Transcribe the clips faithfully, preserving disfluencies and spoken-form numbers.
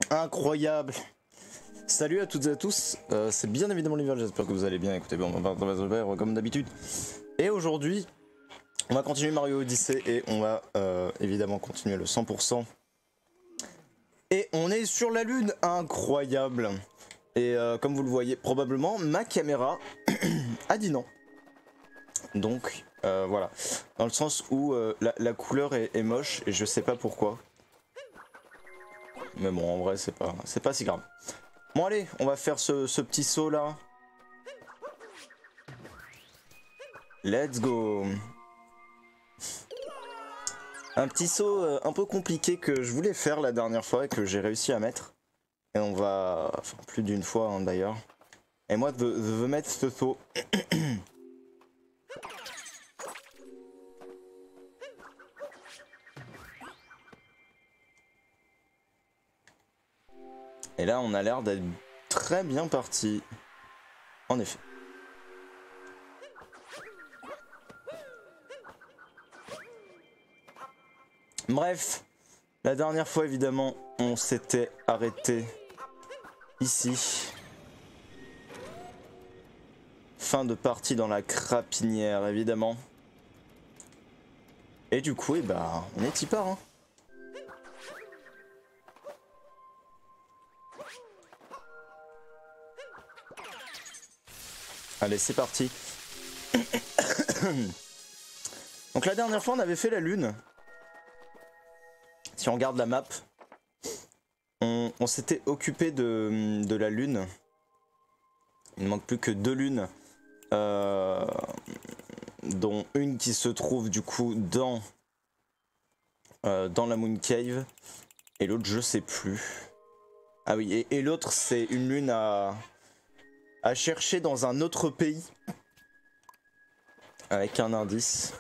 Incroyable. Salut à toutes et à tous, euh, c'est bien évidemment l'hiver, j'espère que vous allez bien. Écoutez, bon, on va faire comme d'habitude. Et aujourd'hui, on va continuer Mario Odyssey et on va euh, évidemment continuer le cent pour cent. Et on est sur la lune, incroyable. Et euh, comme vous le voyez, probablement ma caméra a dit non. Donc euh, voilà, dans le sens où euh, la, la couleur est, est moche et je sais pas pourquoi. Mais bon, en vrai, c'est pas, c'est pas si grave. Bon allez, on va faire ce, ce petit saut là. Let's go. Un petit saut euh, un peu compliqué que je voulais faire la dernière fois et que j'ai réussi à mettre. Et on va... Enfin, plus d'une fois hein, d'ailleurs. Et moi, je veux mettre ce saut. Et là, on a l'air d'être très bien parti. En effet. Bref, la dernière fois, évidemment, on s'était arrêté ici. Fin de partie dans la crapinière, évidemment. Et du coup, eh ben, on est y part, hein. Allez, c'est parti. Donc la dernière fois, on avait fait la lune. Si on regarde la map, on, on s'était occupé de, de la lune. Il ne manque plus que deux lunes. Euh, dont une qui se trouve du coup dans, euh, dans la Moon Cave. Et l'autre, je sais plus. Ah oui, et, et l'autre, c'est une lune à... à chercher dans un autre pays avec un indice.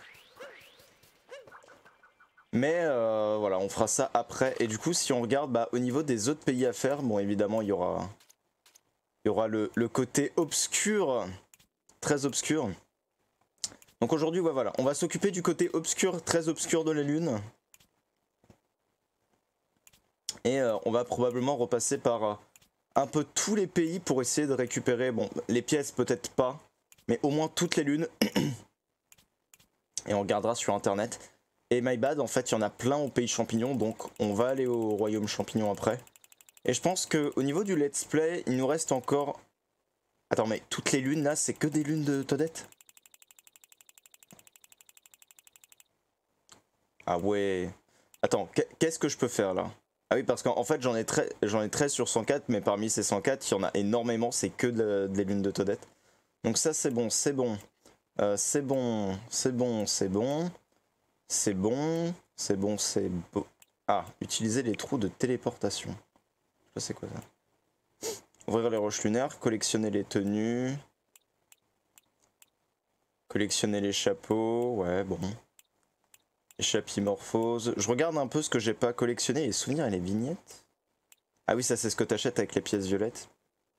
Mais euh, voilà, on fera ça après. Et du coup, si on regarde bah, au niveau des autres pays à faire, bon évidemment il y aura, il y aura le, le côté obscur, très obscur. Donc aujourd'hui, ouais, voilà, on va s'occuper du côté obscur, très obscur de la lune. Et euh, on va probablement repasser par... Euh, un peu tous les pays pour essayer de récupérer, bon, les pièces peut-être pas, mais au moins toutes les lunes. Et on regardera sur internet. Et my bad, en fait, il y en a plein au pays champignon, donc on va aller au royaume champignon après. Et je pense qu'au niveau du let's play, il nous reste encore... Attends, mais toutes les lunes là, c'est que des lunes de Toadette? Ah ouais... Attends, qu'est-ce que je peux faire là? Ah oui, parce qu'en fait, j'en ai, j'en ai treize sur cent quatre, mais parmi ces cent quatre, il y en a énormément, c'est que de, des lunes de Toadette. Donc ça, c'est bon, c'est bon. Euh, c'est bon, c'est bon, c'est bon. C'est bon, c'est bon, c'est bon. Ah, utiliser les trous de téléportation. Je sais pas c'est quoi ça. Ouvrir les roches lunaires, collectionner les tenues. Collectionner les chapeaux, ouais, bon. Échapimorphose. Je regarde un peu ce que j'ai pas collectionné, les souvenirs et les vignettes. Ah oui, ça c'est ce que t'achètes avec les pièces violettes.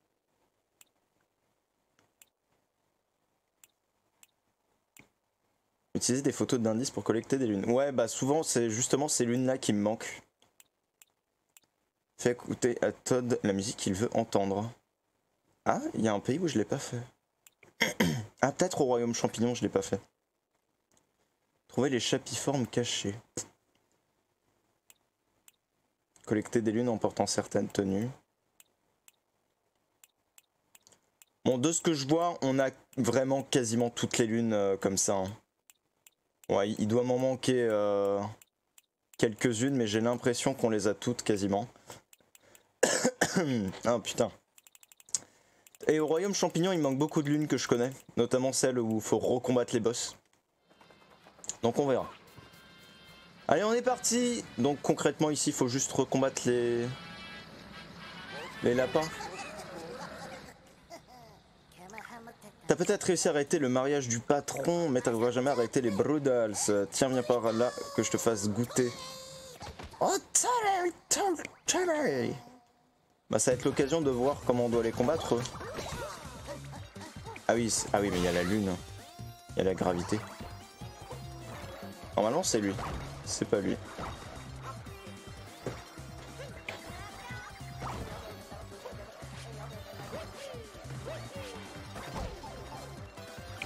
Utiliser des photos d'indices pour collecter des lunes. Ouais, bah souvent c'est justement ces lunes là qui me manquent. Fais écouter à Todd la musique qu'il veut entendre. Ah, il y a un pays où je l'ai pas fait. Ah, peut-être au royaume champignon je l'ai pas fait. Trouver les chapiformes cachés. Collecter des lunes en portant certaines tenues. Bon, de ce que je vois, on a vraiment quasiment toutes les lunes euh, comme ça. Hein. Ouais, il doit m'en manquer euh, quelques-unes, mais j'ai l'impression qu'on les a toutes quasiment. Ah putain. Et au royaume champignon, il manque beaucoup de lunes que je connais. Notamment celles où il faut recombattre les boss. Donc on verra. Allez, on est parti. Donc concrètement ici, il faut juste recombattre les... les lapins. T'as peut-être réussi à arrêter le mariage du patron, mais t'arriveras jamais à arrêter les Brudals. Tiens, viens par là que je te fasse goûter. Oh, talley, talley, talley. Bah ça va être l'occasion de voir comment on doit les combattre. Ah oui, ah oui, mais il y a la lune. Il y a la gravité. Normalement c'est lui, c'est pas lui.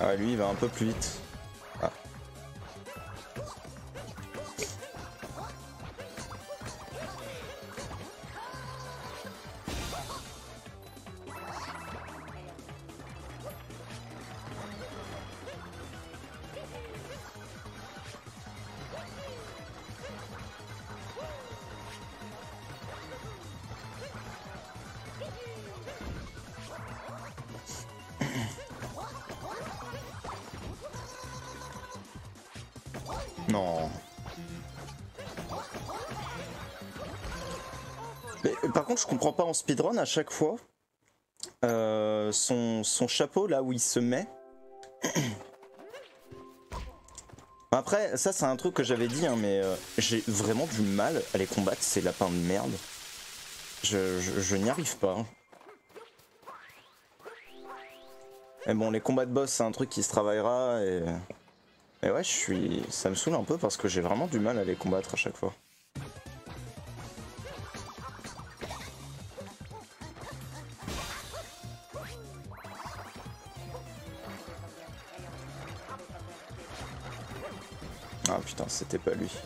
Ah, lui il va un peu plus vite. Ah. Non. Mais, par contre, je comprends pas en speedrun à chaque fois. Euh, son, son chapeau là où il se met. Après, ça c'est un truc que j'avais dit, hein, mais euh, j'ai vraiment du mal à les combattre, ces lapins de merde. Je, je, je n'y arrive pas. Mais bon, les combats de boss, c'est un truc qui se travaillera et... Et ouais, je suis... ça me saoule un peu parce que j'ai vraiment du mal à les combattre à chaque fois. Ah putain, c'était pas lui.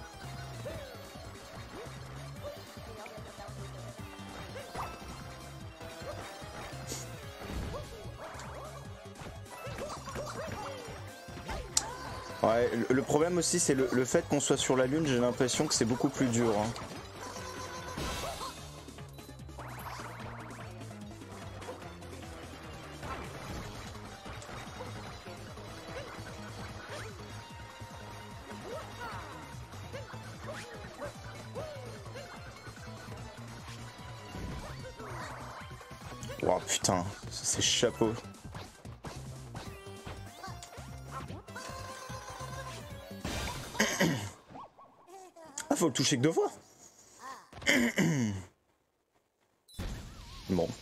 Ouais, le problème aussi c'est le, le fait qu'on soit sur la lune, j'ai l'impression que c'est beaucoup plus dur. Hein. Oh putain, c'est chapeau. Ah, faut le toucher que deux fois. Bon.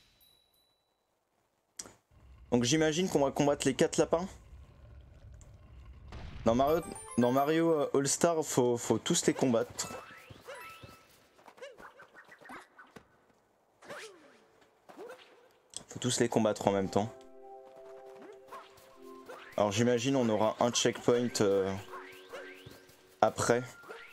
Donc j'imagine qu'on va combattre les quatre lapins. Dans Mario, dans Mario All Star, faut, faut tous les combattre. Faut tous les combattre en même temps. Alors j'imagine on aura un checkpoint euh, après.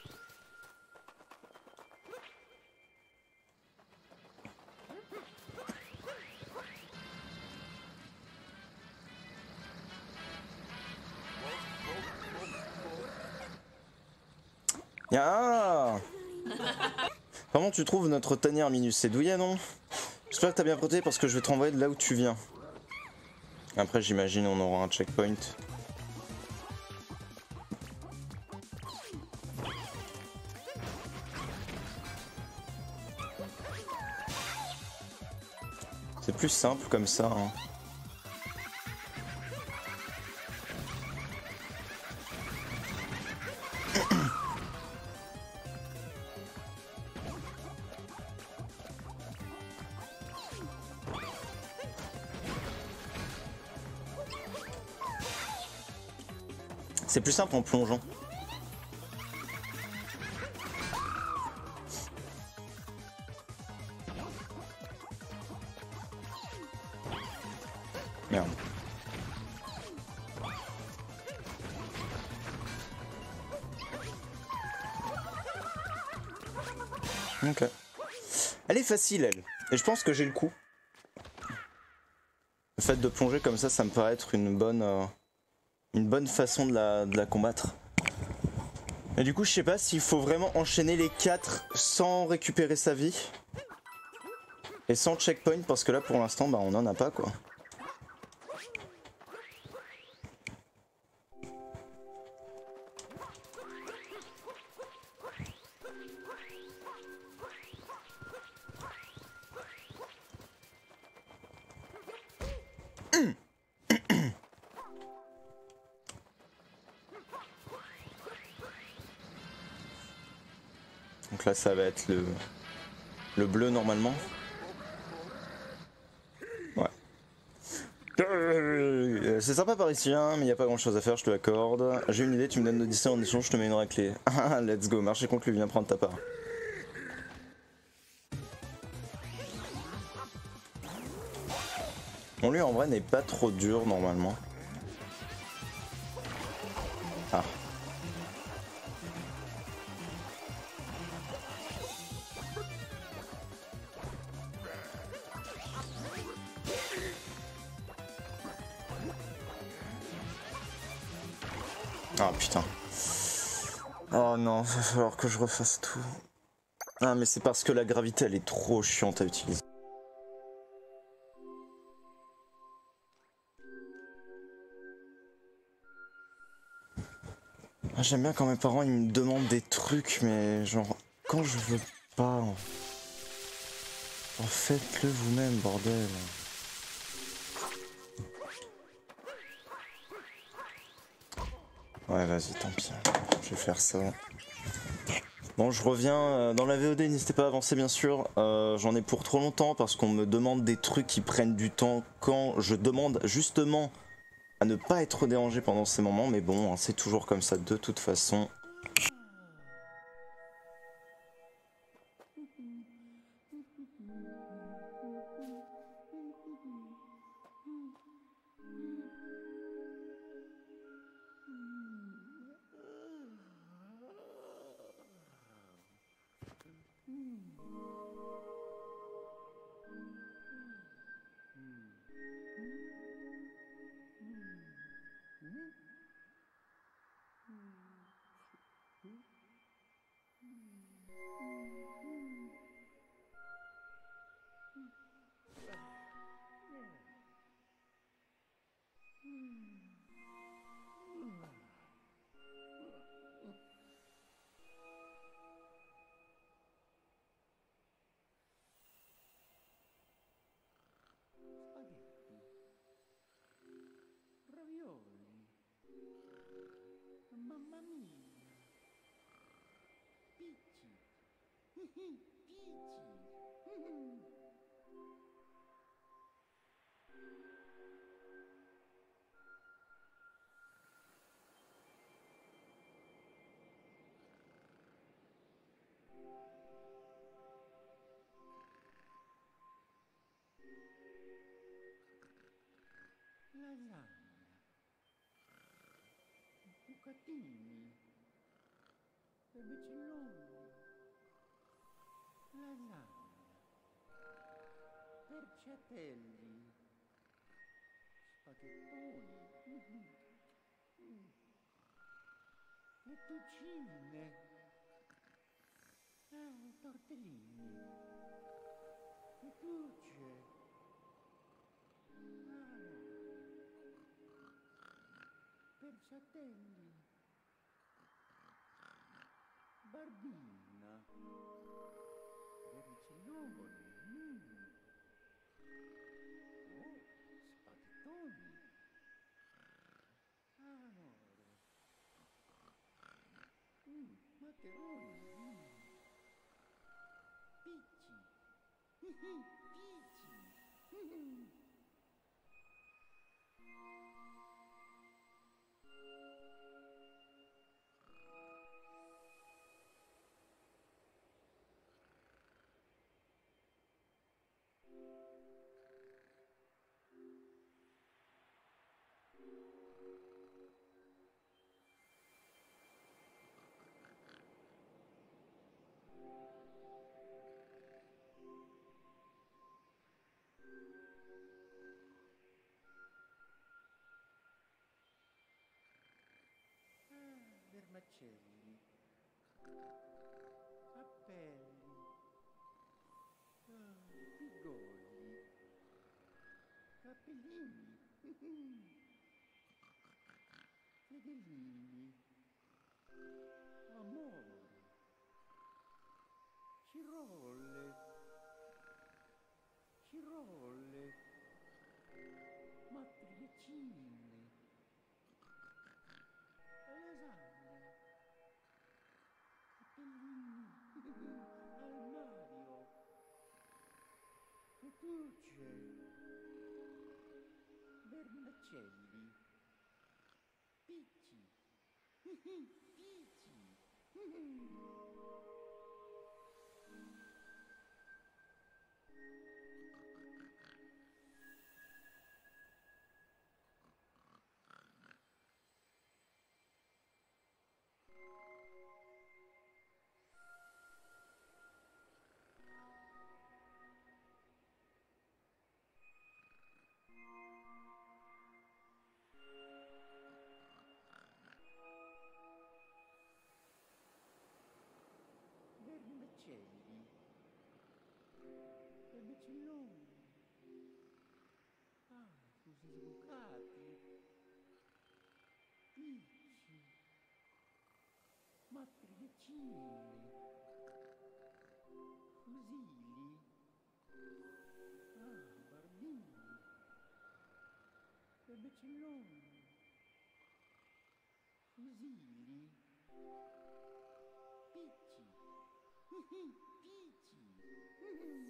Ah, comment tu trouves notre tanière Minus? C'est douillet, non? J'espère que t'as bien protégé parce que je vais te renvoyer de là où tu viens. Après j'imagine on aura un checkpoint. C'est plus simple comme ça. Hein. C'est plus simple en plongeant. Merde. Ok. Elle est facile, elle. Et je pense que j'ai le coup. Le fait de plonger comme ça, ça me paraît être une bonne... Euh... une bonne façon de la, de la combattre. Et du coup, je sais pas s'il faut vraiment enchaîner les quatre sans récupérer sa vie. Et sans checkpoint, parce que là, pour l'instant, bah, on en a pas, quoi. Donc là, ça va être le, le bleu normalement. Ouais. C'est sympa par ici, hein, mais il n'y a pas grand chose à faire, je te l'accorde. J'ai une idée, tu me donnes l'Odyssée en échange, je te mets une raclée. Ah, let's go, marché conclu, viens prendre ta part. Bon, lui en vrai n'est pas trop dur normalement. Ah putain. Oh non, va falloir que je refasse tout. Ah mais c'est parce que la gravité elle est trop chiante à utiliser. Ah, j'aime bien quand mes parents ils me demandent des trucs mais genre quand je veux pas. En faites-le vous-même bordel. Ouais vas-y tant pis, je vais faire ça. Bon je reviens euh, dans la V O D, n'hésitez pas à avancer bien sûr, euh, j'en ai pour trop longtemps parce qu'on me demande des trucs qui prennent du temps quand je demande justement à ne pas être dérangé pendant ces moments, mais bon hein, c'est toujours comme ça de toute façon. Mamma mia! Picci! Picci! Lasagna! Bucatini! Perbicelloni! Lasagna! Perciatelli! Spaghettoni! Fettuccine! Ah, tortellini! Fettucce! Perciatelli, Barbina, vermicelloni, mm. Oh, spaghettoni, ah, amore, mm. Maccheroni, mm. Picci, picci, mm. Vermicelli, cappelli, ah, pigoli, cappellini, fedellini, amore, cirolle, cirolle, matricine, lasagna, cappellini, armadio, fettucce, vermicelli, picci, picci. sbucati, picci, matricini, fusili, ah, barbini, bebecelloni, fusili, picci, picci.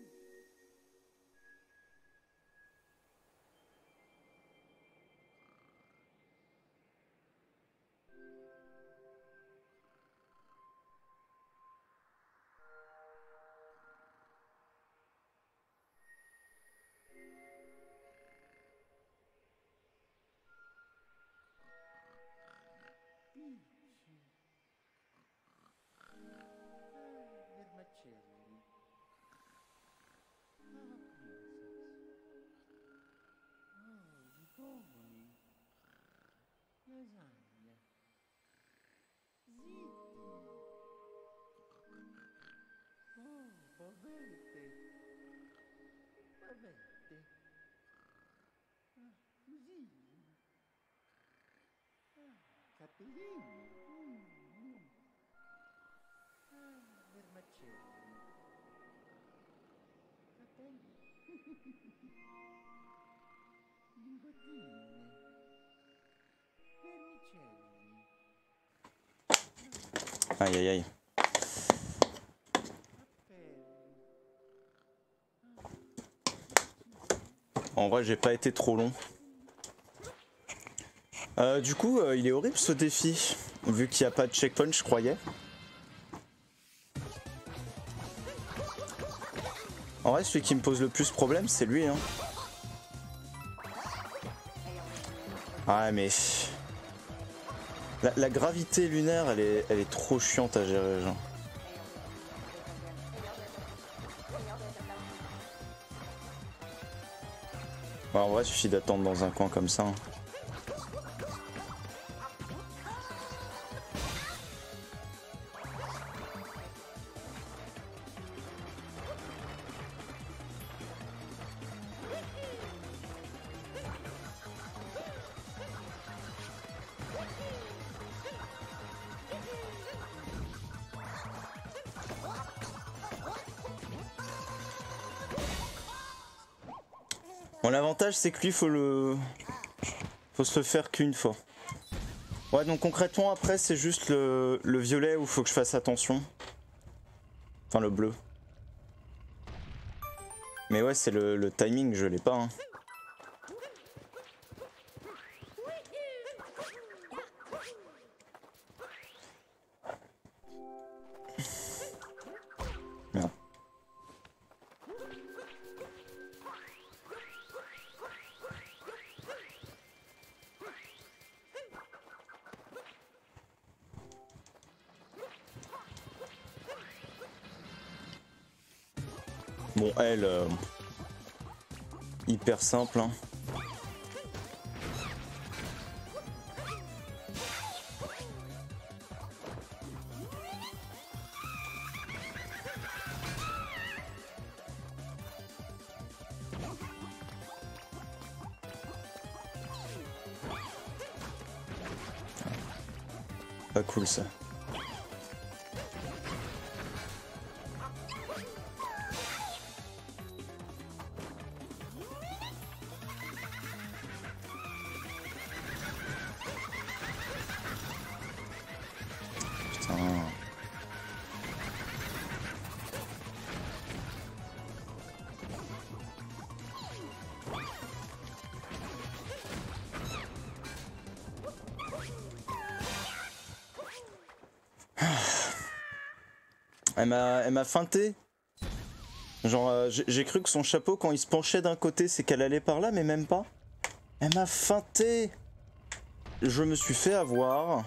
Picci, ah, vermicelli, ah, princess, oh, vitoni, lasagna, zitti, oh, bavette, bavette, ah, fusili, ah, capellini, mm, mm. Ah, vermicelli, capelli, linguatine, vermicelli, Aïe aïe aïe. cappelli, En vrai, j'ai pas été trop long. Euh, du coup, euh, il est horrible ce défi, vu qu'il n'y a pas de checkpoint, je croyais. En vrai, celui qui me pose le plus problème, c'est lui, hein. Ouais, mais... La, la gravité lunaire, elle est, elle est trop chiante à gérer, genre. Ouais, en vrai, il suffit d'attendre dans un coin comme ça, hein. Bon, l'avantage c'est que lui faut le faut se le faire qu'une fois. Ouais, donc concrètement après c'est juste le, le violet où faut que je fasse attention. Enfin le bleu. Mais ouais, c'est le, le timing, je l'ai pas, hein. Merde. Bon, elle... euh, hyper simple, hein. Pas cool ça. Putain. Elle m'a, elle m'a feinté. Genre, euh, j'ai j'ai cru que son chapeau, quand il se penchait d'un côté, c'est qu'elle allait par là, mais même pas. Elle m'a feinté. Je me suis fait avoir.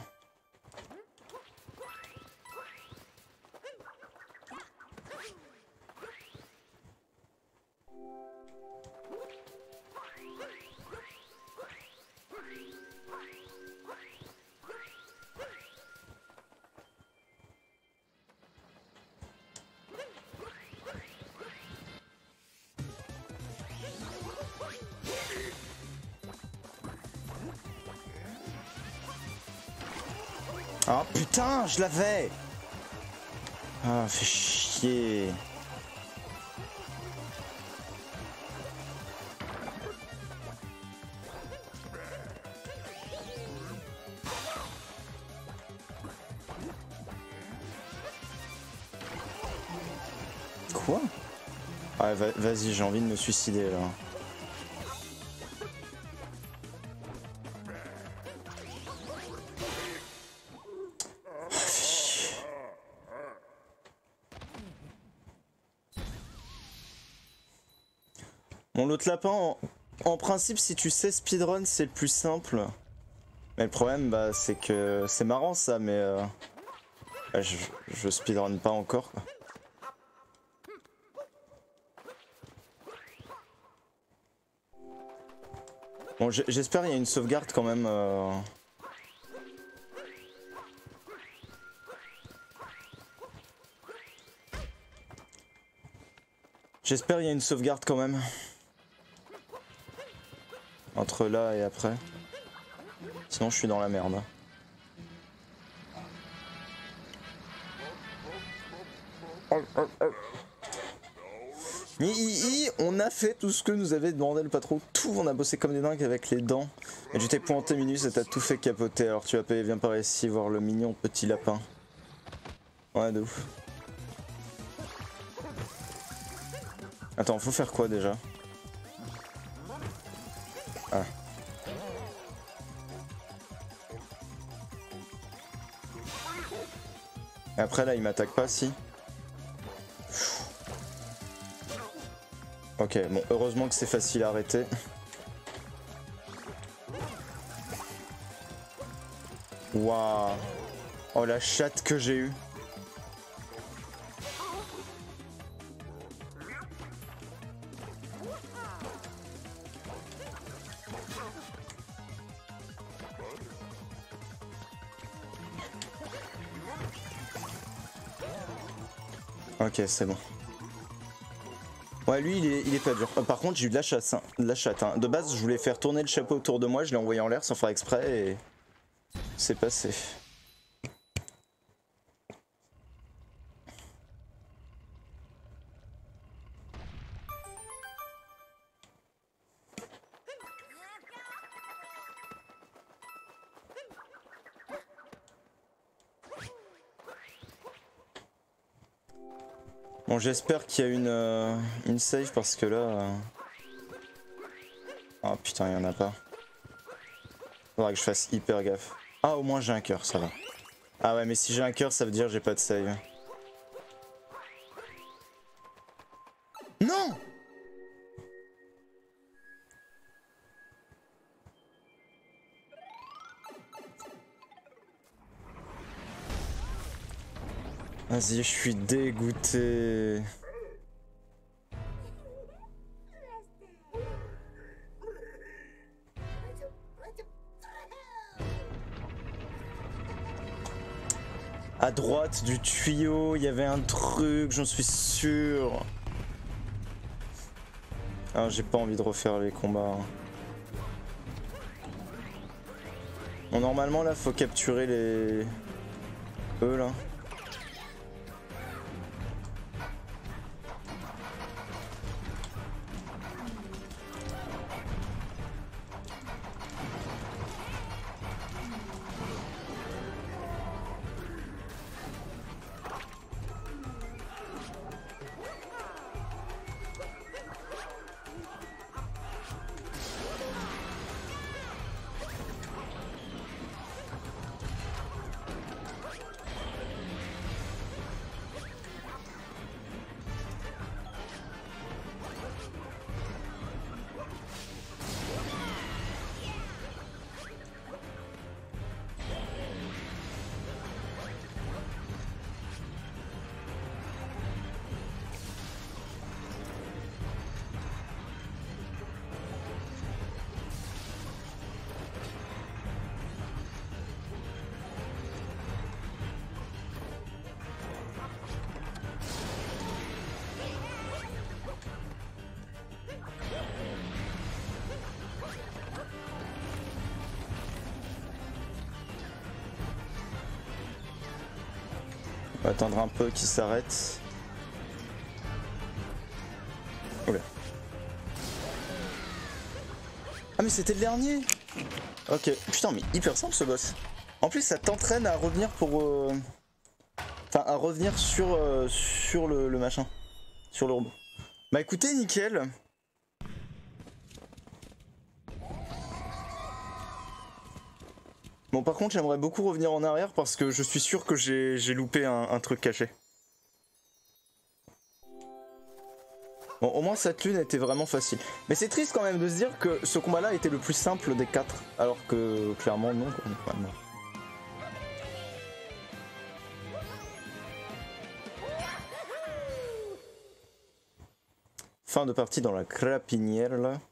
Ah putain, je l'avais. Ah, fait chier. Quoi? Ah, va vas-y, j'ai envie de me suicider là. Bon, l'autre lapin, en, en principe, si tu sais speedrun, c'est le plus simple. Mais le problème, bah, c'est que c'est marrant ça, mais euh, bah, je, je speedrun pas encore, quoi. Bon, j'espère qu'il y a une sauvegarde quand même. Euh... J'espère qu'il y a une sauvegarde quand même. Entre là et après. Sinon je suis dans la merde. On a fait tout ce que nous avait demandé le patron. Tout, on a bossé comme des dingues avec les dents. Et tu t'es pointé minus et t'as tout fait capoter. Alors tu vas payer, viens par ici voir le mignon petit lapin. Ouais, de ouf. Attends, faut faire quoi déjà? Ah. Et après là, il m'attaque pas, si? Ok, bon, heureusement que c'est facile à arrêter. Waouh. Oh la chatte que j'ai eue. Ok, c'est bon. Ouais, lui, il est, il est pas dur. Euh, par contre, j'ai eu de la chasse, hein, de la chatte. Hein. De base, je voulais faire tourner le chapeau autour de moi, je l'ai envoyé en l'air sans faire exprès et c'est passé. Bon, j'espère qu'il y a une, euh, une save parce que là... Euh... Oh putain, il y en a pas. Faudra que je fasse hyper gaffe. Ah, au moins j'ai un cœur, ça va. Ah ouais, mais si j'ai un cœur, ça veut dire j'ai pas de save. Non! Vas-y, je suis dégoûté. À droite du tuyau, il y avait un truc, j'en suis sûr. Ah, j'ai pas envie de refaire les combats. Bon, normalement là, faut capturer les... eux là. Attendre un peu qu'il s'arrête. Oula. Ah mais c'était le dernier. Ok, putain mais hyper simple ce boss. En plus ça t'entraîne à revenir pour... Euh... Enfin à revenir sur, euh, sur le, le machin. Sur le robot. Bah écoutez, nickel. Bon par contre j'aimerais beaucoup revenir en arrière parce que je suis sûr que j'ai loupé un, un truc caché. Bon au moins cette lune était vraiment facile. Mais c'est triste quand même de se dire que ce combat là était le plus simple des quatre. Alors que clairement non quoi. Enfin, non. Fin de partie dans la crapinière là.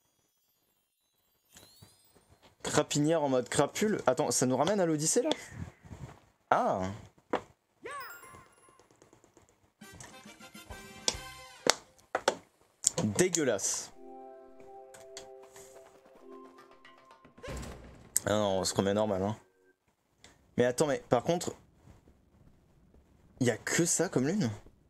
Crapinière en mode crapule. Attends, ça nous ramène à l'Odyssée là? Ah. Dégueulasse. Ah non, on se remet normal hein. Mais attends, mais par contre... Il y a que ça comme lune?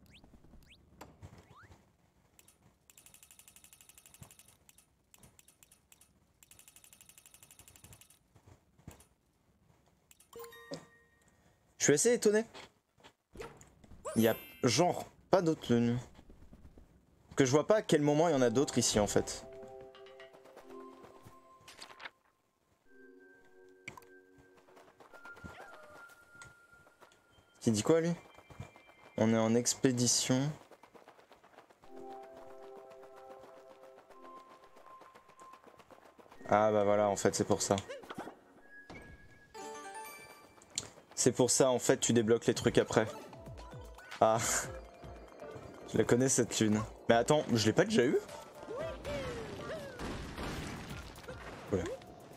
Je suis assez étonné. Il y a genre pas d'autres lunes. Que je vois pas à quel moment il y en a d'autres ici en fait. Qui dit quoi lui? On est en expédition. Ah bah voilà en fait c'est pour ça. C'est pour ça en fait tu débloques les trucs après. Ah. Je la connais cette lune. Mais attends, je l'ai pas déjà eu? Voilà.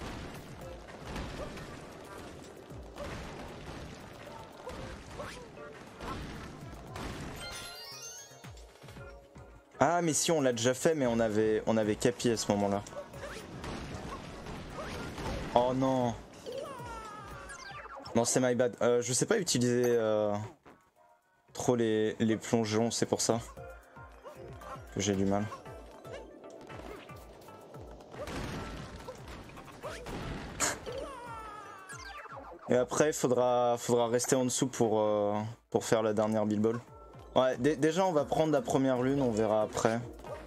Ah mais si on l'a déjà fait mais on avait on avait Capi à ce moment-là. Oh non. Non c'est my bad. Euh, je sais pas utiliser euh, trop les, les plongeons, c'est pour ça que j'ai du mal. Et après faudra faudra rester en dessous pour, euh, pour faire la dernière Bill Ball. Ouais, déjà on va prendre la première lune, on verra après.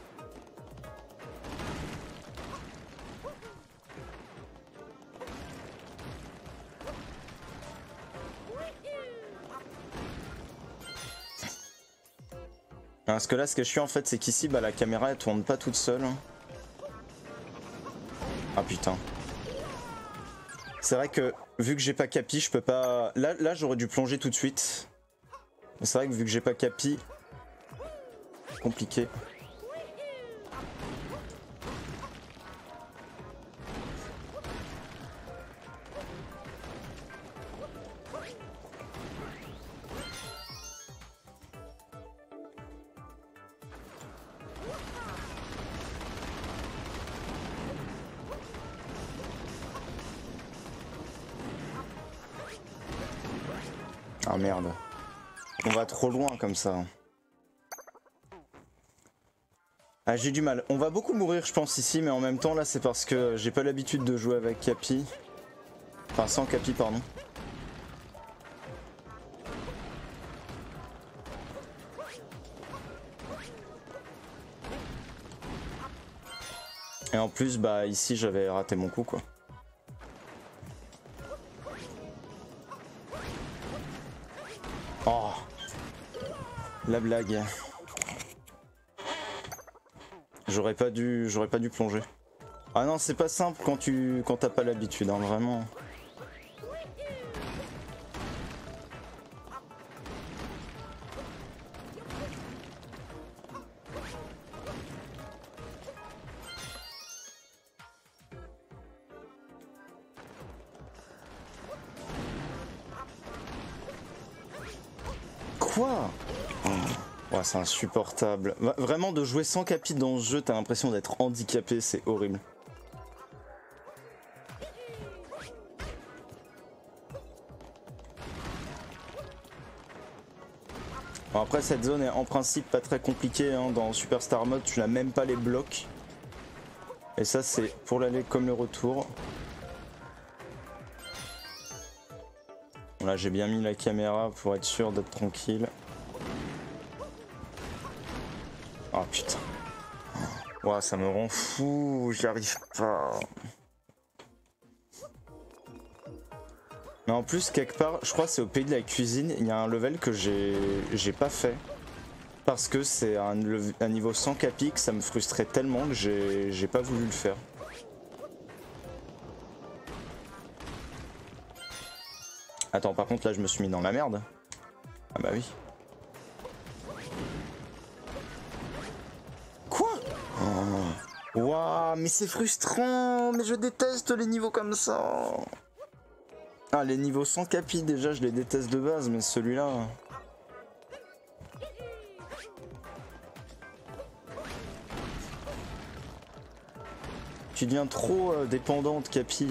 Parce que là ce que je suis en fait c'est qu'ici bah, la caméra elle tourne pas toute seule. Ah putain. C'est vrai que vu que j'ai pas Capi je peux pas... Là, là j'aurais dû plonger tout de suite. Mais c'est vrai que vu que j'ai pas Capi... Compliqué. Ah merde. On va trop loin comme ça. Ah j'ai du mal. On va beaucoup mourir je pense ici mais en même temps là c'est parce que j'ai pas l'habitude de jouer avec Capi. Enfin sans Capi pardon. Et en plus bah ici j'avais raté mon coup quoi. Oh, la blague. J'aurais pas dû, j'aurais pas dû plonger. Ah non, c'est pas simple quand tu, quand t'as pas l'habitude, hein, vraiment. Quoi? Ouais, c'est insupportable. Vraiment, de jouer sans Capi dans ce jeu, t'as l'impression d'être handicapé, c'est horrible. Bon, après cette zone est en principe pas très compliquée, hein. Dans Superstar Mode tu n'as même pas les blocs. Et ça c'est pour l'aller comme le retour. Là j'ai bien mis la caméra pour être sûr d'être tranquille. Oh putain. Ouah, ça me rend fou, j'y arrive pas. Mais en plus quelque part, je crois que c'est au pays de la cuisine, il y a un level que j'ai j'ai pas fait. Parce que c'est un, un niveau sans capi, que ça me frustrait tellement que j'ai j'ai pas voulu le faire. Attends, par contre là je me suis mis dans la merde. Ah bah oui. Quoi? Oh. Waouh, mais c'est frustrant, mais je déteste les niveaux comme ça. Ah, les niveaux sans capi déjà je les déteste de base, mais celui-là... Tu deviens trop euh, dépendant de capi.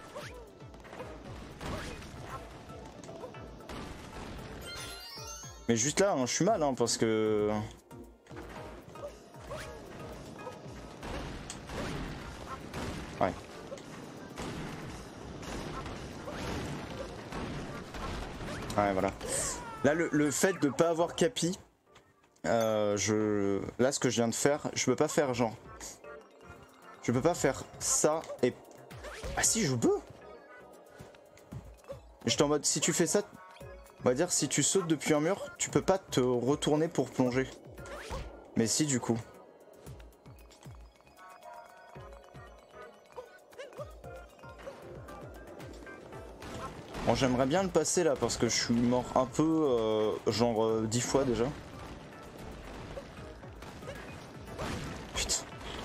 Mais juste là, hein, je suis mal, hein, parce que... Ouais. Ouais, voilà. Là, le, le fait de pas avoir capi, euh, je... là, ce que je viens de faire, je peux pas faire genre... Je peux pas faire ça et... Ah si, je peux. J'étais en mode, si tu fais ça... On va dire, si tu sautes depuis un mur, tu peux pas te retourner pour plonger. Mais si, du coup. Bon, j'aimerais bien le passer là, parce que je suis mort un peu, euh, genre euh, dix fois déjà. Putain.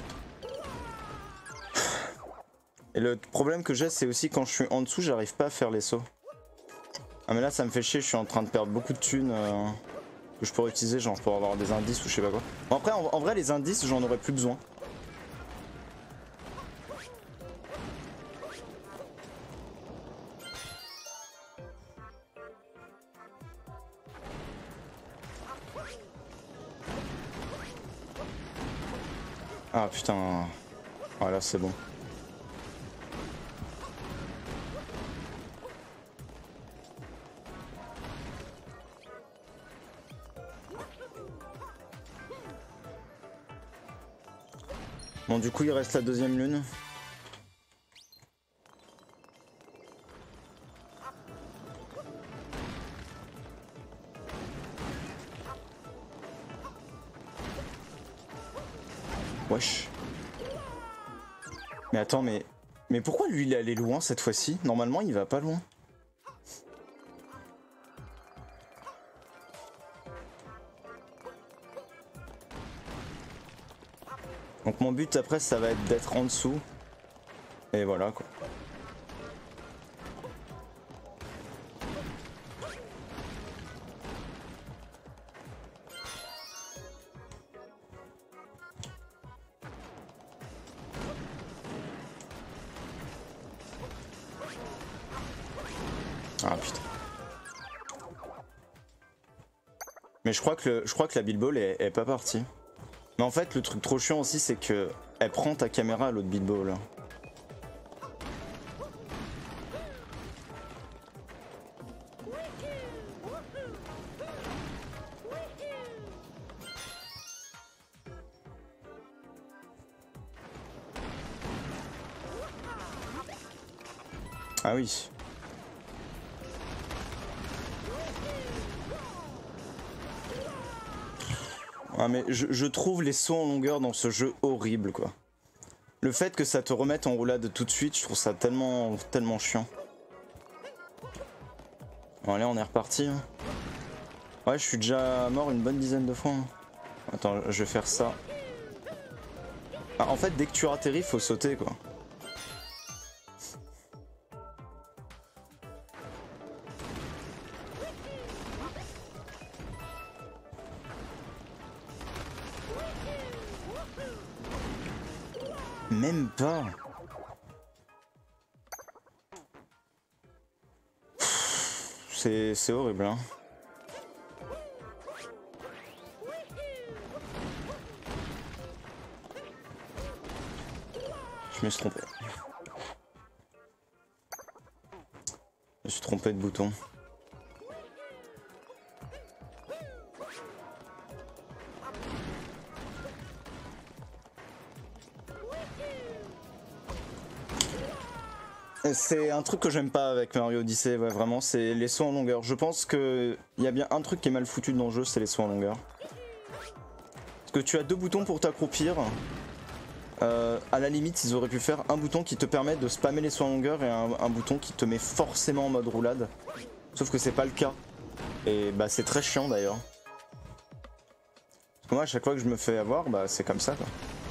Et le problème que j'ai, c'est aussi quand je suis en dessous, j'arrive pas à faire les sauts. Ah mais là ça me fait chier, je suis en train de perdre beaucoup de thunes euh, que je pourrais utiliser genre pour avoir des indices ou je sais pas quoi. Bon après en, en vrai les indices j'en aurais plus besoin. Ah putain, voilà c'est bon. Bon du coup il reste la deuxième lune. Wesh. Mais attends mais... Mais pourquoi lui il est allé loin cette fois-ci? Normalement il va pas loin. Donc mon but après ça va être d'être en dessous. Et voilà quoi. Ah putain. Mais je crois que le, je crois que la Bilball est, est pas partie. Mais en fait le truc trop chiant aussi c'est que elle prend ta caméra l'autre Bilball. Ah oui. Ah mais je, je trouve les sauts en longueur dans ce jeu horrible quoi. Le fait que ça te remette en roulade tout de suite, je trouve ça tellement tellement chiant. Bon allez on est reparti. Hein. Ouais je suis déjà mort une bonne dizaine de fois. Hein. Attends je vais faire ça. Ah, en fait dès que tu atterris faut sauter quoi. Même pas. C'est horrible hein. je me suis trompé. Je me suis trompé de bouton. C'est un truc que j'aime pas avec Mario Odyssey, ouais, vraiment, c'est les sauts en longueur. Je pense que il y a bien un truc qui est mal foutu dans le jeu, c'est les sauts en longueur. Parce que tu as deux boutons pour t'accroupir. Euh, à la limite, ils auraient pu faire un bouton qui te permet de spammer les sauts en longueur et un, un bouton qui te met forcément en mode roulade. Sauf que c'est pas le cas. Et bah c'est très chiant d'ailleurs. Parce que moi à chaque fois que je me fais avoir, bah c'est comme ça quoi.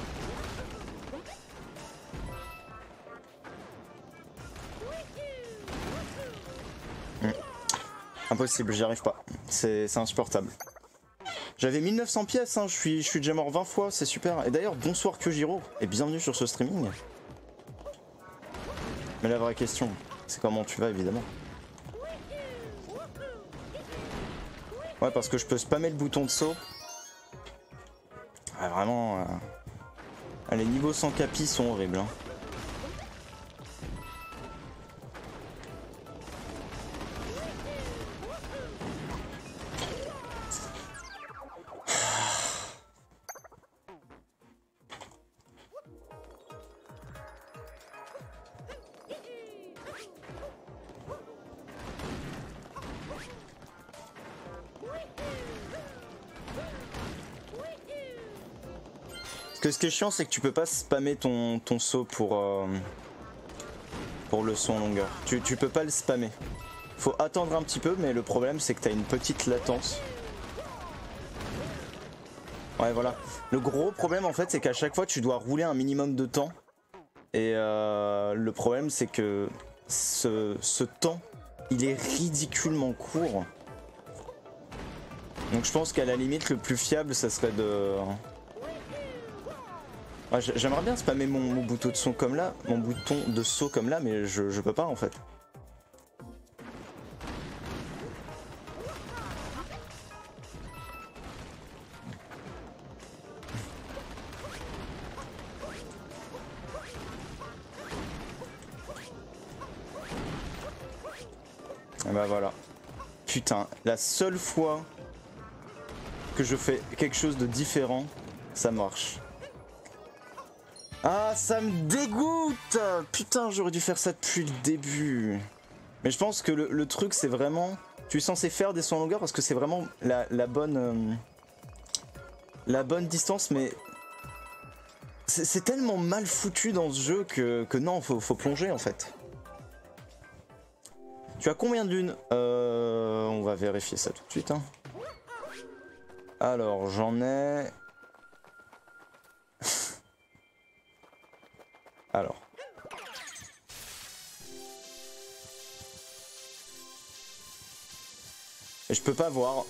Mmh. Impossible, j'y arrive pas. C'est insupportable. J'avais mille neuf cents pièces, hein. je, suis, je suis déjà mort vingt fois, c'est super. Et d'ailleurs, bonsoir Kyojiro, et bienvenue sur ce streaming. Mais la vraie question, c'est comment tu vas évidemment. Ouais, parce que je peux spammer le bouton de saut. Ouais, vraiment, euh... ah, les niveaux sans capi sont horribles. Hein. Parce que ce qui est chiant, c'est que tu peux pas spammer ton, ton saut pour, euh, pour le saut en longueur. Tu, tu peux pas le spammer. Faut attendre un petit peu, mais le problème c'est que t'as une petite latence. Ouais, voilà. Le gros problème en fait, c'est qu'à chaque fois tu dois rouler un minimum de temps. Et euh, le problème c'est que ce, ce temps, il est ridiculement court. Donc je pense qu'à la limite, le plus fiable, ça serait de... Ouais, j'aimerais bien spammer mon, mon bouton de son comme là, mon bouton de saut comme là, mais je, je peux pas en fait. Et bah voilà. Putain, la seule fois que je fais quelque chose de différent, ça marche. Ah, ça me dégoûte! Putain, j'aurais dû faire ça depuis le début. Mais je pense que le, le truc, c'est vraiment... Tu es censé faire des sauts en longueur parce que c'est vraiment la, la bonne... Euh, la bonne distance, mais... C'est tellement mal foutu dans ce jeu que, que non, faut, faut plonger en fait. Tu as combien de lunes? euh, On va vérifier ça tout de suite. Hein. Alors, j'en ai... Alors. Et je peux pas voir.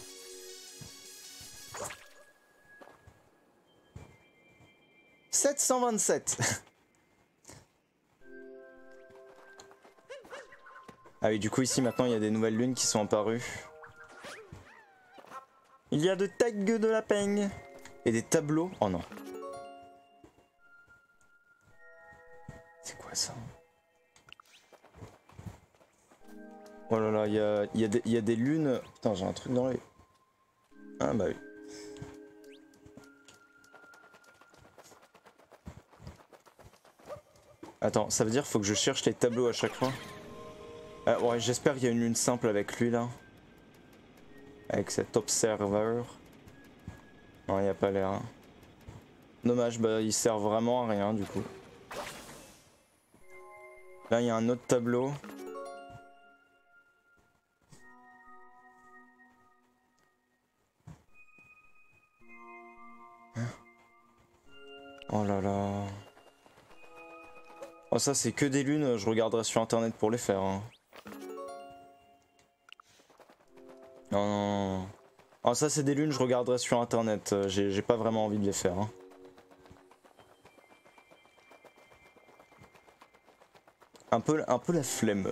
sept cent vingt-sept. Ah oui, du coup ici maintenant il y a des nouvelles lunes qui sont apparues. Il y a de tags de la peigne. Et des tableaux. Oh non. C'est quoi ça? Oh là là, il y a, y, a des, y a des lunes... Putain, j'ai un truc dans les... Ah bah oui. Attends, ça veut dire qu'il faut que je cherche les tableaux à chaque fois? Ah, ouais, j'espère qu'il y a une lune simple avec lui là. Avec cet observeur. Non, il n'y a pas l'air. Hein. Dommage, bah il sert vraiment à rien du coup. Là, il y a un autre tableau. Oh là là. Oh ça c'est que des lunes, je regarderai sur internet pour les faire. Hein. Non, non, non. Oh ça c'est des lunes, je regarderai sur internet, j'ai pas vraiment envie de les faire. Hein. Un peu, un peu la flemme.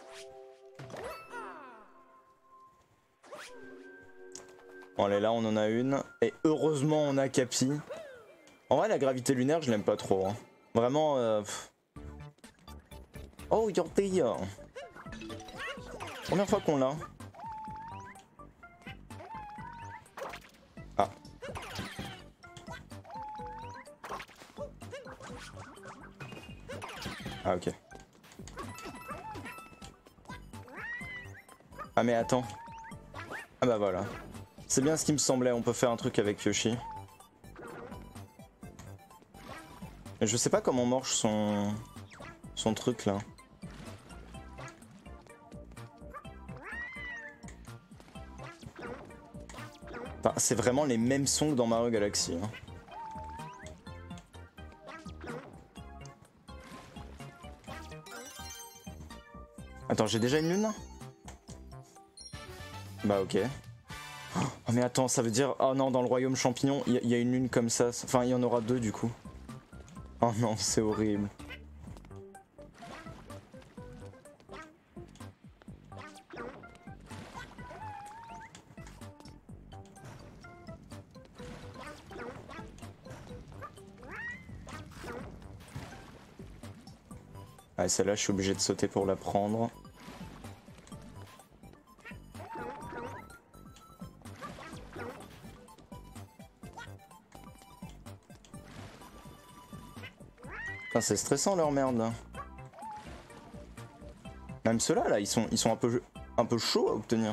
Bon allez, là on en a une. Et heureusement on a Capi. En vrai la gravité lunaire je l'aime pas trop. Hein. Vraiment, euh, Oh, regardez. Première fois qu'on l'a. Ah. Ah, ok. Ah, mais attends. Ah bah voilà. C'est bien ce qui me semblait, on peut faire un truc avec Yoshi. Mais je sais pas comment marche son... son truc là. Enfin, c'est vraiment les mêmes sons que dans Mario Galaxy. Hein. Attends, j'ai déjà une lune? Bah ok. Oh mais attends, ça veut dire... Oh non, dans le royaume champignon, il y, y a une lune comme ça. Enfin, il y en aura deux du coup. Oh non, c'est horrible. Ah, celle-là, je suis obligé de sauter pour la prendre. Putain, c'est stressant leur merde là. Même ceux-là, là, ils sont, ils sont un peu, un peu chauds à obtenir.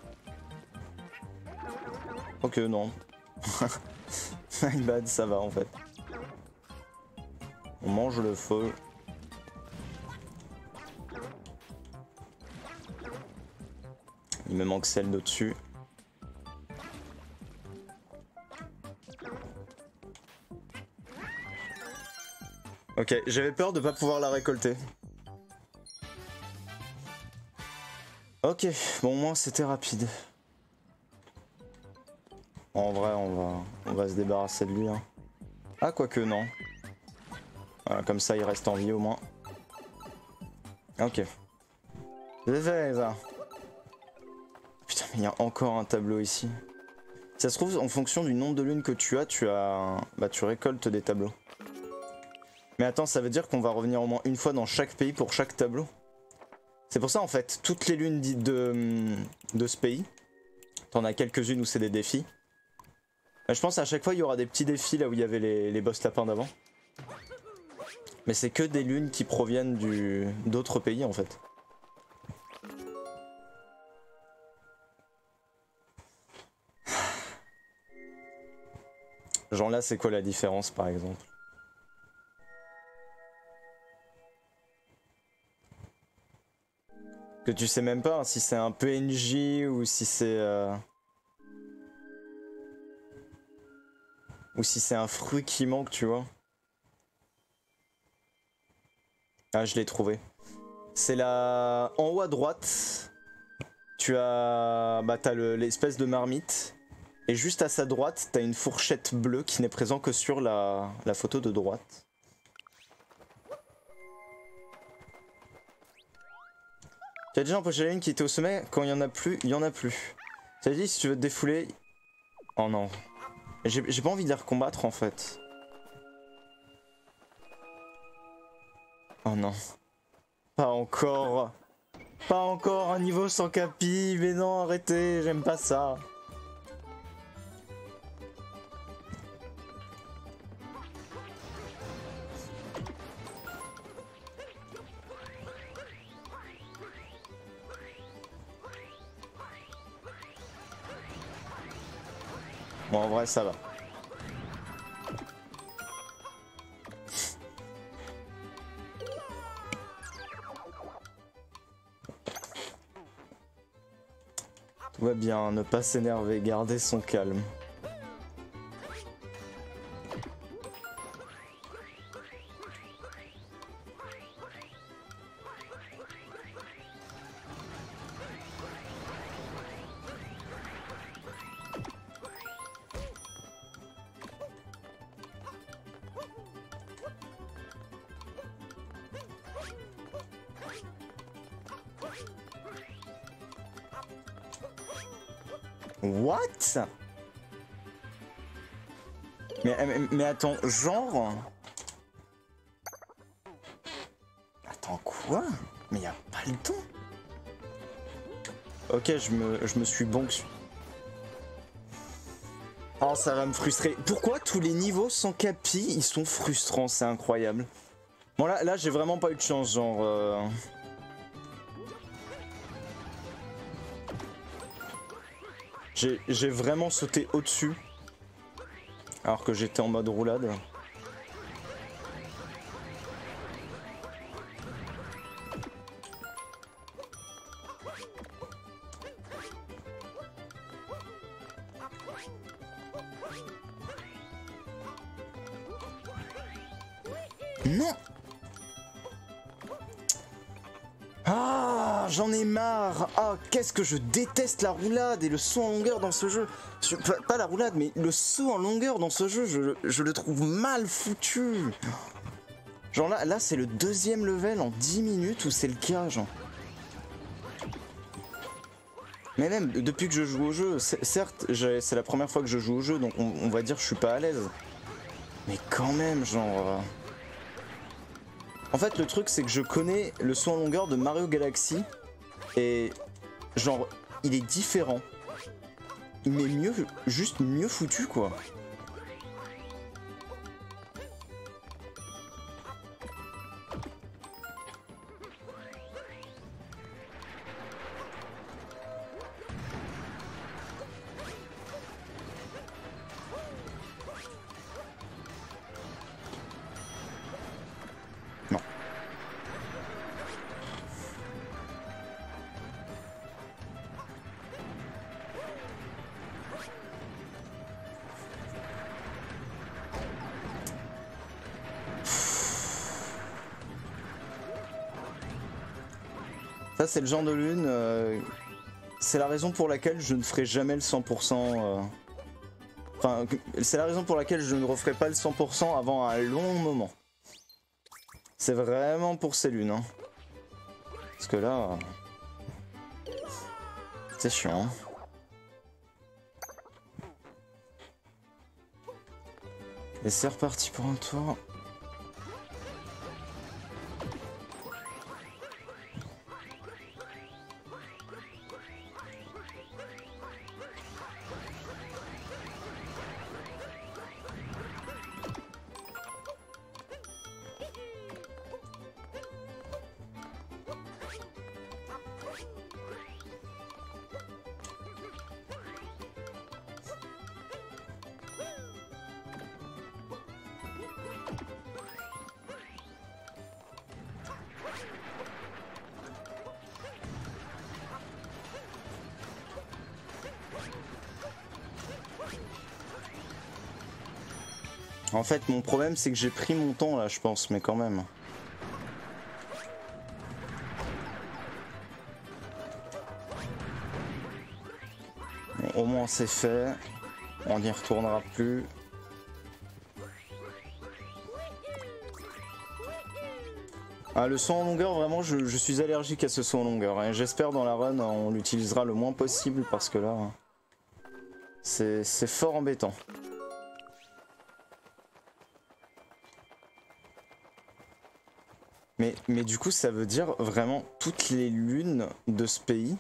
Ok, non. My bad, ça va en fait. On mange le feu. Il me manque celle d'au-dessus. Ok, j'avais peur de pas pouvoir la récolter. Ok, bon, au moins c'était rapide. En vrai, on va, on va se débarrasser de lui. Hein. Ah, quoique non. Voilà, comme ça, il reste en vie au moins. Ok. J'ai fait ça. Putain, mais il y a encore un tableau ici. Si ça se trouve, en fonction du nombre de lunes que tu as, tu as, bah, tu récoltes des tableaux. Mais attends, ça veut dire qu'on va revenir au moins une fois dans chaque pays pour chaque tableau. C'est pour ça en fait, toutes les lunes dites de, de ce pays, t'en as quelques-unes où c'est des défis. Je pense à chaque fois il y aura des petits défis là où il y avait les, les boss lapins d'avant. Mais c'est que des lunes qui proviennent du d'autres pays en fait. Genre là c'est quoi la différence par exemple? Que tu sais même pas hein, si c'est un P N J ou si c'est... Euh... Ou si c'est un fruit qui manque, tu vois. Ah, je l'ai trouvé. C'est la... En haut à droite, tu as... Bah t'as l'espèce de marmite. Et juste à sa droite, t'as une fourchette bleue qui n'est présente que sur la... la photo de droite. Tu as déjà empoché la ligne qui était au sommet, quand il y en a plus, il y en a plus. Tu as dit si tu veux te défouler... Oh non. J'ai pas envie de les recombattre en fait. Oh non. Pas encore. Pas encore un niveau sans capi, mais non, arrêtez, j'aime pas ça. Bon, en vrai, ça va. Tout va bien, ne pas s'énerver, garder son calme. What? Mais, mais, mais attends, genre... Attends, quoi? Mais y a pas le temps. Ok, je me, je me suis bonk. Oh, ça va me frustrer. Pourquoi tous les niveaux sans capi, ils sont frustrants? C'est incroyable. Bon, là, là j'ai vraiment pas eu de chance, genre... Euh... J'ai vraiment sauté au-dessus. Alors que j'étais en mode roulade. Non! Ah, j'en ai marre! Ah, qu'est-ce que je déteste la roulade et le saut en longueur dans ce jeu! Je, pas, pas la roulade, mais le saut en longueur dans ce jeu, je, je le trouve mal foutu! Genre là, là c'est le deuxième level en dix minutes où c'est le cas, genre. Mais même, depuis que je joue au jeu, certes, c'est la première fois que je joue au jeu, donc on, on va dire que je suis pas à l'aise. Mais quand même, genre... Euh... En fait, le truc, c'est que je connais le saut en longueur de Mario Galaxy, et genre, il est différent. Mais mieux, juste mieux foutu, quoi. Ça, c'est le genre de lune, euh, c'est la raison pour laquelle je ne ferai jamais le cent pour cent. Euh... Enfin, c'est la raison pour laquelle je ne referai pas le cent pour cent avant un long moment. C'est vraiment pour ces lunes. Hein. Parce que là... C'est chiant. Hein. Et c'est reparti pour un tour. En fait, mon problème, c'est que j'ai pris mon temps là, je pense, mais quand même. Bon, au moins, c'est fait. On n'y retournera plus. Ah, le saut en longueur, vraiment, je, je suis allergique à ce saut en longueur. Et j'espère dans la run, on l'utilisera le moins possible parce que là, c'est fort embêtant. Mais, mais du coup, ça veut dire vraiment toutes les lunes de ce pays.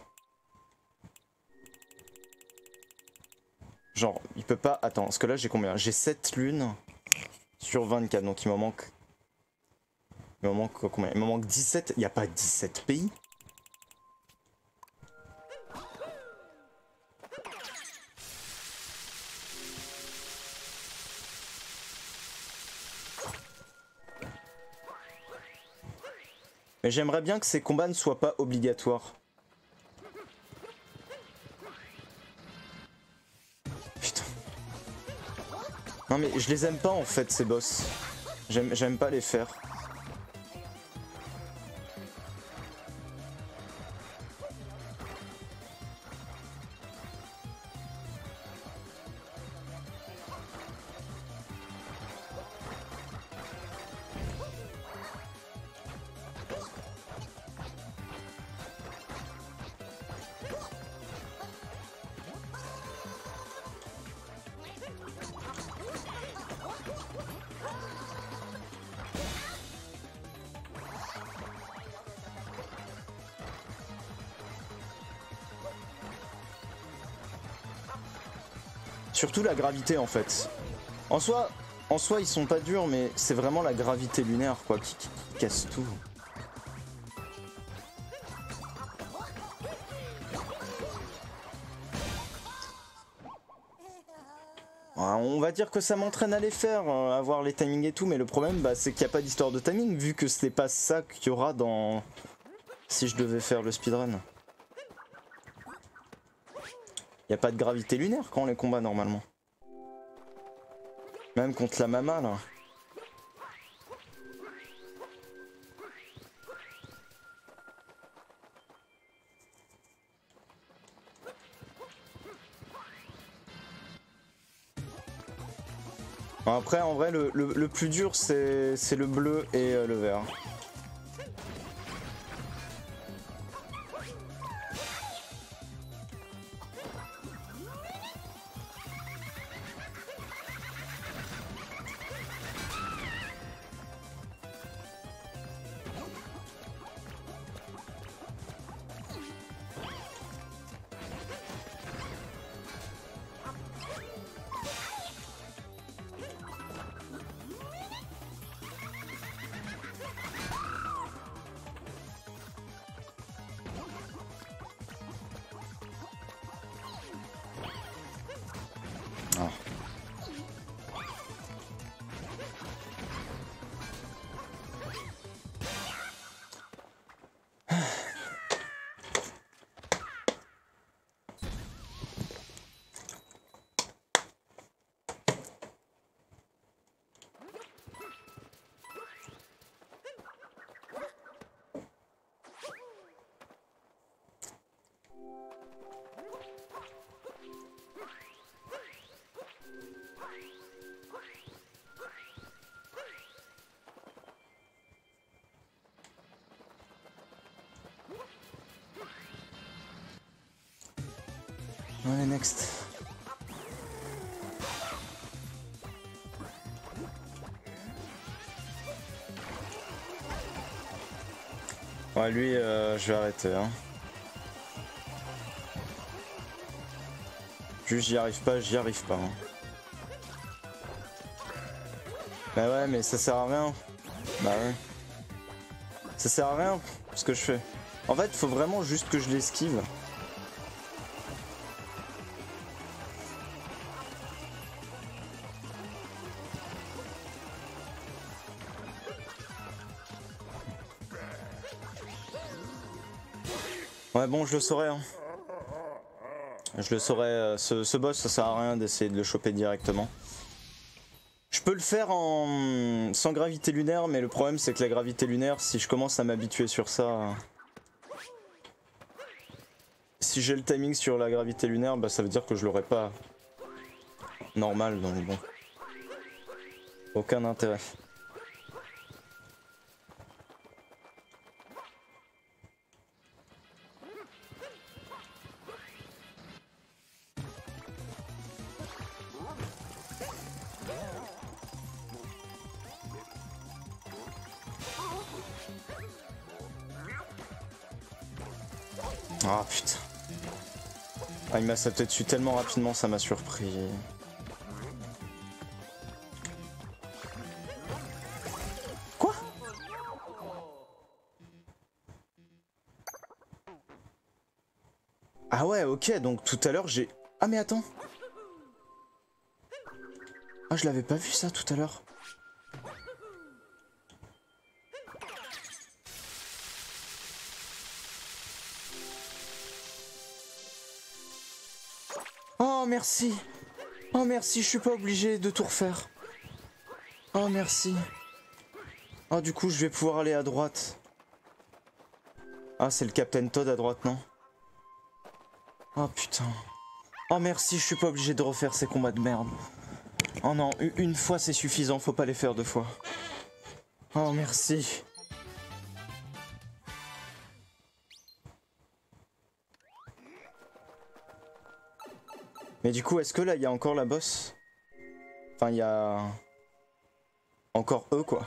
Genre, il peut pas... Attends, parce que là, j'ai combien? J'ai sept lunes sur vingt-quatre, donc il m'en manque... Il m'en manque combien? Il m'en manque dix-sept. Il n'y a pas dix-sept pays? Mais j'aimerais bien que ces combats ne soient pas obligatoires. Putain. Non mais je les aime pas en fait ces boss. J'aime pas les faire. Surtout la gravité en fait. En soi, en soi ils sont pas durs, mais c'est vraiment la gravité lunaire quoi qui, qui, qui casse tout. On va dire que ça m'entraîne à les faire, à voir les timings et tout, mais le problème bah, c'est qu'il n'y a pas d'histoire de timing vu que c'est pas ça qu'il y aura dans... si je devais faire le speedrun. Il n'y a pas de gravité lunaire quand on les combat normalement. Même contre la mama là. Après en vrai le, le, le plus dur c'est le bleu et euh, le vert. Allez, next. Ouais, lui, euh, je vais arrêter. Hein. Juste, j'y arrive pas, j'y arrive pas. Hein. Bah ouais, mais ça sert à rien. Bah ouais. Ça sert à rien, ce que je fais. En fait, il faut vraiment juste que je l'esquive. Ouais bon je le saurais hein. Je le saurais, euh, ce, ce boss ça sert à rien d'essayer de le choper directement. Je peux le faire en... sans gravité lunaire mais le problème c'est que la gravité lunaire si je commence à m'habituer sur ça... Si j'ai le timing sur la gravité lunaire bah ça veut dire que je l'aurai pas normal donc bon. Aucun intérêt. Ah putain. Ah il m'a sauté dessus tellement rapidement ça m'a surpris. Quoi? Ah ouais ok donc tout à l'heure j'ai... Ah mais attends. Ah je l'avais pas vu ça tout à l'heure. Oh merci. Oh merci, je suis pas obligé de tout refaire. Oh merci. Oh du coup je vais pouvoir aller à droite. Ah c'est le Captain Toad à droite non? Oh putain. Oh merci, je suis pas obligé de refaire ces combats de merde. Oh non, une fois c'est suffisant, faut pas les faire deux fois. Oh merci. Mais du coup, est-ce que là, il y a encore la boss? Enfin, il y a... encore eux, quoi.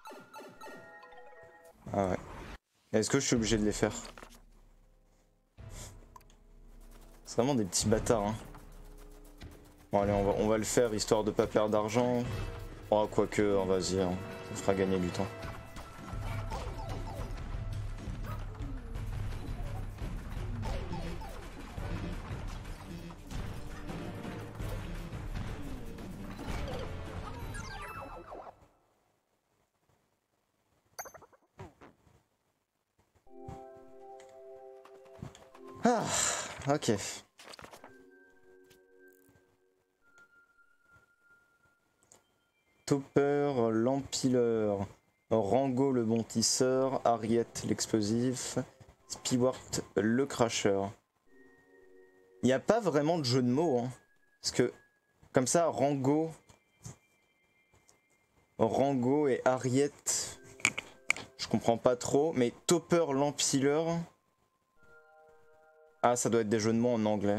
Ah ouais. Est-ce que je suis obligé de les faire? C'est vraiment des petits bâtards, hein. Bon, allez, on va, on va le faire histoire de pas perdre d'argent. Oh, quoique, hein, vas-y, hein, ça fera gagner du temps. Ah, ok. Topper, l'empileur, Rango le bon tisseur, Harriet l'explosif, Spiwart le cracheur. Il n'y a pas vraiment de jeu de mots, hein. Parce que comme ça, Rango, Rango et Harriet, je comprends pas trop, mais Topper l'empileur, ah ça doit être des jeux de mots en anglais.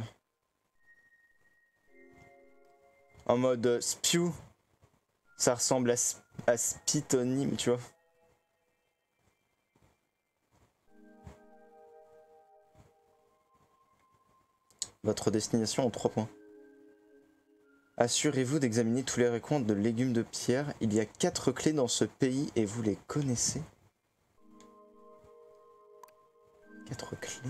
En mode euh, Spew. Ça ressemble à, à Spitonyme, tu vois. Votre destination en trois points. Assurez-vous d'examiner tous les recoins de légumes de pierre. Il y a quatre clés dans ce pays et vous les connaissez. Quatre clés.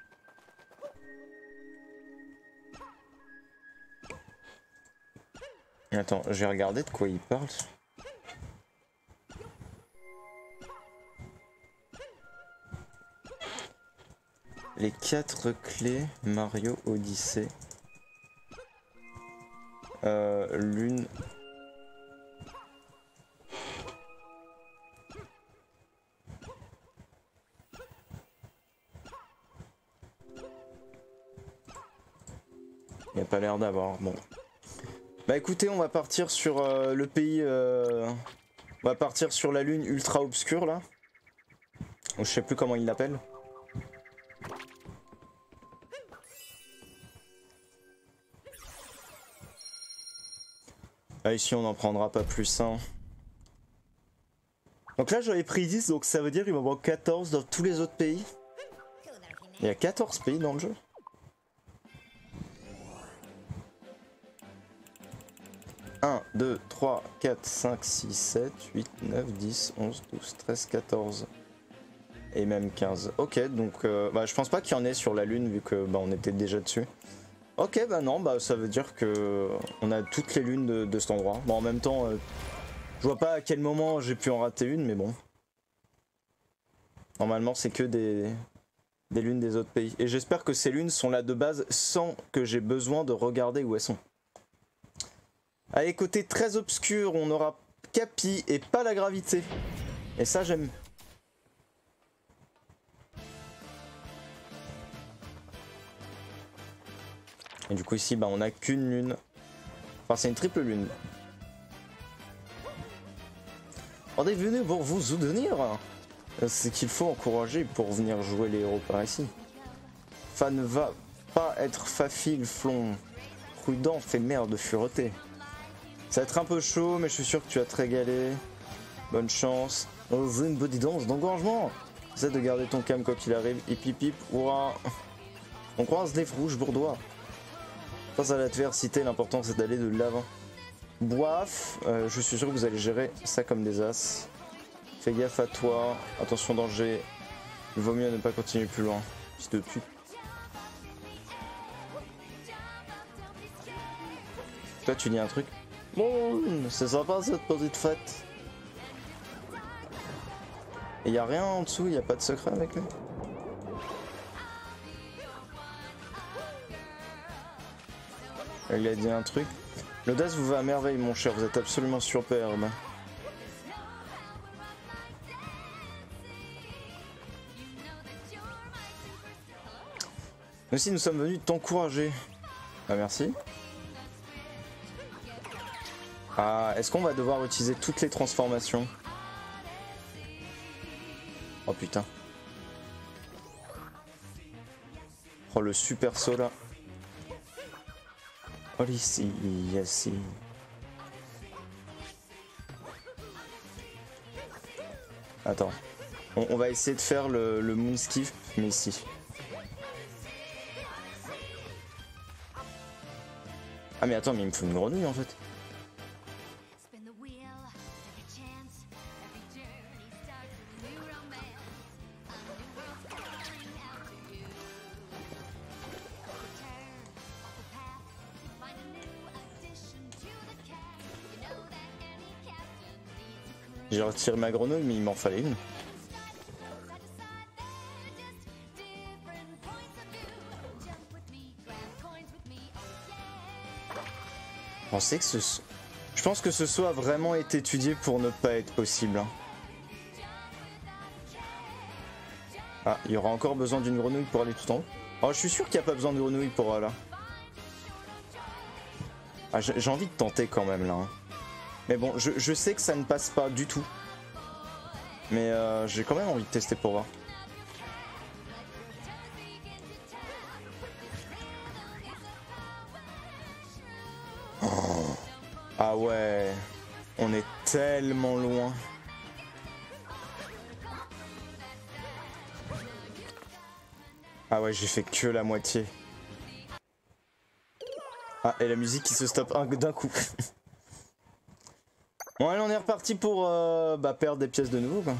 Attends, j'ai regardé de quoi il parle. Les quatre clés Mario Odyssey. Euh, l'une... Il n'y a pas l'air d'avoir, bon. Bah écoutez, on va partir sur euh, le pays... Euh... On va partir sur la lune ultra obscure là. Je sais plus comment il l'appelle. Ah, ici on n'en prendra pas plus un. Hein. Donc là j'avais pris dix, donc ça veut dire qu'il m'en manque quatorze dans tous les autres pays. Il y a quatorze pays dans le jeu. un, deux, trois, quatre, cinq, six, sept, huit, neuf, dix, onze, douze, treize, quatorze. Et même quinze. Ok, donc euh, bah, je pense pas qu'il y en ait sur la lune vu que bah, on était déjà dessus. Ok, bah non, bah ça veut dire que on a toutes les lunes de, de cet endroit. Bon, en même temps, euh, je vois pas à quel moment j'ai pu en rater une, mais bon. Normalement, c'est que des, des lunes des autres pays. Et j'espère que ces lunes sont là de base sans que j'ai besoin de regarder où elles sont. Allez, côté très obscur, on aura Capi et pas la gravité. Et ça, j'aime. Et du coup ici bah on a qu'une lune. Enfin c'est une triple lune. On est venu pour vous soutenir. C'est qu'il faut encourager pour venir jouer les héros par ici. Fa ne va pas être facile, flon. Prudent fait merde de fureté. Ça va être un peu chaud mais je suis sûr que tu vas te régaler. Bonne chance. Dans une petite danse d'engorgement. Essaie de garder ton calme quoi qu'il arrive. Hip hip hip. Ouah. On croise des rouges bourdois. Face à l'adversité, l'important c'est d'aller de l'avant. Boif, euh, je suis sûr que vous allez gérer ça comme des as. Fais gaffe à toi, attention danger. Il vaut mieux ne pas continuer plus loin. Fils de pute. Toi tu dis un truc. Bon, c'est sympa cette petite fête. Et y a rien en dessous, y a pas de secret avec lui. Il a dit un truc. L'audace vous va à merveille mon cher, vous êtes absolument superbe. Nous aussi nous sommes venus t'encourager. Ah merci. Ah, est-ce qu'on va devoir utiliser toutes les transformations? Oh putain. Oh le super saut là. Oh ici, ici. Attends. On, on va essayer de faire le, le moonskiff, mais ici. Ah mais attends, mais il me faut une grenouille en fait. J'ai retiré ma grenouille, mais il m'en fallait une. Je pensais que ce... Je pense que ce saut a vraiment été étudié pour ne pas être possible. Hein. Ah, il y aura encore besoin d'une grenouille pour aller tout en haut. Oh, je suis sûr qu'il n'y a pas besoin de grenouille pour euh, là. Ah, j'ai envie de tenter quand même là. Hein. Mais bon, je, je sais que ça ne passe pas du tout. Mais euh, j'ai quand même envie de tester pour voir. Oh. Ah ouais, on est tellement loin. Ah ouais, j'ai fait que la moitié. Ah, et la musique qui se stoppe d'un coup. Bon, allez, on est reparti pour euh, bah, perdre des pièces de nouveau, quoi.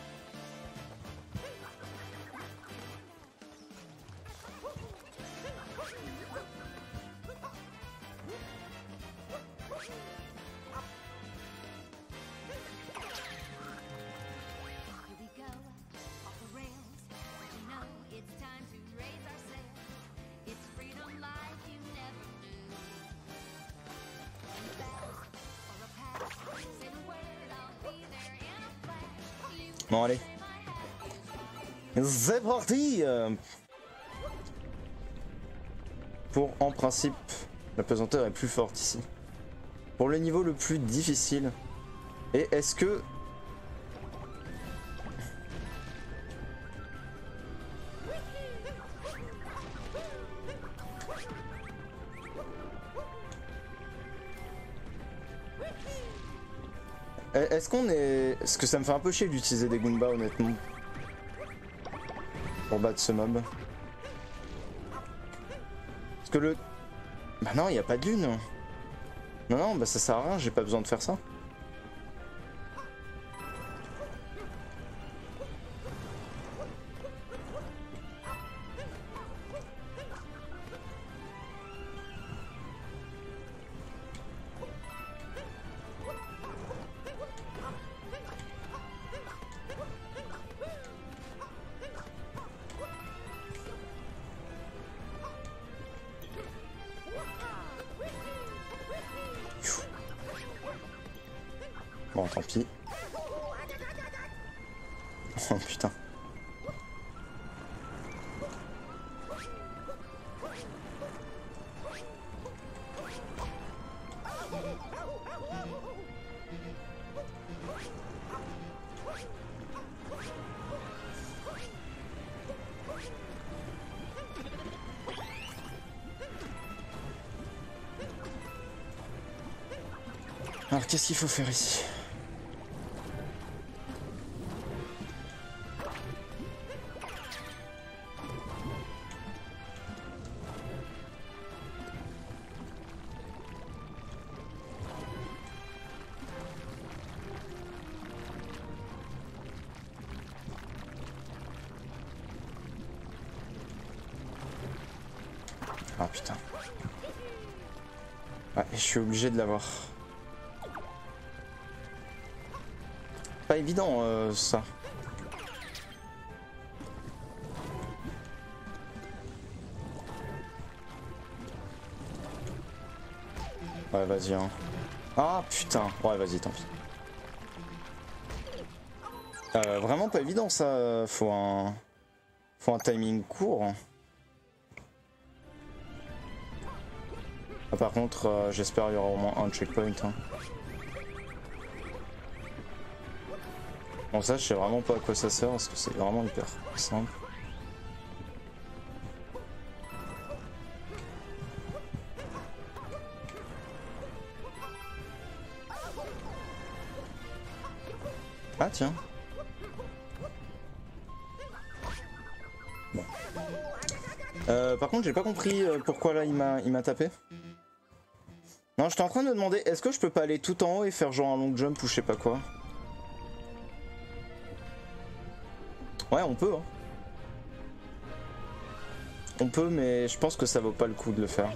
Bon allez, c'est parti euh, pour, en principe, la pesanteur est plus forte ici. Pour le niveau le plus difficile. Et est-ce que... Est-ce qu'on est... Parce que ça me fait un peu chier d'utiliser des Goombas honnêtement. Pour battre ce mob. Parce que le... Bah non, il n'y a pas de lune. Non, non, bah ça sert à rien, j'ai pas besoin de faire ça. Bon, tant pis. Oh putain. Alors qu'est-ce qu'il faut faire ici ? Ah putain. Ah, et je suis obligé de l'avoir. Pas évident euh, ça. Ouais vas-y hein. Ah putain. Ouais vas-y tant pis. Euh, vraiment pas évident ça. Faut un... Faut un timing court. Ah, par contre euh, j'espère qu'il y aura au moins un checkpoint. Hein. Bon ça je sais vraiment pas à quoi ça sert parce que c'est vraiment hyper simple. Ah tiens. Bon. Euh, par contre j'ai pas compris pourquoi là il m'a il m'a tapé. Non, j'étais en train de me demander, est-ce que je peux pas aller tout en haut et faire genre un long jump ou je sais pas quoi? Ouais, on peut, hein. On peut, mais je pense que ça vaut pas le coup de le faire.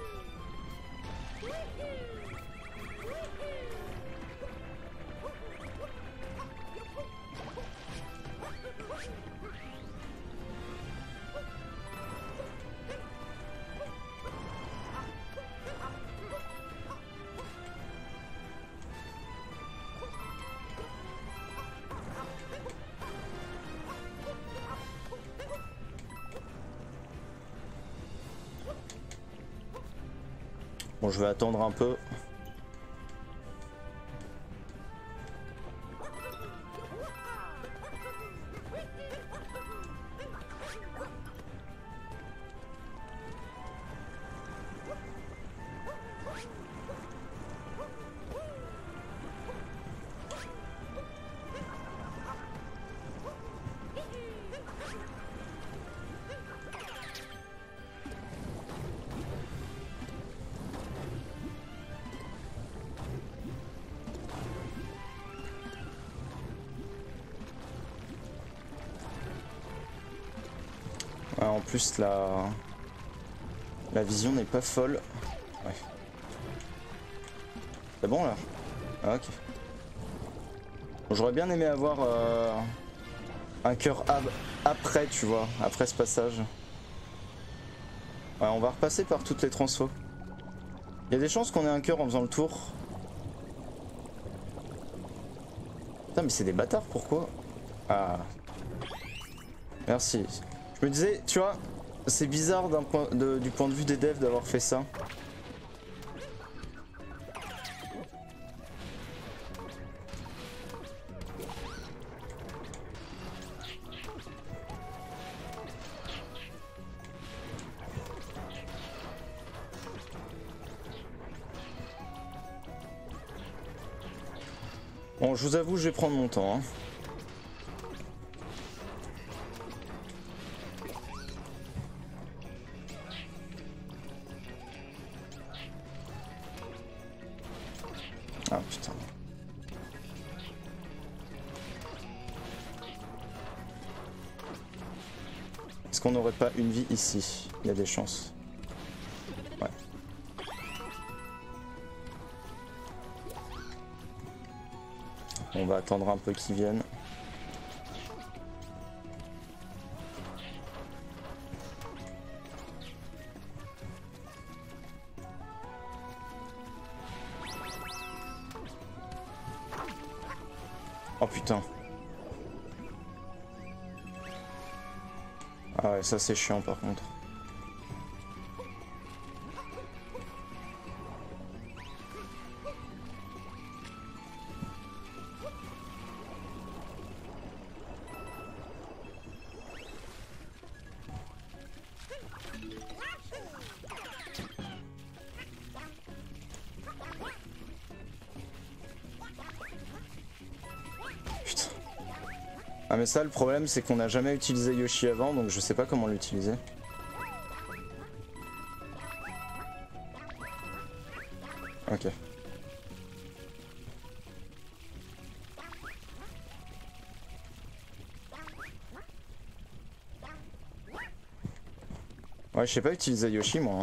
Bon, je vais attendre un peu. Ouais, en plus la la vision n'est pas folle. Ouais. C'est bon là? Ah, ok. Bon, j'aurais bien aimé avoir euh, un cœur après, tu vois, après ce passage. Ouais, on va repasser par toutes les transfos. Il y a des chances qu'on ait un cœur en faisant le tour. Putain, mais c'est des bâtards, pourquoi? Ah. Merci. Je me disais, tu vois, c'est bizarre d'un point de, du point de vue des devs d'avoir fait ça. Bon, je vous avoue, je vais prendre mon temps, hein. Ah putain. Est-ce qu'on n'aurait pas une vie ici? Il y a des chances. Ouais. On va attendre un peu qu'ils viennent. Oh putain. Ah ouais, ça c'est chiant par contre. Ah mais ça le problème c'est qu'on n'a jamais utilisé Yoshi avant donc je sais pas comment l'utiliser. Ok. Ouais je sais pas utiliser Yoshi moi. Hein.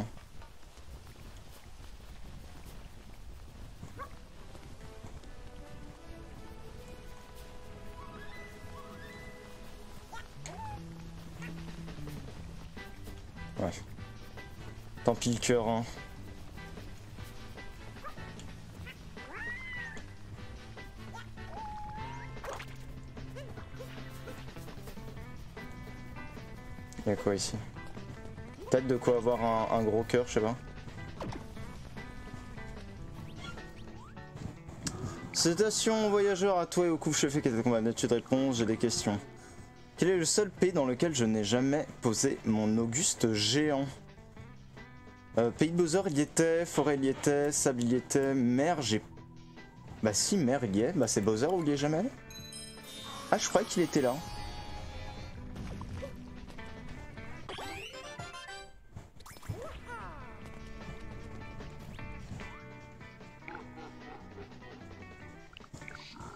Ouais. Tant pis le cœur, hein. Y'a quoi ici? Peut-être de quoi avoir un, un gros cœur, je sais pas. Citation voyageur à toi et au couvre-chef qui était combat de réponse, j'ai des questions. Quel est le seul pays dans lequel je n'ai jamais posé mon Auguste géant? euh, Pays de Bowser il y était, Forêt il y était, Sable il y était, Mer j'ai... Bah si, Mer il y est, bah c'est Bowser où il y est jamais allé? Ah je croyais qu'il était là.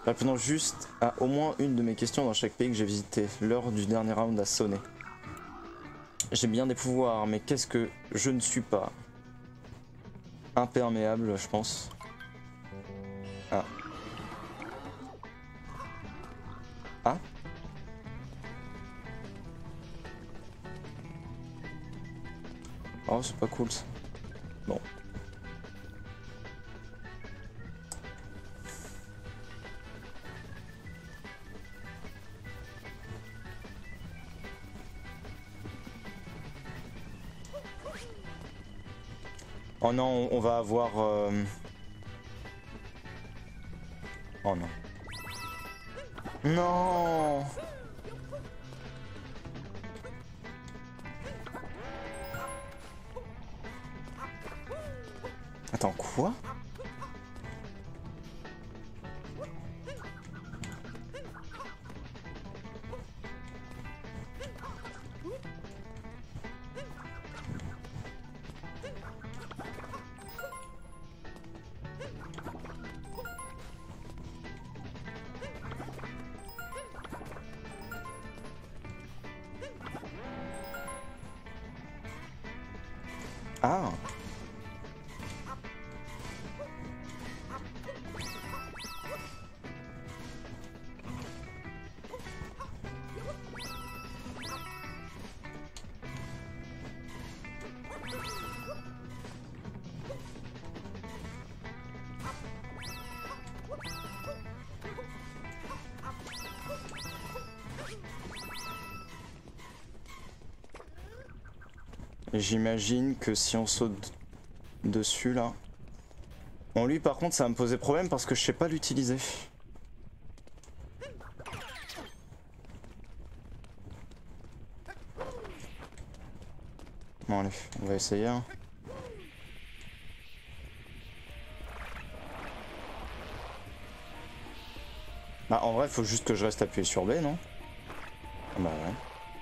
Répondons juste à au moins une de mes questions dans chaque pays que j'ai visité. L'heure du dernier round a sonné. J'ai bien des pouvoirs, mais qu'est-ce que je ne suis pas? Imperméable, je pense. Ah. Ah. Oh, c'est pas cool ça. Bon. Oh non, on va avoir... Euh... Oh non. Non. Attends, quoi? Ah. J'imagine que si on saute dessus là... Bon lui par contre ça va me poser problème parce que je sais pas l'utiliser. Bon allez, on va essayer. Hein. Bah en vrai faut juste que je reste appuyé sur B, non? Bah ouais.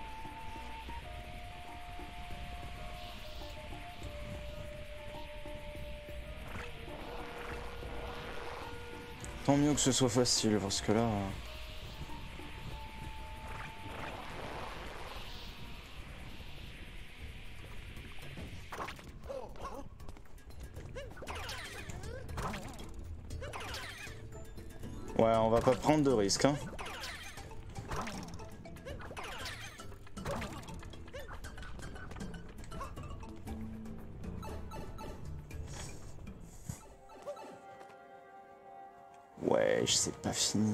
Tant mieux que ce soit facile, parce que là... Ouais, on va pas prendre de risques, hein. Ouais, c'est pas fini.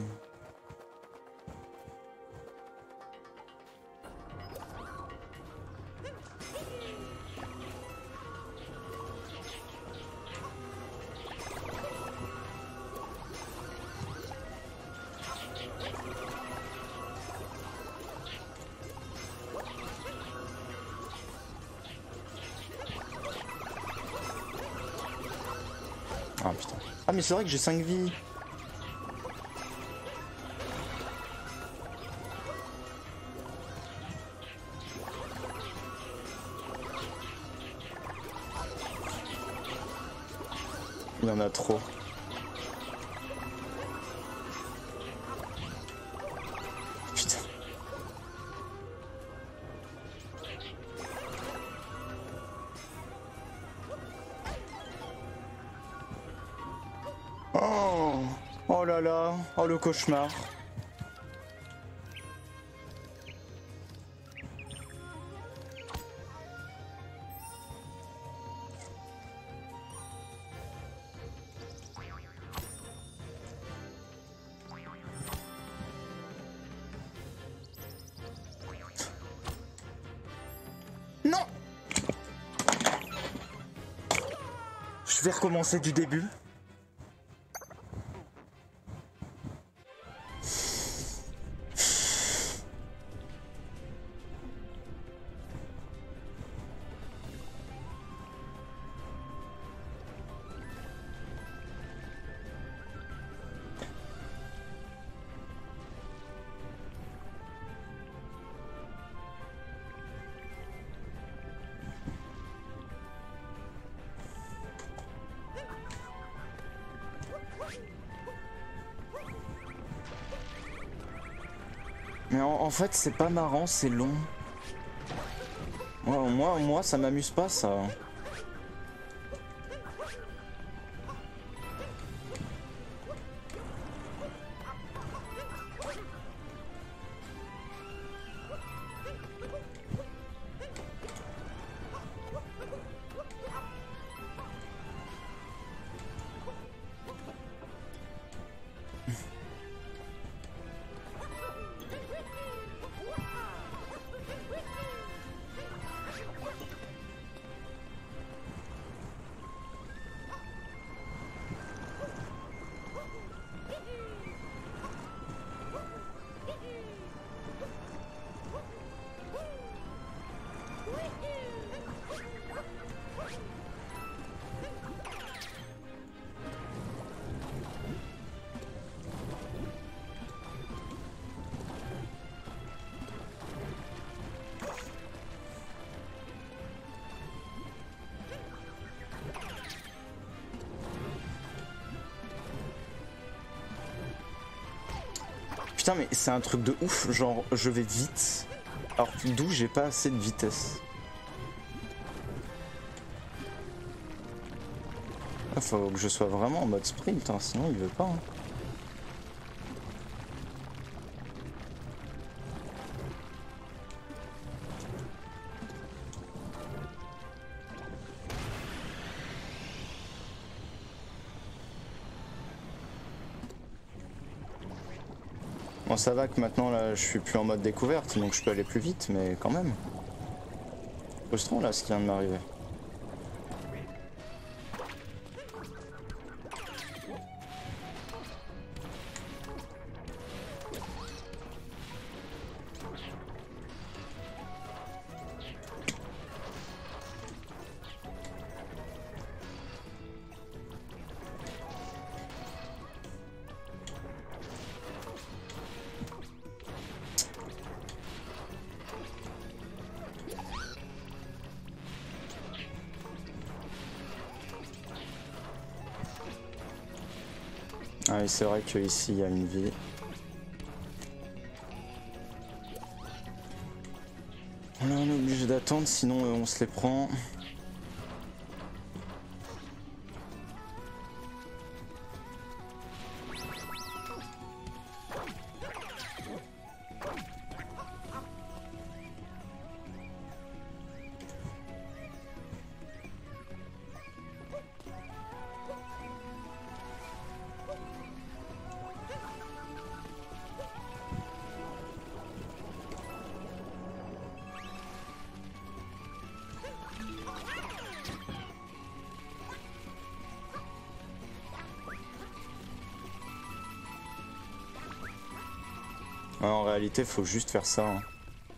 Ah putain. Ah mais c'est vrai que j'ai cinq vies. Il y en a trop. Putain. Oh, oh là là, oh le cauchemar. Non! Je vais recommencer du début. Mais en, en fait, c'est pas marrant, c'est long. Moi, moi, moi ça m'amuse pas, ça. Putain mais c'est un truc de ouf, genre je vais vite, alors d'où j'ai pas assez de vitesse. Ah, faut que je sois vraiment en mode sprint, hein, sinon il veut pas. Hein. Bon ça va que maintenant là je suis plus en mode découverte donc je peux aller plus vite mais quand même. Frustrant là ce qui vient de m'arriver. Ah oui, c'est vrai qu'ici il y a une vie. Là on est obligé d'attendre sinon euh, on se les prend. Ouais, en réalité, faut juste faire ça. Hein.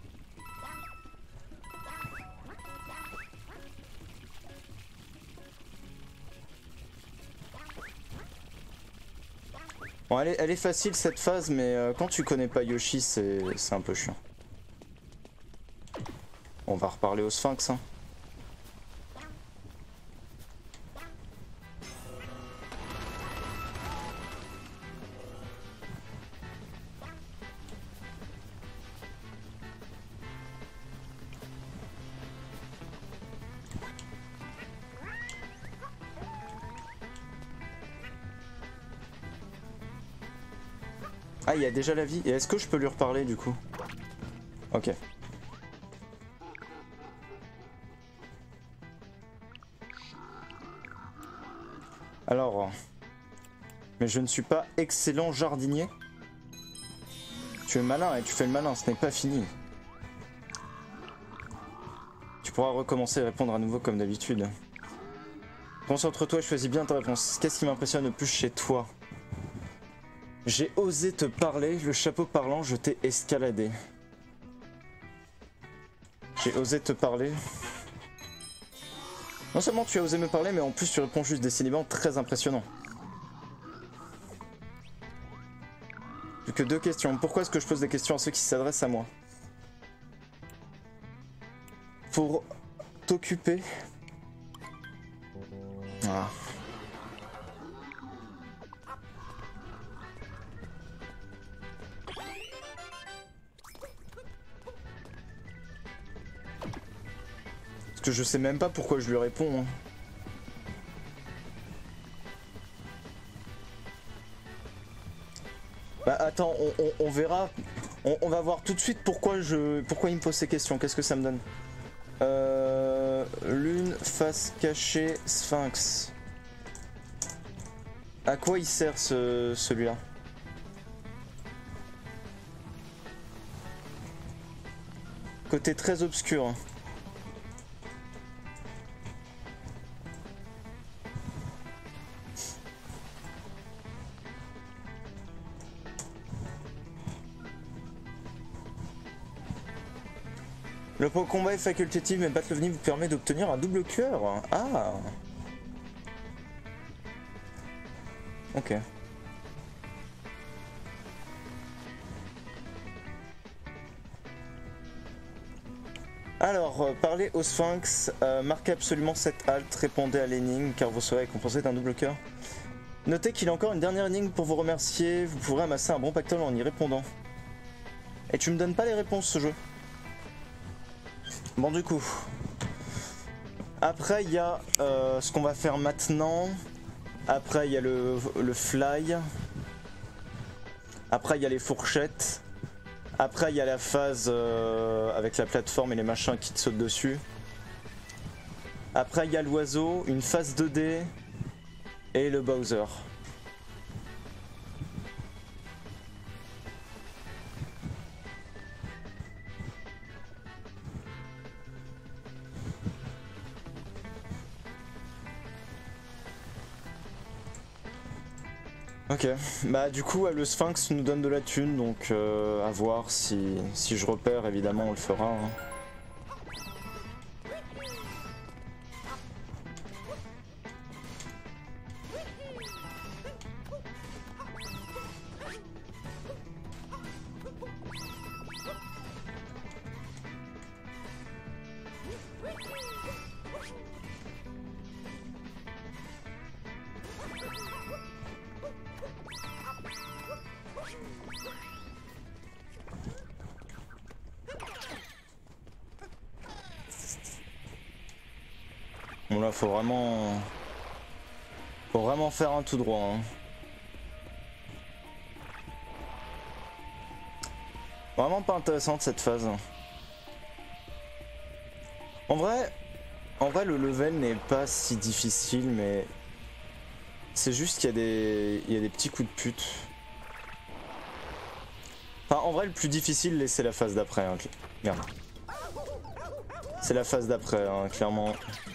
Bon, elle est, elle est facile cette phase, mais euh, quand tu connais pas Yoshi, c'est un peu chiant. On va reparler au Sphinx. Hein. Ah, il y a déjà la vie. Et est-ce que je peux lui reparler du coup? Ok. Alors... Mais je ne suis pas excellent jardinier. Tu es malin et tu fais le malin, ce n'est pas fini. Tu pourras recommencer et répondre à nouveau comme d'habitude. Concentre-toi et choisis bien ta réponse. Qu'est-ce qui m'impressionne le plus chez toi? J'ai osé te parler, le chapeau parlant, je t'ai escaladé. J'ai osé te parler. Non seulement tu as osé me parler, mais en plus tu réponds juste des célibats très impressionnants. Plus que deux questions. Pourquoi est-ce que je pose des questions à ceux qui s'adressent à moi? Pour t'occuper. Ah. que je sais même pas pourquoi je lui réponds. Hein. Bah attends, on, on, on verra. On, on va voir tout de suite pourquoi je, pourquoi il me pose ces questions. Qu'est-ce que ça me donne? euh, Lune, face cachée, sphinx. À quoi il sert ce, celui-là? Côté très obscur. Le combat est facultatif, mais battre l'ovni vous permet d'obtenir un double cœur. Ah. Ok. Alors, euh, parlez au Sphinx, euh, marquez absolument cette halte, répondez à l'énigme, car vous serez récompensé d'un double cœur. Notez qu'il y a encore une dernière énigme pour vous remercier, vous pourrez amasser un bon pactole en y répondant. Et tu me donnes pas les réponses, ce jeu. Bon, du coup. Après, il y a euh, ce qu'on va faire maintenant. Après, il y a le, le fly. Après, il y a les fourchettes. Après, il y a la phase euh, avec la plateforme et les machins qui te sautent dessus. Après, il y a l'oiseau, une phase deux D et le Bowser. Ok, bah du coup le Sphinx nous donne de la thune, donc euh, à voir si, si je repère, évidemment on le fera. Hein. Bon là faut vraiment... Faut vraiment faire un tout droit. Hein. Vraiment pas intéressante cette phase. En vrai... En vrai le level n'est pas si difficile, mais... C'est juste qu'il y a des... Il y a des petits coups de pute. Enfin en vrai le plus difficile c'est la phase d'après. Hein. Merde. C'est la phase d'après, hein, clairement.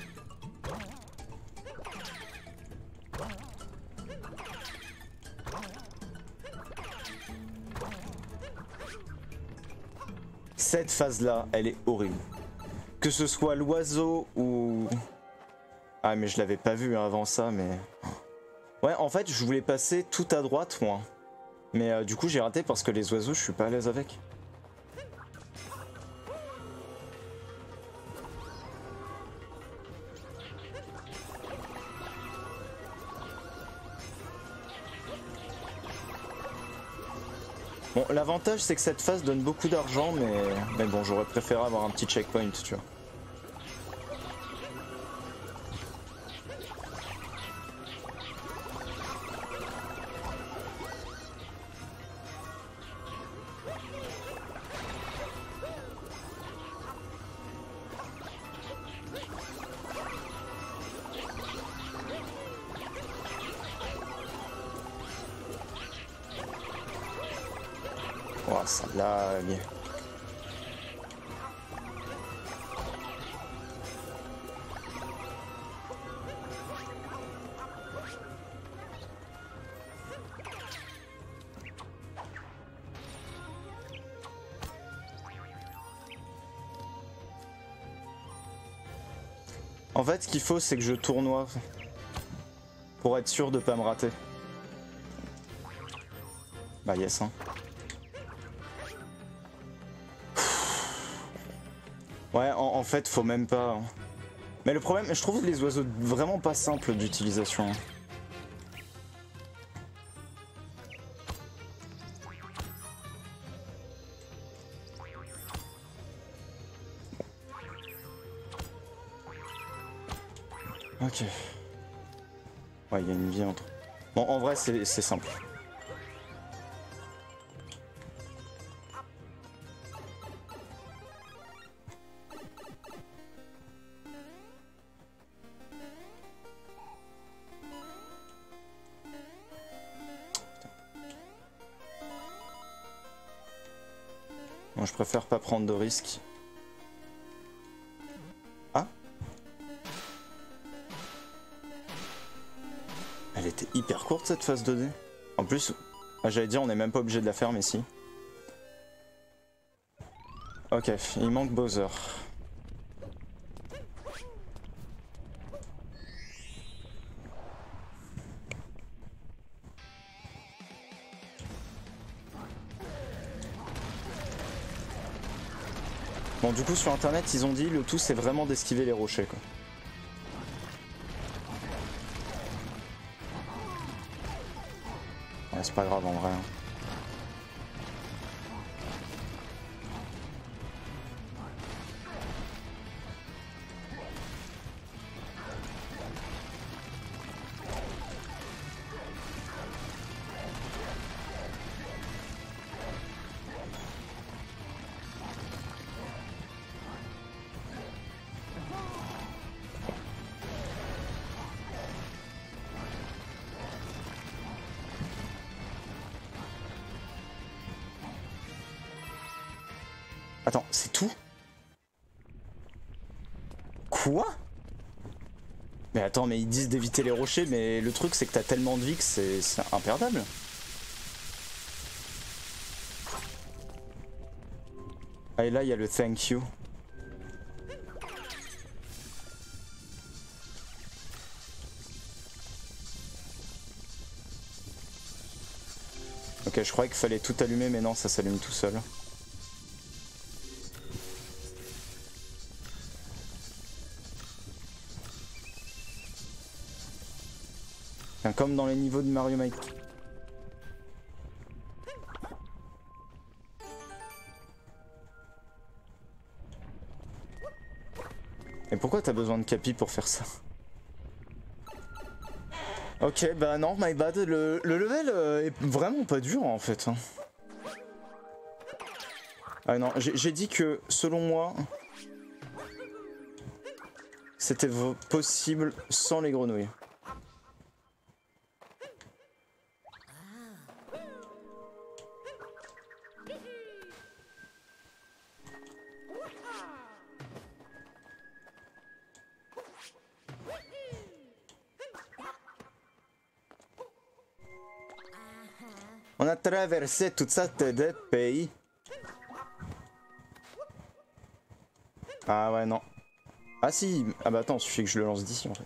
Cette phase-là, elle est horrible. Que ce soit l'oiseau ou... Ah mais je l'avais pas vu avant ça, mais... Ouais, en fait, je voulais passer tout à droite, moi. Mais euh, du coup, j'ai raté parce que les oiseaux, je suis pas à l'aise avec. Bon, l'avantage c'est que cette phase donne beaucoup d'argent, mais... mais bon, j'aurais préféré avoir un petit checkpoint, tu vois. Oh, ça lag. En fait, ce qu'il faut, c'est que je tournoie pour être sûr de pas me rater. Bah yes, hein. Ouais, en, en fait, faut même pas... Hein. Mais le problème, je trouve les oiseaux vraiment pas simples d'utilisation. Ok. Ouais, il y a une vie entre... Bon, en vrai, c'est simple. Moi, je préfère pas prendre de risques. Ah? Elle était hyper courte cette phase deux D. En plus, j'allais dire, on n'est même pas obligé de la faire, mais si. Ok, il manque Bowser. Bon, du coup, sur internet, ils ont dit le tout c'est vraiment d'esquiver les rochers, quoi. Ouais, c'est pas grave en vrai. Hein. Attends, c'est tout? Quoi? Mais attends, mais ils disent d'éviter les rochers, mais le truc c'est que t'as tellement de vie que c'est imperdable. Ah et là il y a le thank you. Ok, je croyais qu'il fallait tout allumer, mais non, ça s'allume tout seul. Enfin, comme dans les niveaux de Mario Maker. Et pourquoi t'as besoin de Capi pour faire ça? Ok, bah non, my bad. Le, le level euh, est vraiment pas dur en fait. Hein. Ah non, j'ai dit que selon moi, c'était possible sans les grenouilles. On a traversé toute cette de pays. Ah ouais, non. Ah si, ah bah attends, il suffit que je le lance d'ici en fait.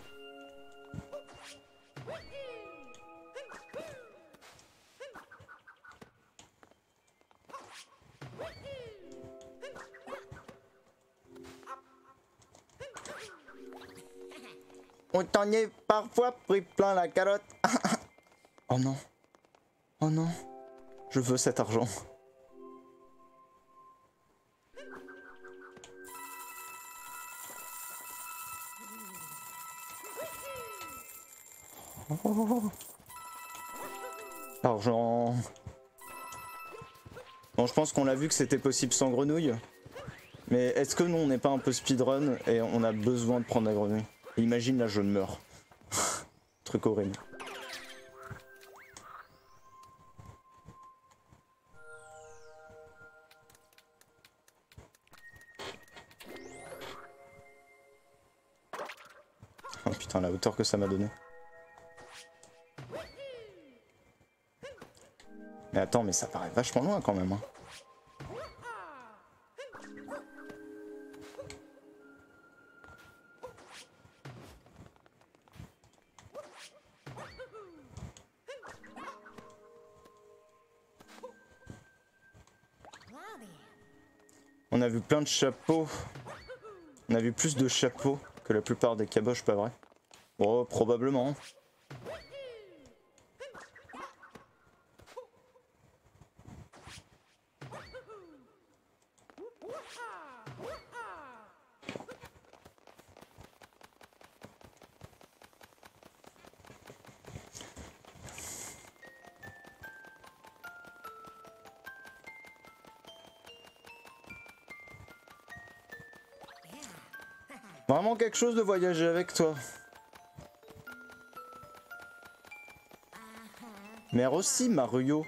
On t'en est parfois pris plein la carotte. Oh non. Oh non. Je veux cet argent. Oh. Argent. Bon, je pense qu'on l'a vu que c'était possible sans grenouille. Mais est-ce que nous on n'est pas un peu speedrun et on a besoin de prendre la grenouille? Imagine là je meurs. Truc horrible. Oh putain la hauteur que ça m'a donné. Mais attends mais ça paraît vachement loin quand même. Hein. On a vu plein de chapeaux. On a vu plus de chapeaux que la plupart des caboches, pas vrai? Bon, probablement. Vraiment quelque chose de voyager avec toi. Mère aussi, Mario.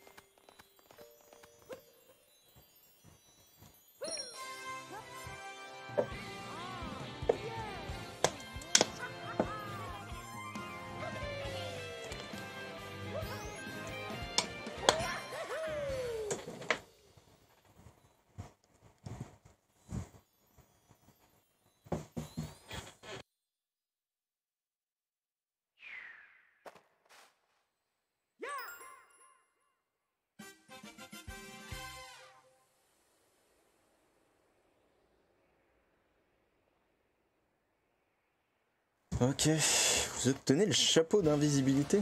Ok, vous obtenez le chapeau d'invisibilité.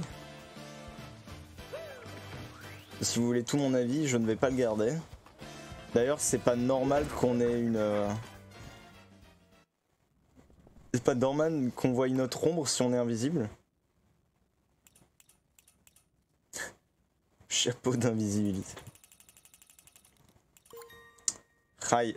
Si vous voulez tout mon avis, je ne vais pas le garder. D'ailleurs, c'est pas normal qu'on ait une... Euh... C'est pas normal qu'on voie notre ombre si on est invisible. Chapeau d'invisibilité. Rail.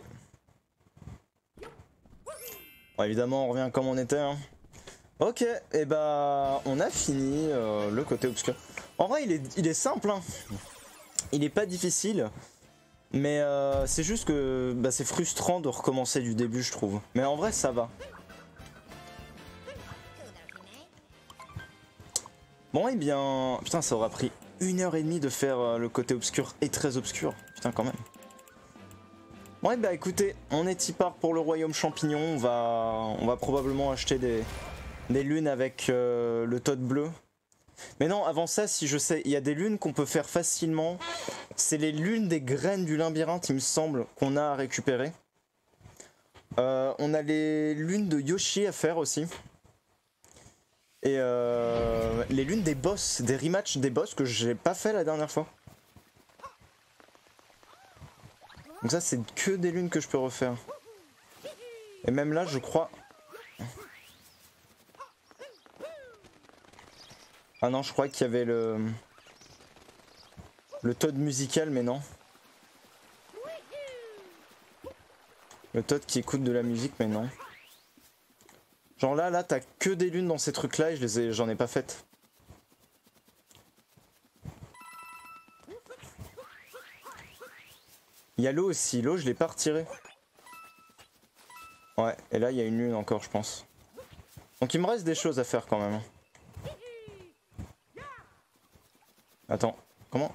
Bon, évidemment, on revient comme on était. Hein. Ok, et bah on a fini euh, le côté obscur. En vrai, il est, il est simple, hein. Il est pas difficile, mais euh, c'est juste que bah, c'est frustrant de recommencer du début, je trouve. Mais en vrai, ça va. Bon, et eh bien, putain, ça aura pris une heure et demie de faire euh, le côté obscur et très obscur. Putain, quand même. Bon, et bah écoutez, on est y part pour le royaume champignon. On va, on va probablement acheter des des lunes avec euh, le Toad bleu. Mais non, avant ça, si je sais, il y a des lunes qu'on peut faire facilement. C'est les lunes des graines du labyrinthe, il me semble, qu'on a à récupérer. Euh, on a les lunes de Yoshi à faire aussi. Et euh, les lunes des boss, des rematchs des boss que j'ai pas fait la dernière fois. Donc ça, c'est que des lunes que je peux refaire. Et même là, je crois... Ah non, je crois qu'il y avait le... Le Toad musical, mais non. Le Toad qui écoute de la musique, mais non. Genre là, là, t'as que des lunes dans ces trucs-là et je les ai, j'en ai pas faites. Il y a l'eau aussi. L'eau, je l'ai pas retirée. Ouais, et là, il y a une lune encore, je pense. Donc il me reste des choses à faire quand même. Attends, comment...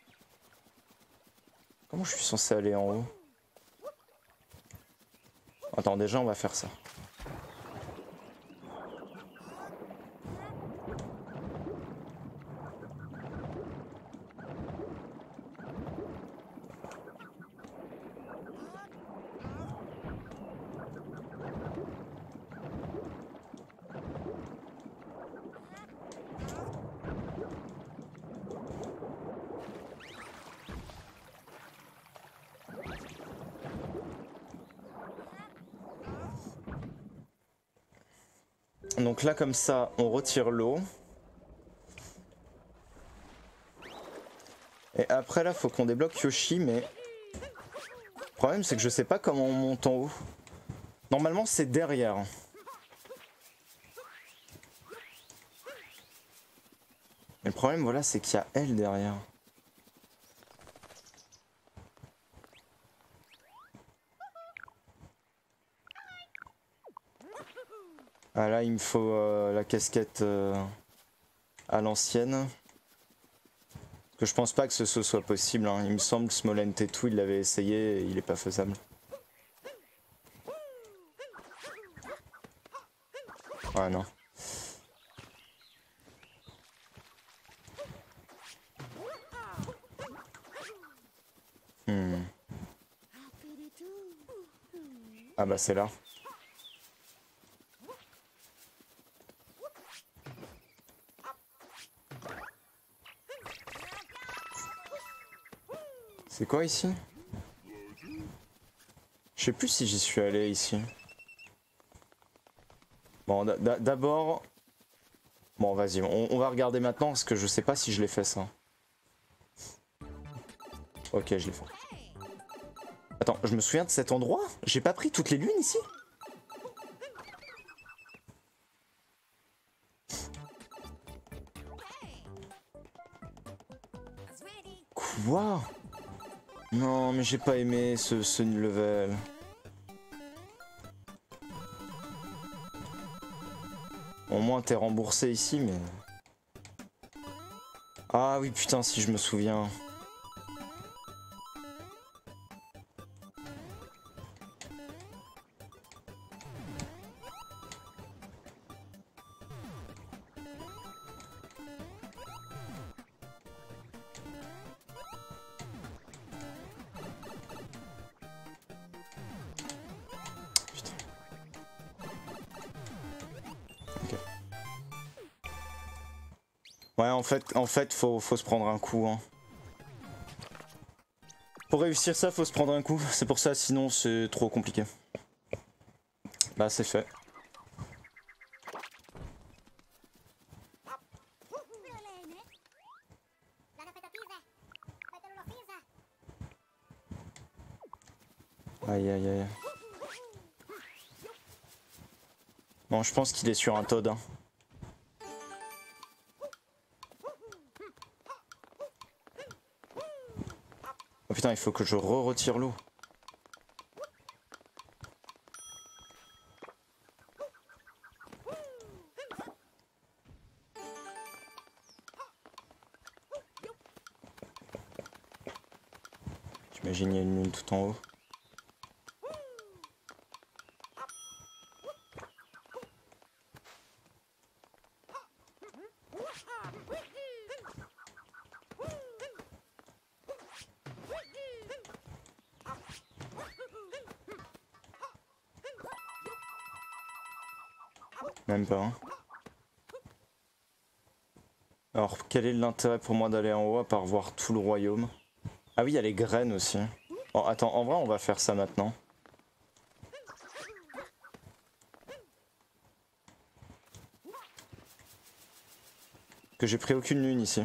Comment je suis censé aller en haut? Attends, déjà, on va faire ça. Donc là, comme ça, on retire l'eau. Et après, là, faut qu'on débloque Yoshi, mais... Le problème, c'est que je sais pas comment on monte en haut. Normalement, c'est derrière. Mais le problème, voilà, c'est qu'il y a elle derrière. Ah là, il me faut euh, la casquette euh, à l'ancienne. Que je pense pas que ce, ce soit possible. Hein. Il me semble Smolent et tout, il l'avait essayé et il est pas faisable. Ah non. Hmm. Ah bah c'est là. C'est quoi ici? Je sais plus si j'y suis allé ici. Bon, d'abord... Bon, vas-y, on, on va regarder maintenant parce que je sais pas si je l'ai fait ça. Ok, je l'ai fait. Attends, je me souviens de cet endroit? J'ai pas pris toutes les lunes ici? pouvoir. Non, mais j'ai pas aimé ce, ce level. Au moins t'es remboursé ici, mais... Ah oui, putain, si je me souviens. Ouais, en fait, en fait, faut, faut se prendre un coup. Hein. Pour réussir ça, faut se prendre un coup. C'est pour ça, sinon c'est trop compliqué. Bah, c'est fait. Aïe, aïe, aïe. Bon, je pense qu'il est sur un Toad. Hein. Oh putain, il faut que je re-retire l'eau. J'imagine il y a une lune tout en haut. Même pas. Hein. Alors, quel est l'intérêt pour moi d'aller en haut à part voir tout le royaume? Ah oui, il y a les graines aussi. Oh, attends, en vrai, on va faire ça maintenant. Que j'ai pris aucune lune ici.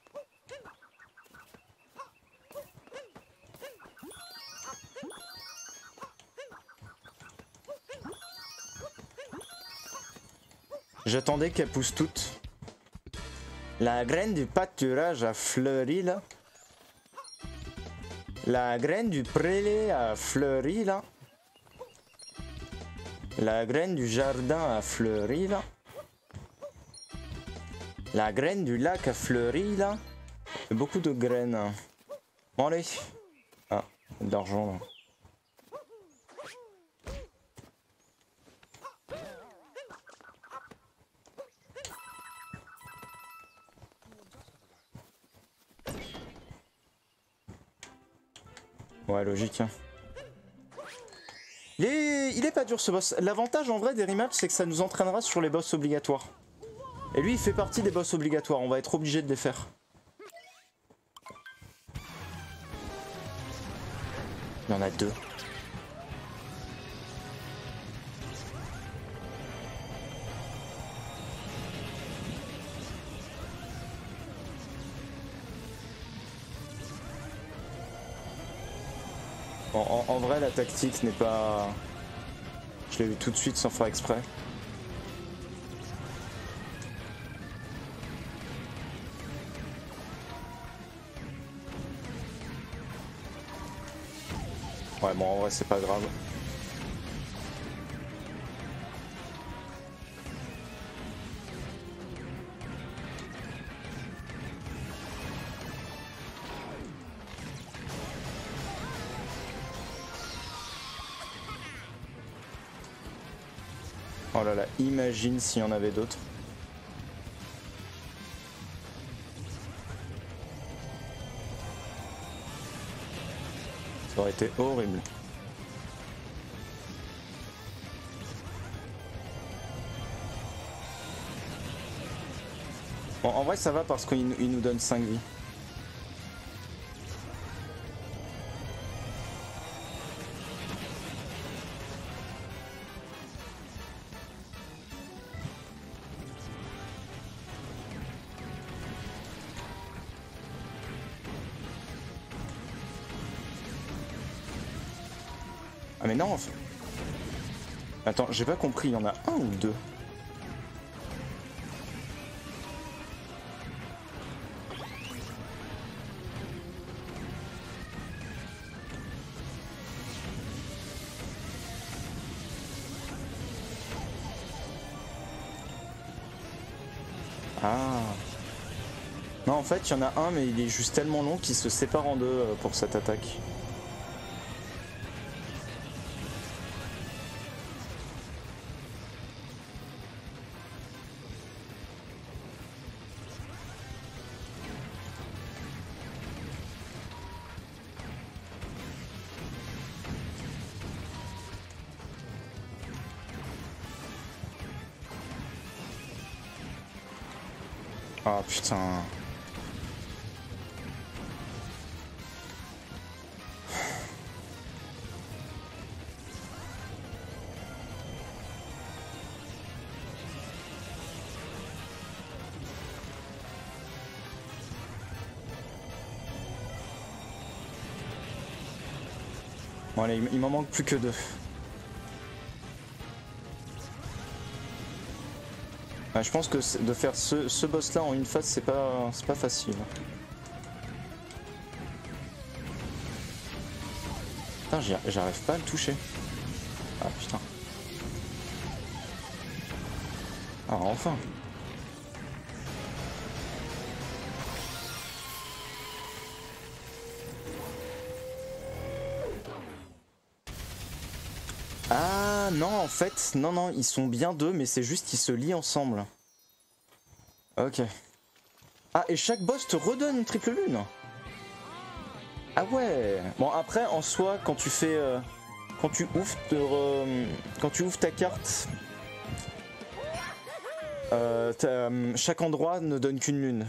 J'attendais qu'elles poussent toutes. La graine du pâturage a fleuri là. La graine du prélé a fleuri là. La graine du jardin a fleuri là. La graine du lac a fleuri là. Beaucoup de graines. Bon allez. Ah, d'argent là. Ouais, logique. Hein. Il est... il est pas dur ce boss. L'avantage en vrai des rematchs, c'est que ça nous entraînera sur les boss obligatoires. Et lui, il fait partie des boss obligatoires. On va être obligé de les faire. Il y en a deux. En, en, en vrai, la tactique n'est pas... Je l'ai vu tout de suite sans faire exprès. Ouais, bon, en vrai, c'est pas grave. Oh là là, imagine s'il y en avait d'autres. Ça aurait été horrible. Bon, en vrai ça va parce qu'il nous donne cinq vies. Ah mais non en fait... Attends, j'ai pas compris, il y en a un ou deux? Ah. Non, en fait, il y en a un, mais il est juste tellement long qu'il se sépare en deux euh, pour cette attaque. Ah putain. Bon allez, il m'en manque plus que deux. Ah, je pense que de faire ce, ce boss là en une phase c'est pas, c'est pas facile. Putain, j'arrive pas à le toucher. Ah putain. Ah enfin. Ah non, en fait, non, non, ils sont bien deux, mais c'est juste qu'ils se lient ensemble. Ok. Ah, et chaque boss te redonne une triple lune. Ah ouais. Bon, après, en soi, quand tu fais... Euh, quand tu ouvres, te, euh, quand tu ouvres ta carte, euh, euh, chaque endroit ne donne qu'une lune.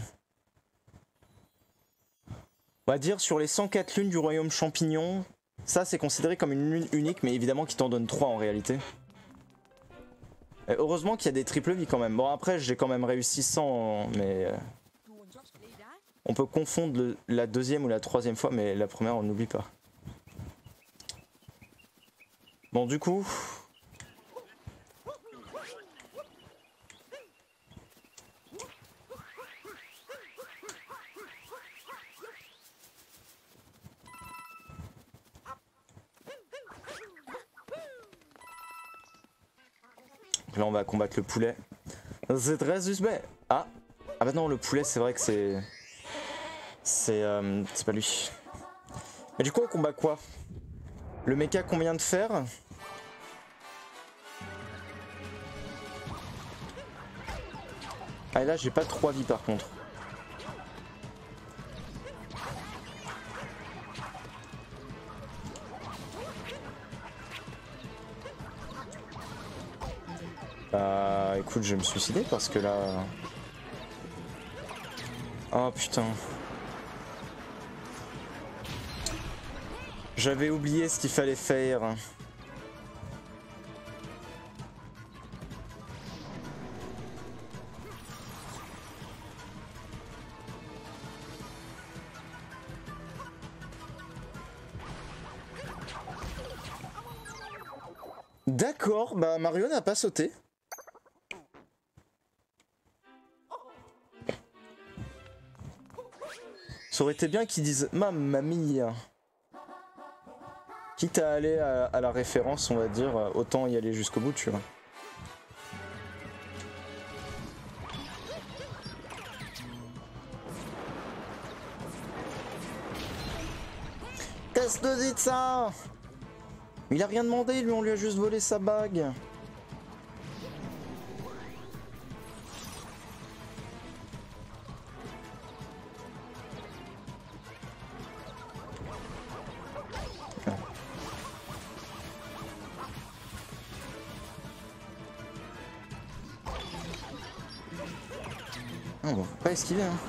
On va dire, sur les cent quatre lunes du royaume champignon, ça c'est considéré comme une lune unique, mais évidemment qui t'en donne trois en réalité. Et heureusement qu'il y a des triple vies quand même. Bon après j'ai quand même réussi sans, mais... Euh, on peut confondre le, la deuxième ou la troisième fois, mais la première on n'oublie pas. Bon du coup... Là on va combattre le poulet. C'est très suspect. Ah. Ah bah non, le poulet c'est vrai que c'est... C'est euh, c'est pas lui. Mais du coup on combat quoi? Le mecha qu'on vient de faire? Ah et là j'ai pas trois vies par contre. Bah écoute, je vais me suicider parce que là... Oh putain. J'avais oublié ce qu'il fallait faire. D'accord, bah Mario n'a pas sauté. Ça aurait été bien qu'ils disent Mamma mia. Quitte à aller à, à la référence, on va dire, autant y aller jusqu'au bout, tu vois. Qu'est-ce que dites ça? Il a rien demandé, lui, on lui a juste volé sa bague. Ah bon, pas esquiver, hein.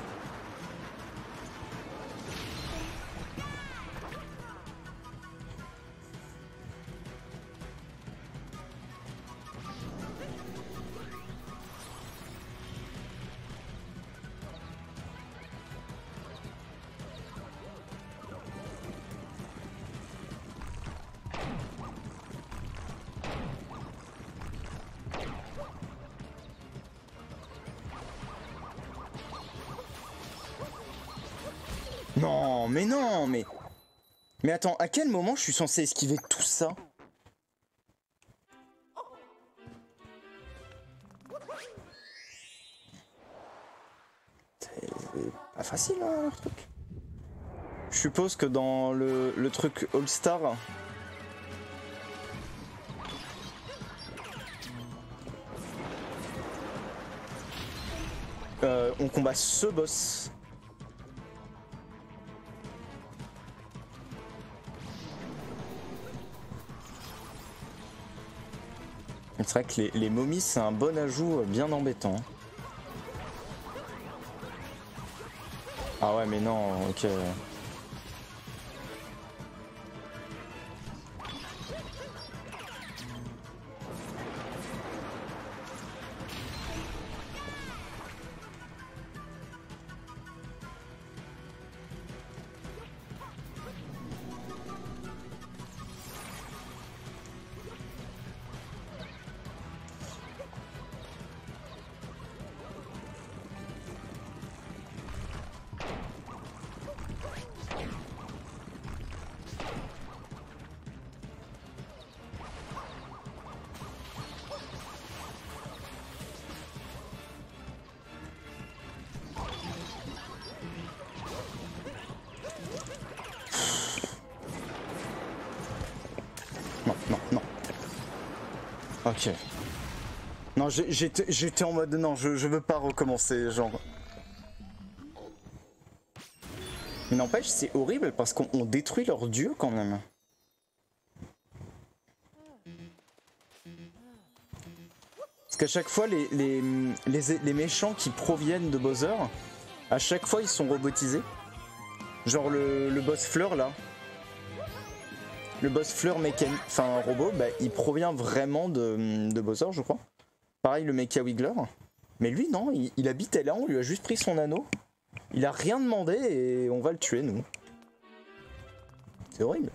Non, mais non, mais... Mais attends, à quel moment je suis censé esquiver tout ça? facile hein, leur truc. Je suppose que dans le, le truc All-Star... Euh, on combat ce boss. C'est vrai que les, les momies c'est un bon ajout bien embêtant. Ah ouais mais non, ok. Non, non, non. Ok. Non, j'étais en mode non, je, je veux pas recommencer, genre. Mais n'empêche, c'est horrible parce qu'on détruit leur dieu quand même. Parce qu'à chaque fois, les, les, les, les méchants qui proviennent de Bowser, à chaque fois ils sont robotisés. Genre le, le boss fleur là. Le boss fleur mécanique, enfin robot, bah, il provient vraiment de, de Bowser, je crois. Pareil, le Mecha Wiggler. Mais lui, non, il, il habitait là, on lui a juste pris son anneau. Il a rien demandé et on va le tuer, nous. C'est horrible.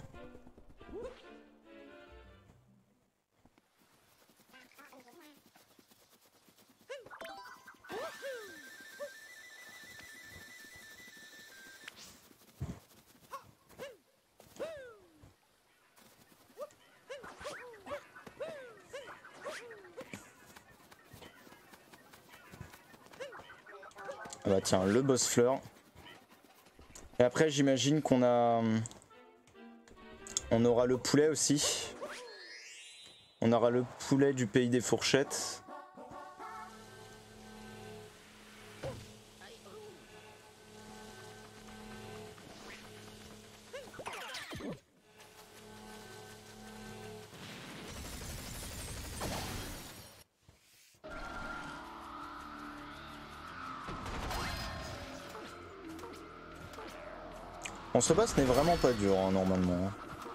Ah bah tiens, le boss fleur. Et après j'imagine qu'on a... On aura le poulet aussi. On aura le poulet du pays des fourchettes. Bon, ce boss n'est vraiment pas dur, hein, normalement.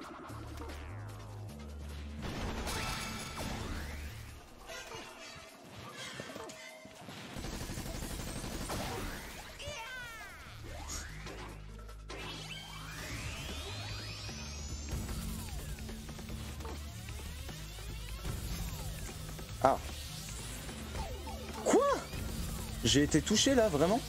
Ah. Quoi? J'ai été touché là, vraiment?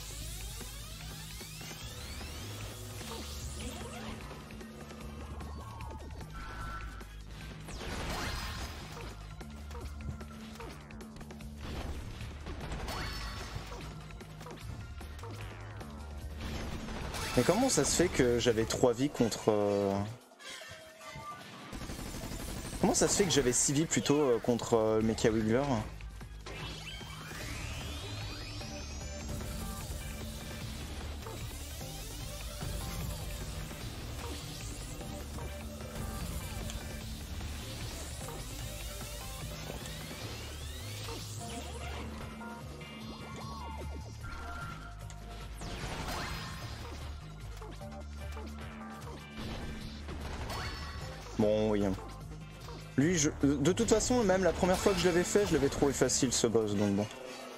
Mais comment ça se fait que j'avais trois vies contre... Euh... Comment ça se fait que j'avais six vies plutôt euh, contre euh, Mecha Wiggler? Bon, oui. Lui, je... de toute façon, même la première fois que je l'avais fait, je l'avais trouvé facile ce boss, donc bon.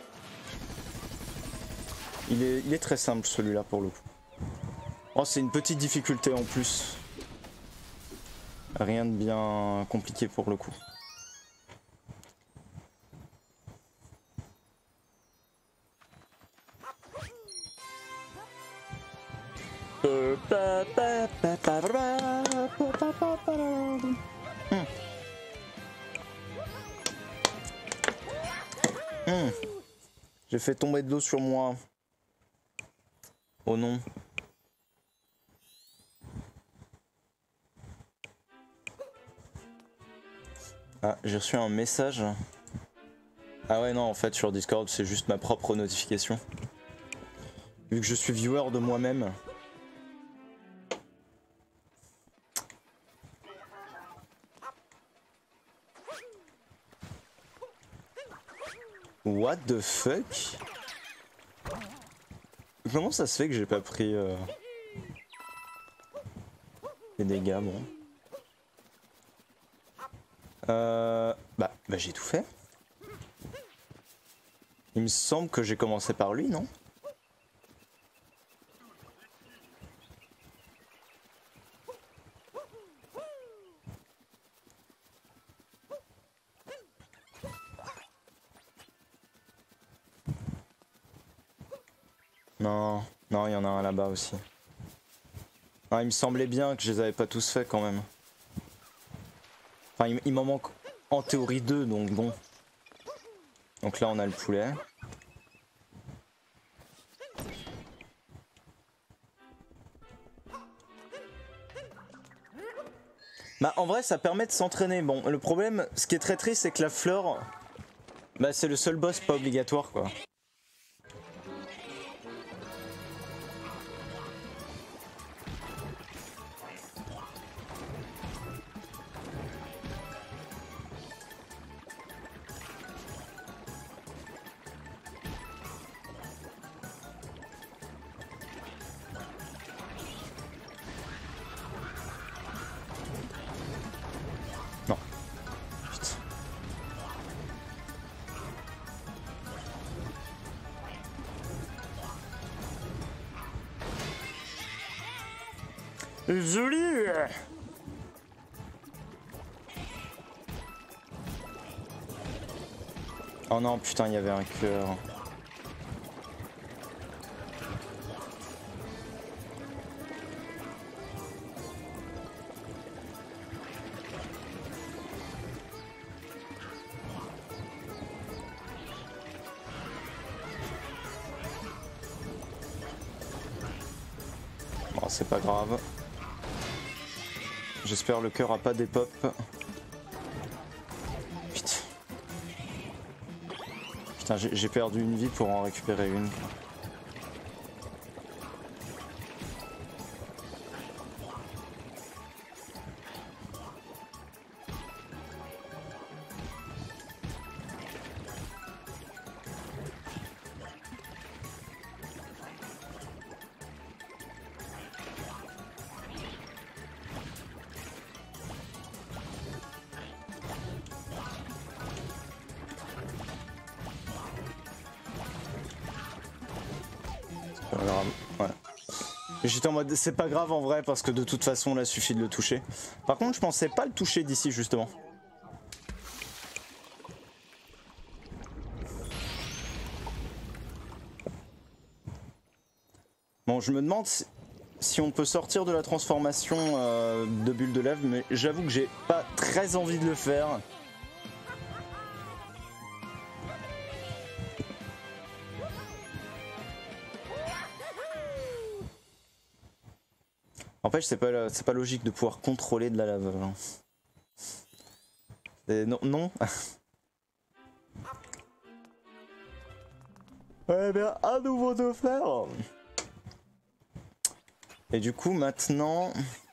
Il est, il est très simple celui-là pour le coup. Oh, c'est une petite difficulté en plus. Rien de bien compliqué pour le coup. Hmm. Hmm. J'ai fait tomber de l'eau sur moi. Oh non. Ah, j'ai reçu un message. Ah ouais, non, en fait, sur Discord, c'est juste ma propre notification. Vu que je suis viewer de moi-même. What the fuck? Comment ça se fait que j'ai pas pris euh... les dégâts, bon. Euh... Bah, bah j'ai tout fait. Il me semble que j'ai commencé par lui, non? Non, non, il y en a un là-bas aussi. Ah, il me semblait bien que je les avais pas tous faits quand même. Enfin, il, il m'en manque en théorie deux, donc bon. Donc là, on a le poulet. Bah, en vrai, ça permet de s'entraîner. Bon, le problème, ce qui est très triste, c'est que la fleur, bah, c'est le seul boss pas obligatoire, quoi. Non. Putain. Joli. Oh non, putain, il y avait un cœur. Bon, c'est pas grave. J'espère le cœur a pas des pop. Putain. Putain, j'ai perdu une vie pour en récupérer une. Ouais. J'étais en mode c'est pas grave en vrai parce que de toute façon là suffit de le toucher. Par contre je pensais pas le toucher d'ici justement. Bon je me demande si, si on peut sortir de la transformation euh, de bulle de lèvres, mais j'avoue que j'ai pas très envie de le faire. En fait, c'est pas, c'est pas logique de pouvoir contrôler de la lave. Et non, non. Ouais, bien, à nouveau de faire. Et du coup, maintenant.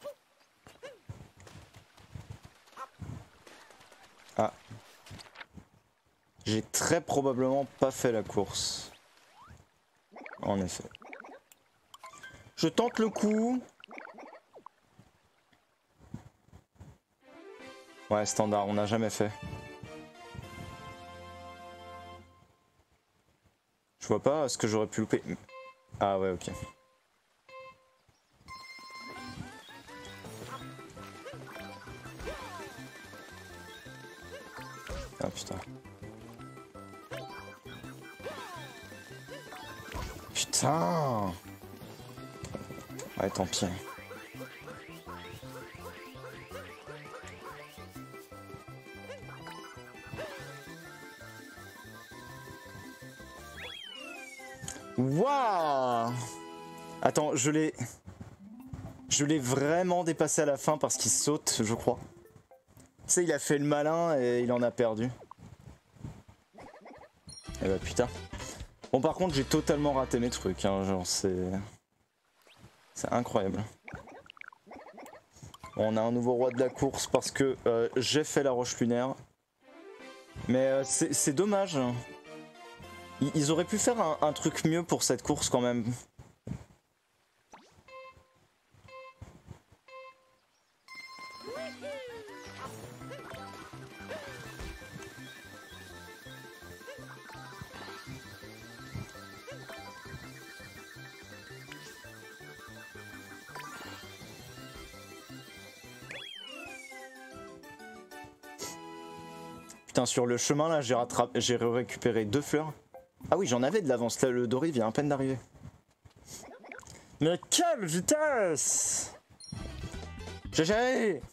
Ah. J'ai très probablement pas fait la course. En effet. Je tente le coup. Ouais, standard, on n'a jamais fait. Je vois pas ce que j'aurais pu louper. Ah ouais, ok. Ah putain. Putain. Ouais, tant pis. Waouh! Attends, je l'ai... Je l'ai vraiment dépassé à la fin parce qu'il saute, je crois. Tu sais, il a fait le malin et il en a perdu. Eh bah putain. Bon, par contre, j'ai totalement raté mes trucs, hein, genre c'est... C'est incroyable. Bon, on a un nouveau roi de la course parce que euh, j'ai fait la roche lunaire. Mais euh, c'est dommage. Ils, ils auraient pu faire un, un truc mieux pour cette course quand même. Putain, sur le chemin là, j'ai rattrapé, j'ai récupéré deux fleurs. Ah oui, j'en avais de l'avance, là le doré vient à peine d'arriver. Mais quelle vitesse! G G!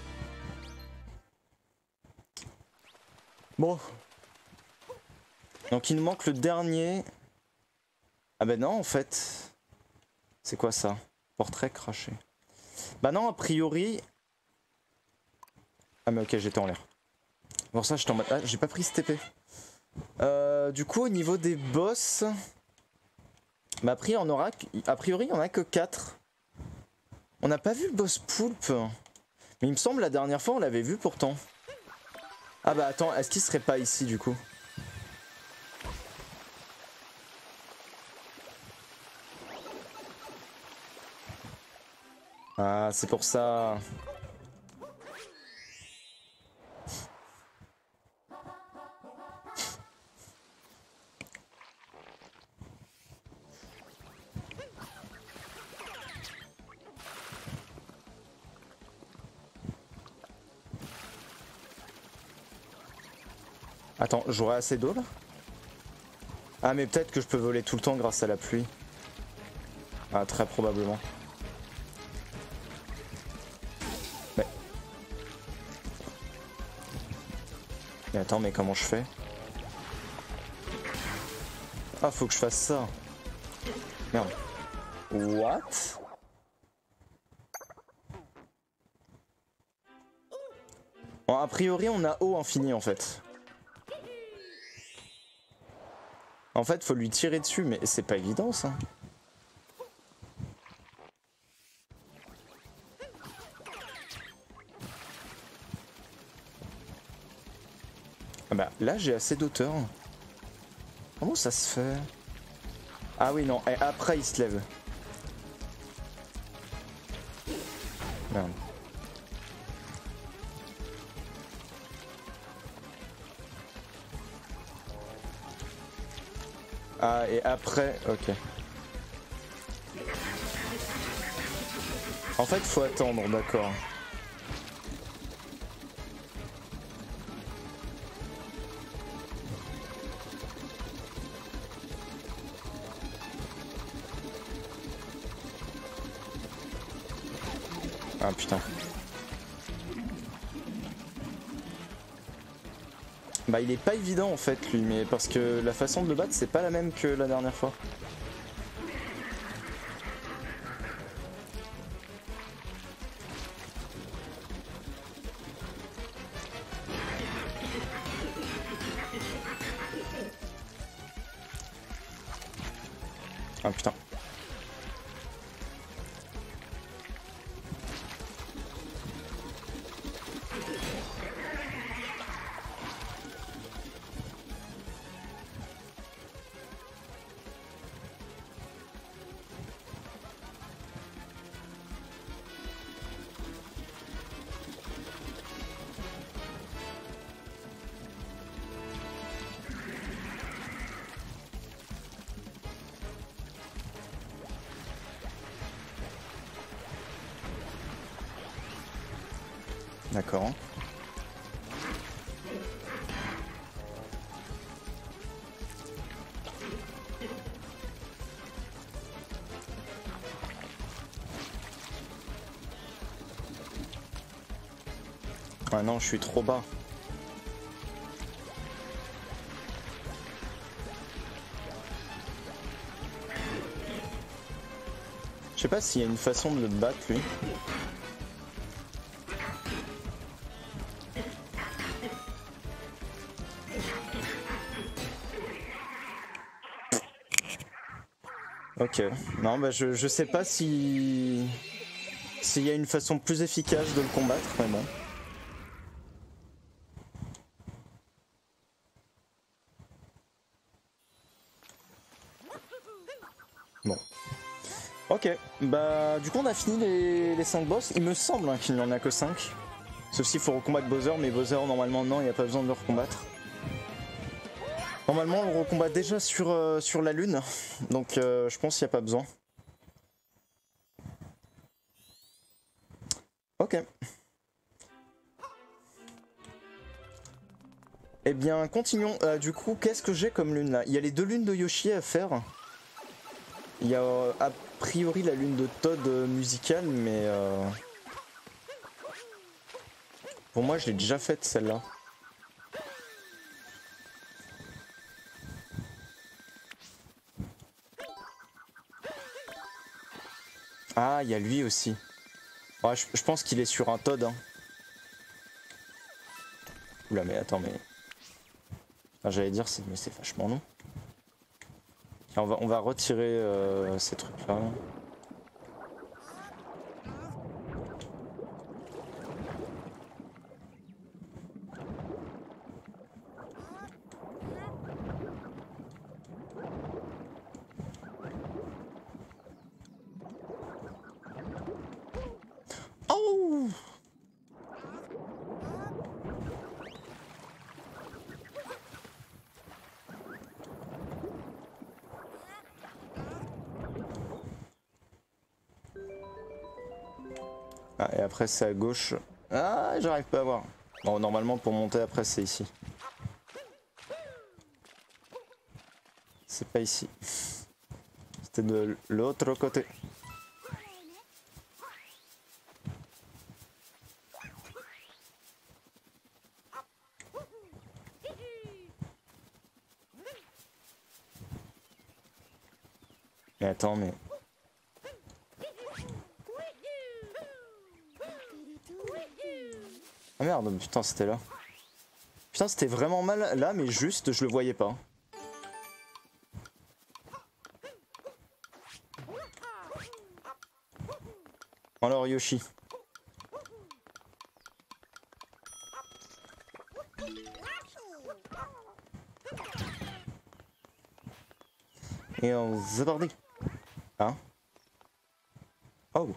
Bon. Donc il nous manque le dernier. Ah bah non en fait. C'est quoi ça? Portrait craché. Bah non, a priori... Ah mais ok, j'étais en l'air. Pour ça, j'étais en mode... Ah, j'ai pas pris ce T P. Euh, du coup, au niveau des boss... Bah, a priori, on aura... a priori, il n'y en a que quatre. On n'a pas vu le boss poulpe. Mais il me semble, la dernière fois, on l'avait vu pourtant. Ah bah attends, est-ce qu'il serait pas ici, du coup? Ah, c'est pour ça... Attends, j'aurai assez d'eau là? Ah mais peut-être que je peux voler tout le temps grâce à la pluie. Ah très probablement. Mais... Mais attends, mais comment je fais? Ah faut que je fasse ça. Merde. What? Bon, a priori on a eau infinie en fait. En fait, faut lui tirer dessus, mais c'est pas évident ça. Ah bah là j'ai assez d'auteur. Comment ça se fait? Ah oui non, et après il se lève. Merde. Ah et après, ok. En fait faut attendre, d'accord. Ah putain. Bah il est pas évident en fait lui, mais parce que la façon de le battre c'est pas la même que la dernière fois. Ah putain. D'accord. Ah non, je suis trop bas. Je sais pas s'il y a une façon de le battre lui. Ok, non bah je, je sais pas si s'il y a une façon plus efficace de le combattre, mais bon. Bon. Ok, bah du coup on a fini les, les cinq boss, il me semble hein, qu'il n'y en a que cinq. Sauf s'il faut recombattre Bowser, mais Bowser normalement non, il n'y a pas besoin de le recombattre. Normalement on le recombat déjà sur, euh, sur la lune, donc euh, je pense qu'il n'y a pas besoin. Ok. Eh bien continuons, euh, du coup qu'est-ce que j'ai comme lune là? Il y a les deux lunes de Yoshi à faire. Il y a euh, a priori la lune de Todd euh, musicale, mais euh... pour moi je l'ai déjà faite celle-là. Ah, il y a lui aussi. Ouais, je, je pense qu'il est sur un Todd. Hein. Oula, mais attends, mais... Ah, j'allais dire, mais c'est vachement long. On va, on va retirer euh, ces trucs-là. Oh! Ah, et après c'est à gauche. Ah, j'arrive pas à voir. Bon, normalement pour monter après c'est ici. C'est pas ici. C'était de l'autre côté. Mais attends, mais... Ah merde, putain, c'était là. Putain, c'était vraiment mal là, mais juste, je le voyais pas. Alors Yoshi. Et on se parti. Hein? Oh.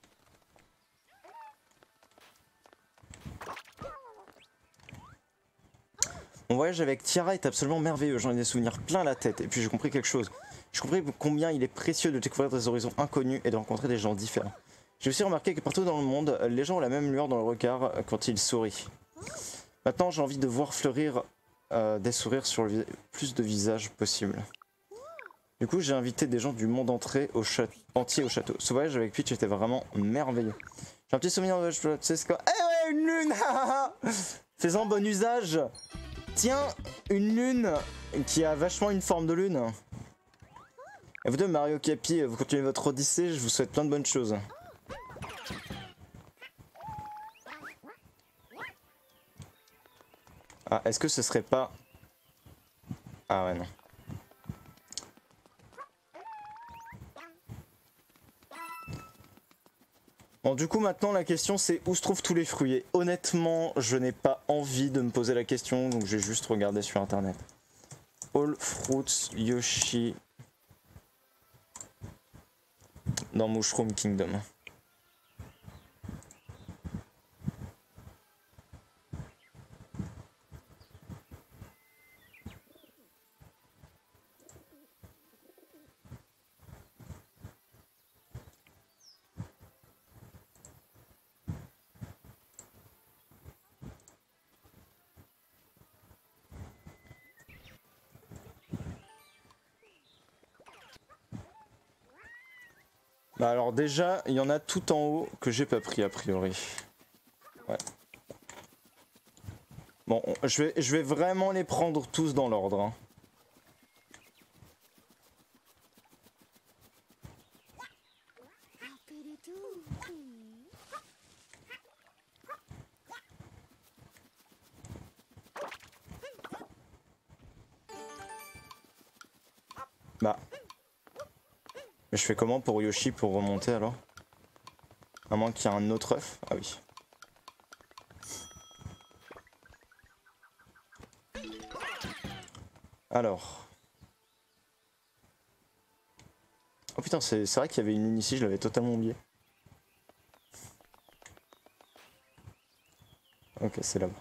Mon voyage avec Tiara est absolument merveilleux, j'en ai des souvenirs plein la tête, et puis j'ai compris quelque chose. J'ai compris combien il est précieux de découvrir des horizons inconnus et de rencontrer des gens différents. J'ai aussi remarqué que partout dans le monde, les gens ont la même lueur dans le regard quand ils sourient. Maintenant, j'ai envie de voir fleurir euh, des sourires sur le plus de visages possible. Du coup, j'ai invité des gens du monde entier au, entier au château. Ce voyage avec Peach était vraiment merveilleux. J'ai un petit souvenir de... Tu sais ce quoi? Eh ouais, une lune. Fais-en bon usage. Tiens, une lune qui a vachement une forme de lune. Et vous deux, Mario Capi, vous continuez votre odyssée, je vous souhaite plein de bonnes choses. Ah, est-ce que ce serait pas... Ah ouais, non. Bon, du coup, maintenant, la question, c'est où se trouvent tous les fruits? Et honnêtement, je n'ai pas envie de me poser la question, donc j'ai juste regardé sur Internet. All Fruits Yoshi dans Mushroom Kingdom. Bah alors déjà, il y en a tout en haut que j'ai pas pris a priori. Ouais. Bon, je vais, je vais vraiment les prendre tous dans l'ordre. Hein. Bah. Mais je fais comment pour Yoshi pour remonter alors? À moins qu'il y ait un autre œuf. Ah oui. Alors. Oh putain, c'est vrai qu'il y avait une lune ici, je l'avais totalement oublié. Ok, c'est là-bas.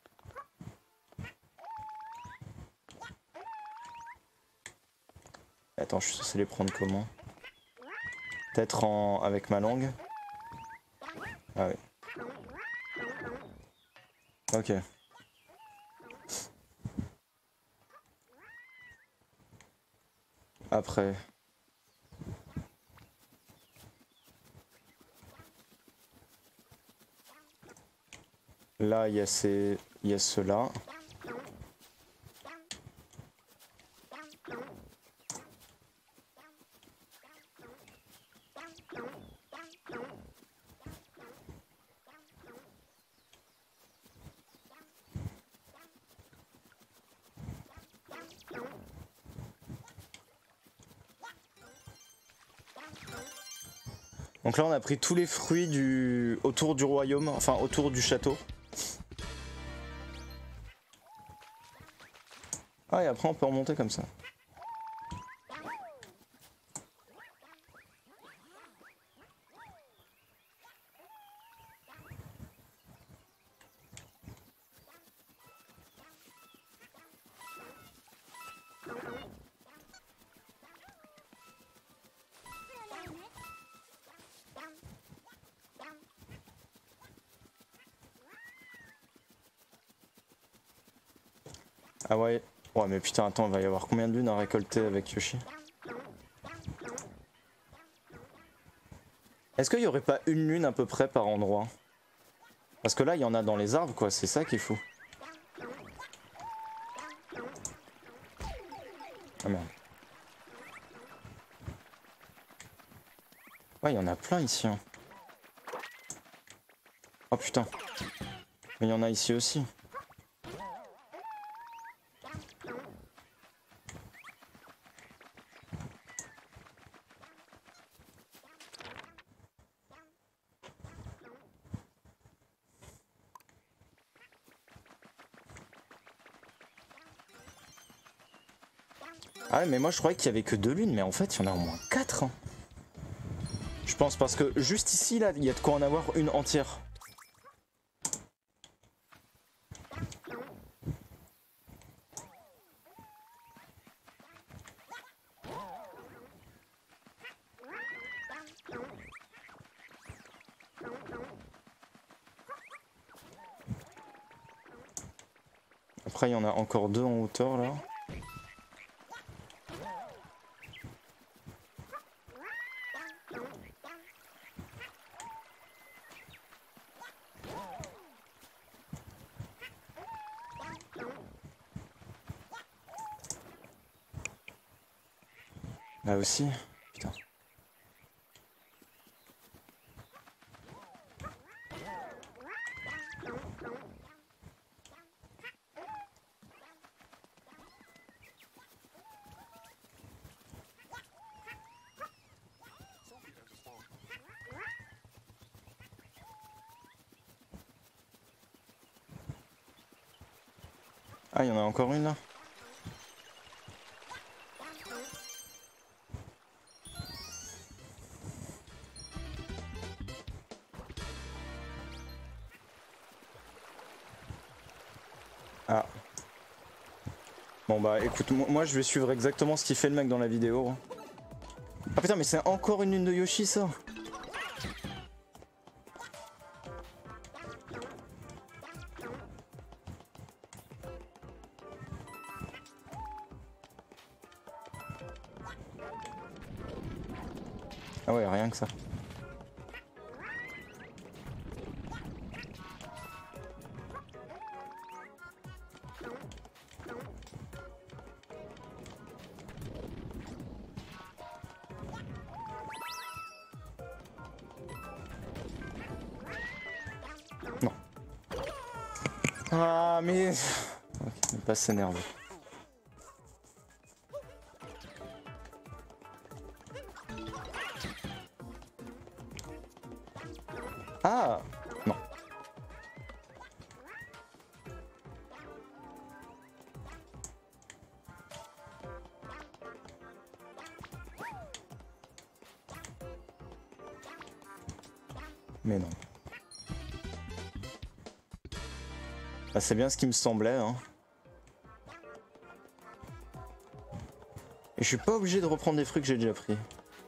Attends, je suis censé les prendre comment? Peut-être en... avec ma langue? Ah oui. Ok. Après... Là, il y a ces... il y a ceux-là. Donc là on a pris tous les fruits du... autour du royaume, enfin autour du château. Ah et après on peut remonter comme ça. Ah ouais. Ouais mais putain attends, il va y avoir combien de lunes à récolter avec Yoshi? Est-ce qu'il y aurait pas une lune à peu près par endroit? Parce que là il y en a dans les arbres quoi, c'est ça qui est fou. Ah merde. Ouais il y en a plein ici. Hein. Oh putain. Mais il y en a ici aussi. Ah ouais mais moi je croyais qu'il y avait que deux lunes mais en fait il y en a au moins quatre. Hein. Je pense parce que juste ici là il y a de quoi en avoir une entière. Après il y en a encore deux en hauteur là. Là aussi, putain. Ah, il y en a encore une là. Ah. Bon bah écoute, moi je vais suivre exactement ce qu'il fait le mec dans la vidéo. Ah putain mais c'est encore une lune de Yoshi ça. Ah ouais rien que ça. Non. Ah mais... Ok, ne pas s'énerver. Mais non. Bah, c'est bien ce qui me semblait, hein. Et je suis pas obligé de reprendre des fruits que j'ai déjà pris.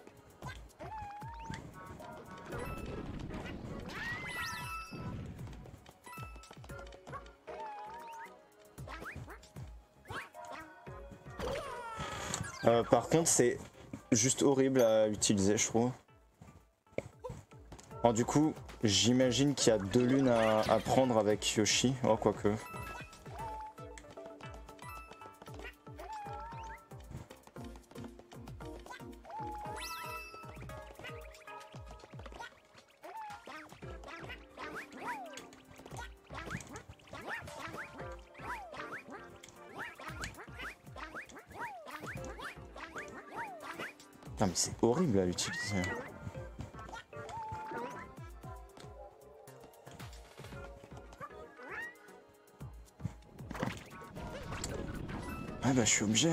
Euh, par contre, c'est juste horrible à utiliser, je trouve. Alors du coup, j'imagine qu'il y a deux lunes à, à prendre avec Yoshi. Oh, quoique. Non mais c'est horrible à utiliser. Ah bah je suis obligé.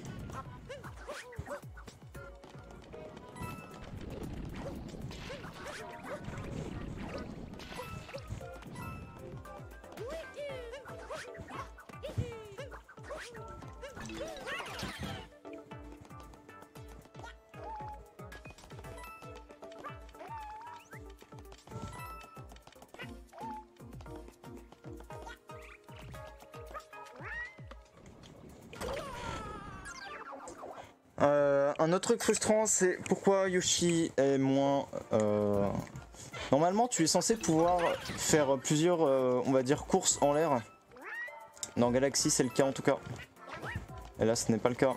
Euh, un autre truc frustrant, c'est pourquoi Yoshi est moins... Euh... Normalement, tu es censé pouvoir faire plusieurs, euh, on va dire, courses en l'air. Dans Galaxy, c'est le cas en tout cas. Et là, ce n'est pas le cas.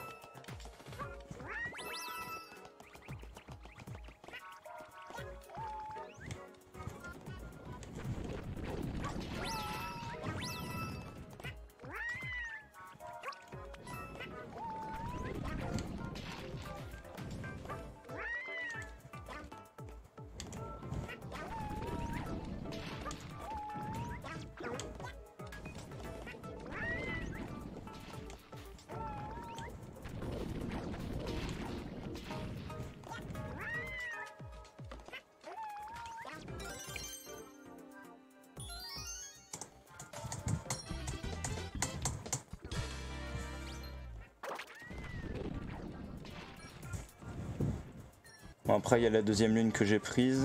Bon, après, il y a la deuxième lune que j'ai prise.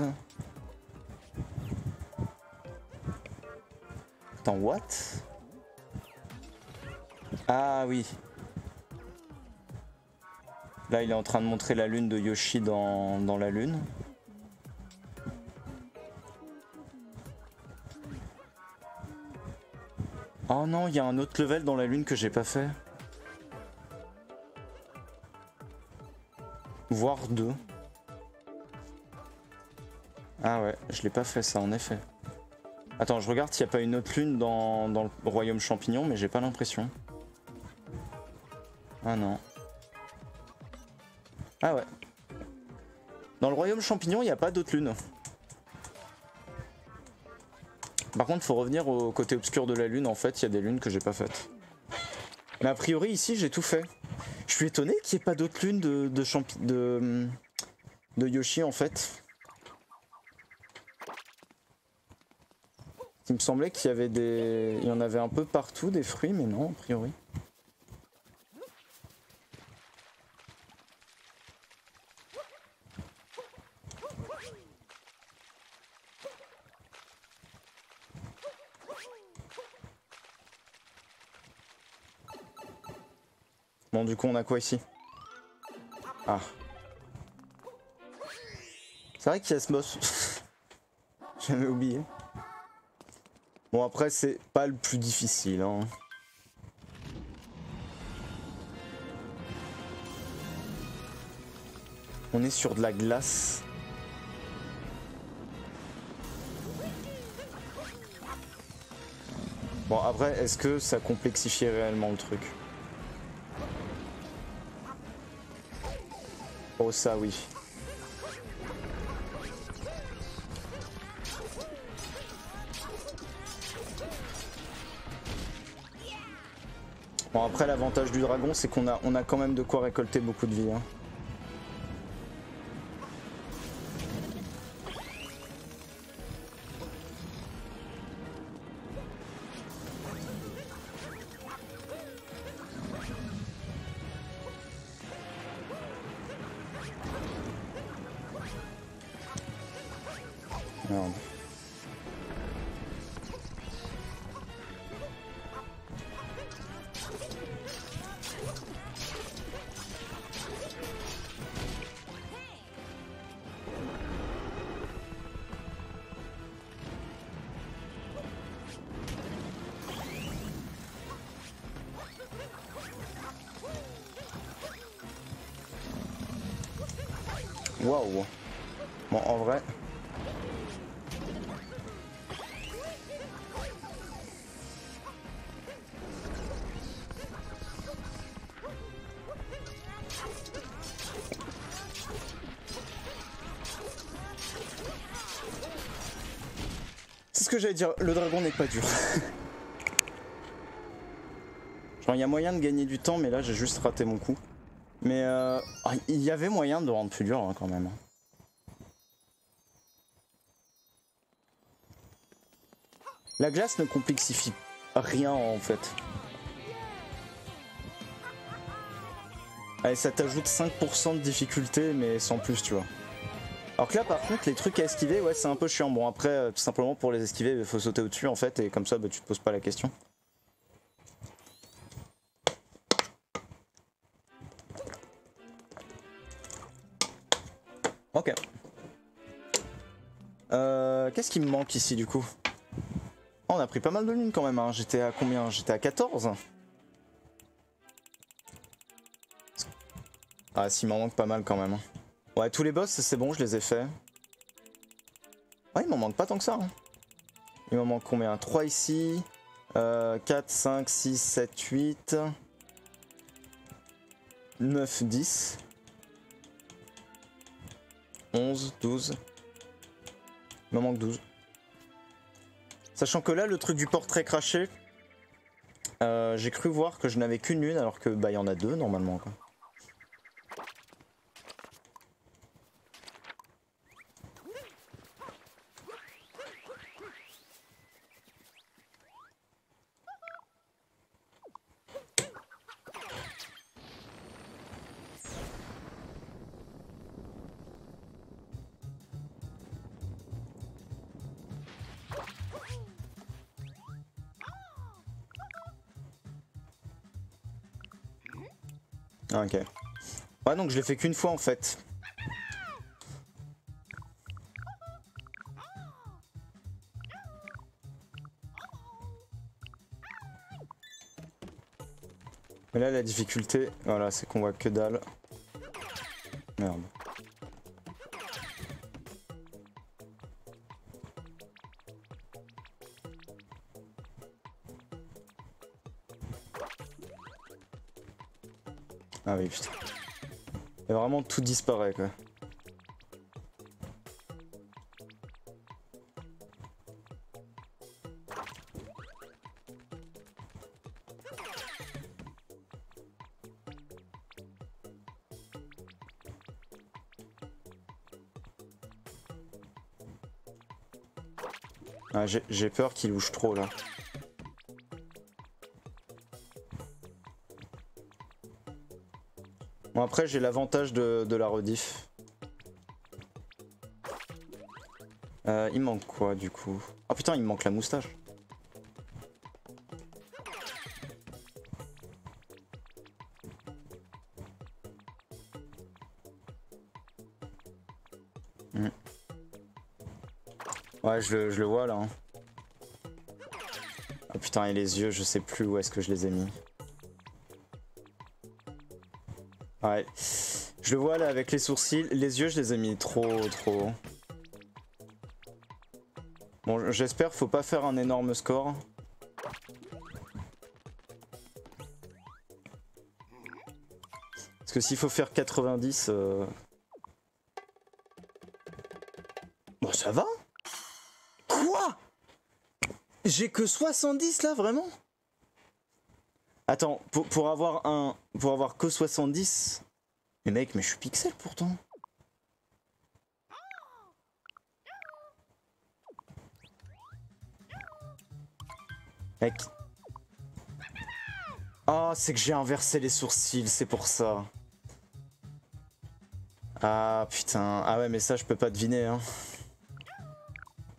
Attends, what? Ah oui. Là, il est en train de montrer la lune de Yoshi dans, dans la lune. Oh non, il y a un autre level dans la lune que j'ai pas fait. Voire deux. Ah ouais, je l'ai pas fait ça en effet. Attends, je regarde s'il n'y a pas une autre lune dans, dans le royaume champignon, mais j'ai pas l'impression. Ah non. Ah ouais. Dans le royaume champignon, il n'y a pas d'autre lune. Par contre, il faut revenir au côté obscur de la lune. En fait, il y a des lunes que j'ai pas faites. Mais a priori, ici, j'ai tout fait. Je suis étonné qu'il n'y ait pas d'autre lune de, de, champi de, de Yoshi, en fait. Il me semblait qu'il y avait des... Il y en avait un peu partout, des fruits, mais non, a priori. Bon, du coup, on a quoi ici? Ah. C'est vrai qu'il y a ce boss. J'avais oublié. Bon, après, c'est pas le plus difficile, hein. On est sur de la glace. Bon, après, est-ce que ça complexifie réellement le truc? Oh, ça, oui. Bon, après, l'avantage du dragon, c'est qu'on a, on a quand même de quoi récolter beaucoup de vie, hein. Merde. Waouh. Bon, en vrai... C'est ce que j'allais dire, le dragon n'est pas dur. Genre, il y a moyen de gagner du temps, mais là, j'ai juste raté mon coup. Mais euh, il y avait moyen de le rendre plus dur hein, quand même. La glace ne complexifie rien en fait. Allez, ça t'ajoute cinq pour cent de difficulté, mais sans plus, tu vois. Alors que là, par contre, les trucs à esquiver, ouais, c'est un peu chiant. Bon, après, euh, tout simplement pour les esquiver, il faut sauter au-dessus en fait, et comme ça, bah, tu te poses pas la question. Ok. Euh, Qu'est-ce qui me manque ici du coup? Oh, on a pris pas mal de lunes quand même, hein. J'étais à combien? J'étais à quatorze. Ah si, il m'en manque pas mal quand même. Ouais, tous les boss c'est bon, je les ai faits. Ouais, il m'en manque pas tant que ça. Hein. Il m'en manque combien? trois ici. Euh, quatre, cinq, six, sept, huit. neuf, dix. onze, douze. Il m'en manque douze. Sachant que là, le truc du portrait craché, euh, j'ai cru voir que je n'avais qu'une lune alors que bah il y en a deux normalement quoi. Ah, ok. Ouais, donc je l'ai fait qu'une fois en fait. Mais là, la difficulté, voilà, c'est qu'on voit que dalle. Merde. Ah oui, putain. Et vraiment, tout disparaît, quoi. Ah, j'ai peur qu'il louche trop, là. Bon, après, j'ai l'avantage de, de la rediff. Euh, il manque quoi, du coup? Oh putain, il me manque la moustache. Mmh. Ouais, je le, je le vois, là. Hein. Oh putain, et les yeux, je sais plus où est-ce que je les ai mis. Ouais. Je le vois là avec les sourcils. Les yeux, je les ai mis trop, trop. Bon, j'espère faut pas faire un énorme score. Parce que s'il faut faire quatre-vingt-dix... Euh... Bon, ça va? Quoi? J'ai que soixante-dix là, vraiment? Attends, pour, pour avoir un... Pour avoir que soixante-dix... Mais mec, mais je suis pixel pourtant. Mec. Ah, oh, c'est que j'ai inversé les sourcils, c'est pour ça. Ah putain, ah ouais mais ça je peux pas deviner hein.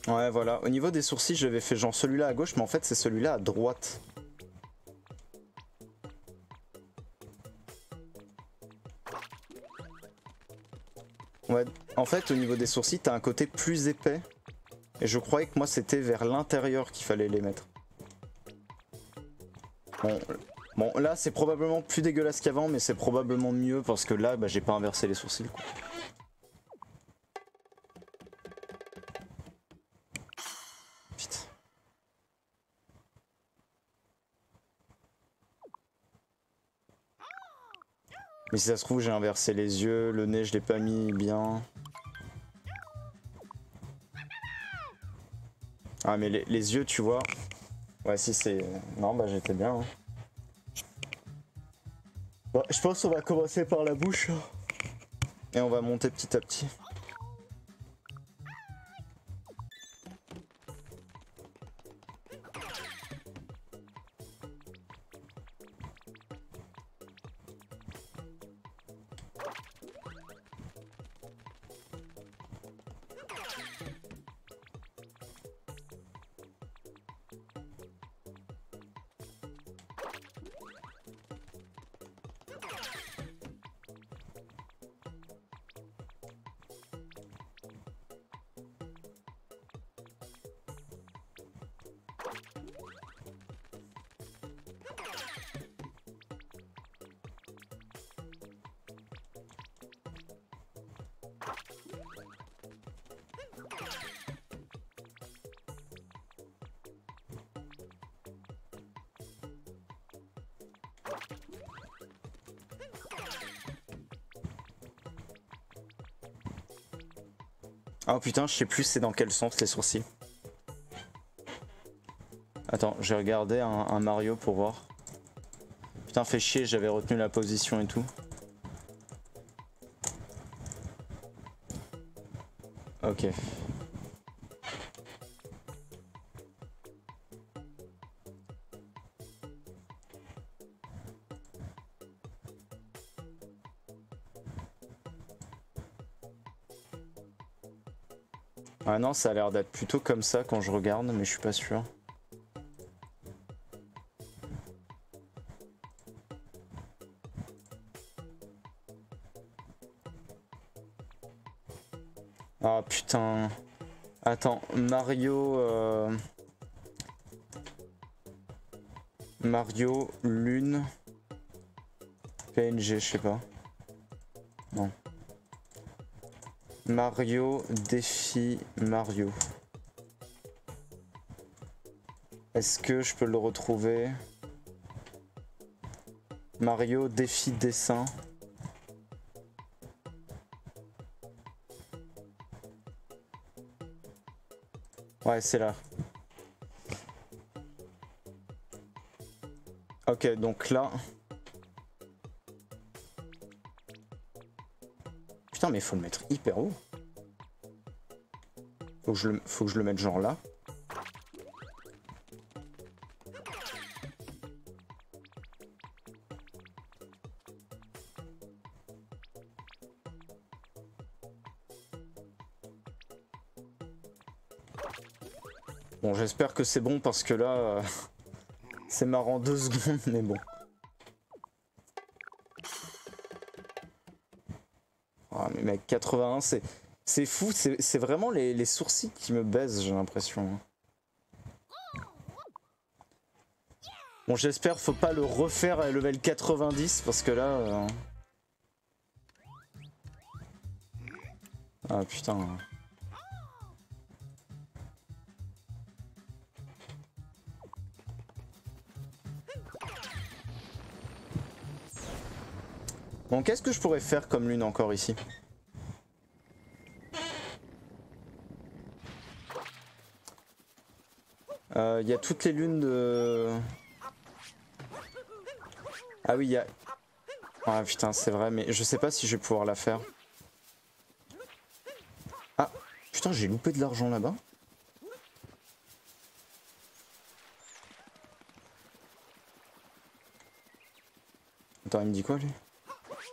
Ouais, voilà. Au niveau des sourcils, j'avais fait genre celui-là à gauche, mais en fait, c'est celui-là à droite. Ouais, en fait, au niveau des sourcils, t'as un côté plus épais. Et je croyais que moi, c'était vers l'intérieur qu'il fallait les mettre. Bon, bon là, c'est probablement plus dégueulasse qu'avant, mais c'est probablement mieux parce que là, bah, j'ai pas inversé les sourcils, quoi. Putain. Mais si ça se trouve, j'ai inversé les yeux, le nez, je l'ai pas mis bien. Ah, mais les, les yeux, tu vois. Ouais, si c'est... Non, bah j'étais bien. Hein. Bah, je pense qu'on va commencer par la bouche. Et on va monter petit à petit. Oh putain, je sais plus c'est dans quel sens les sourcils. Attends, j'ai regardé un, un Mario pour voir. Putain, fait chier, j'avais retenu la position et tout. Ok. Ah non, ça a l'air d'être plutôt comme ça quand je regarde, mais je suis pas sûr. Ah putain. Attends, Mario... Euh... Mario, Lune... P N G, je sais pas. Non. Mario, défi Mario. Est-ce que je peux le retrouver? Mario, défi dessin. Ouais, c'est là. Ok, donc là... Putain, mais faut le mettre hyper haut. Faut que je le, faut que je le mette genre là. Bon, j'espère que c'est bon parce que là... Euh, c'est marrant deux secondes, mais bon. Ah, mais mec, quatre-vingt-un, c'est... C'est fou, c'est vraiment les, les sourcils qui me baisent, j'ai l'impression. Bon, j'espère faut pas le refaire à level quatre-vingt-dix, parce que là... Euh... Ah putain... Bon, qu'est-ce que je pourrais faire comme lune encore ici? Il euh, y a toutes les lunes de... Ah oui, il y a... Ah putain, c'est vrai, mais je sais pas si je vais pouvoir la faire. Ah, putain, j'ai loupé de l'argent là-bas. Attends, il me dit quoi, lui?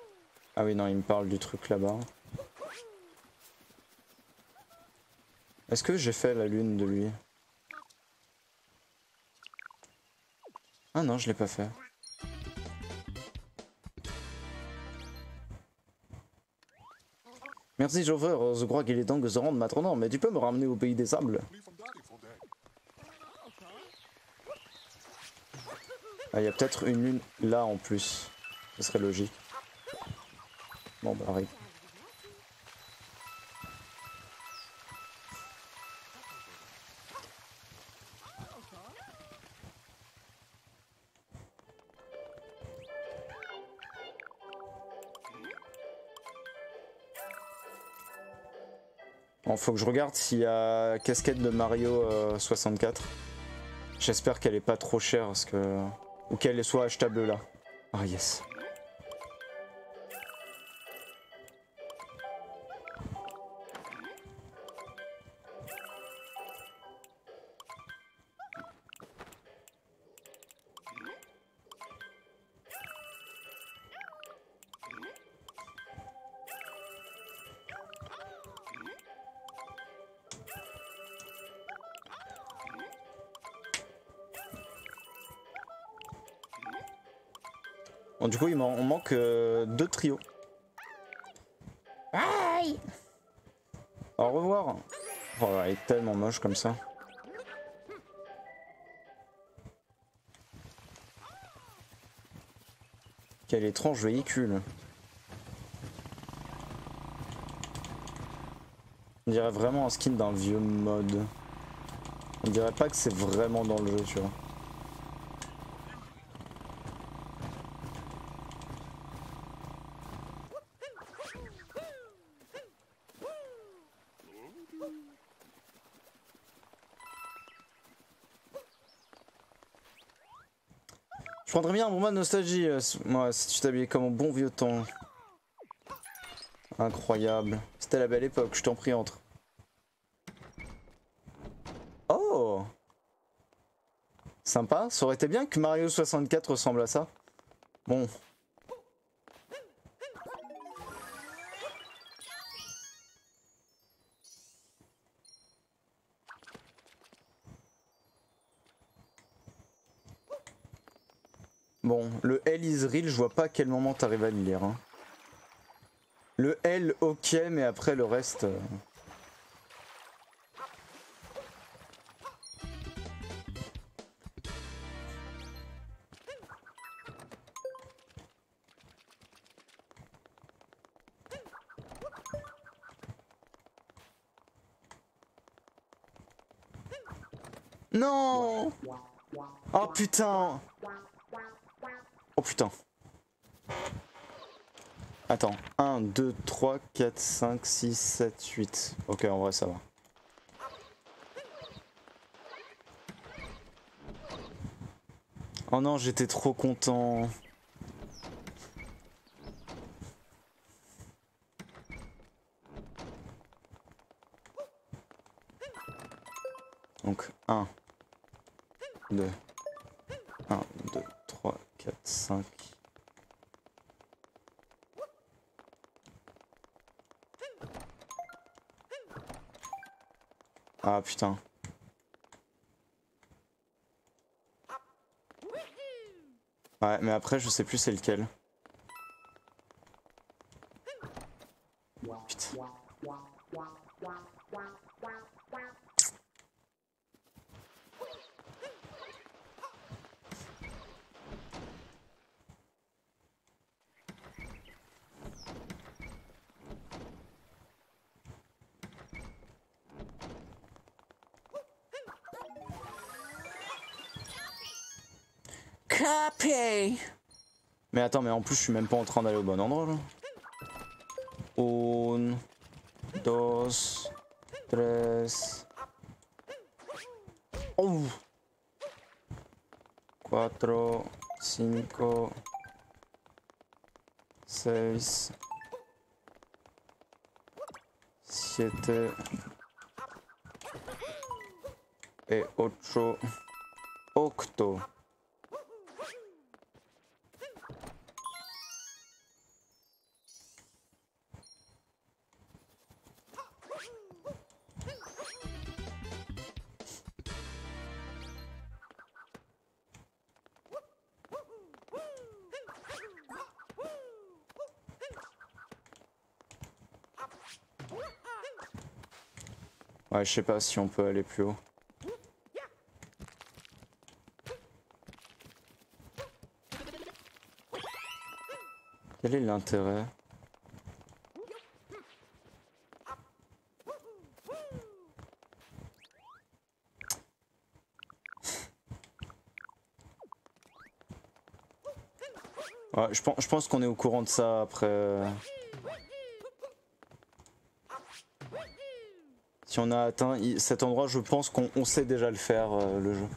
Ah oui, non, il me parle du truc là-bas. Est-ce que j'ai fait la lune de lui? Ah non, je l'ai pas fait. Merci chauffeur, je crois qu'il est temps que je rentre maintenant, mais tu peux me ramener au pays des sables? Ah, il y a peut-être une lune là en plus. Ce serait logique. Bon bah arrive. Bon, faut que je regarde s'il y a casquette de Mario euh, soixante-quatre. J'espère qu'elle est pas trop chère parce que... ou qu'elle soit achetable là. Ah yes. Bon, du coup, il man on manque euh, deux trios. Aïe! Au revoir. Oh, elle est tellement moche comme ça. Quel étrange véhicule. On dirait vraiment un skin d'un vieux mode. On dirait pas que c'est vraiment dans le jeu, tu vois. Je prendrais bien un moment de nostalgie, euh, moi, si tu t'habillais comme au bon vieux temps. Incroyable. C'était la belle époque, je t'en prie, entre. Oh! Sympa, ça aurait été bien que Mario soixante-quatre ressemble à ça. Bon. Bon, le L is real, je vois pas à quel moment t'arrives à le lire. Hein. Le L, ok, mais après le reste... Euh... Non! Oh putain! Oh putain. Attends, un, deux, trois, quatre, cinq, six, sept, huit. Ok, en vrai ça va. Oh non, j'étais trop content. Donc un, deux, un, deux, trois, quatre, cinq. Ah putain. Ouais, mais après je sais plus c'est lequel. Putain. Capé. Mais attends, mais en plus je suis même pas en train d'aller au bon endroit là. Un, dos, tres. Oh. Cuatro, cinco, seis, siete et ocho, octo. Ouais, je sais pas si on peut aller plus haut. Quel est l'intérêt? Ouais, je pense, je pense qu'on est au courant de ça après. Si on a atteint cet endroit, je pense qu'on on sait déjà le faire, euh, le jeu.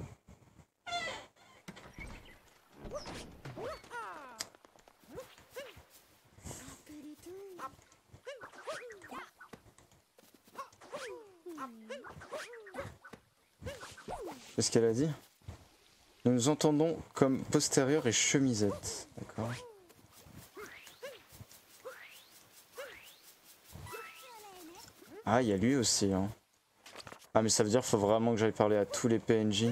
Qu'est-ce qu'elle a dit? Nous nous entendons comme postérieur et chemisette. D'accord. Ah, il y a lui aussi. Hein. Ah, mais ça veut dire qu'il faut vraiment que j'aille parler à tous les P N J.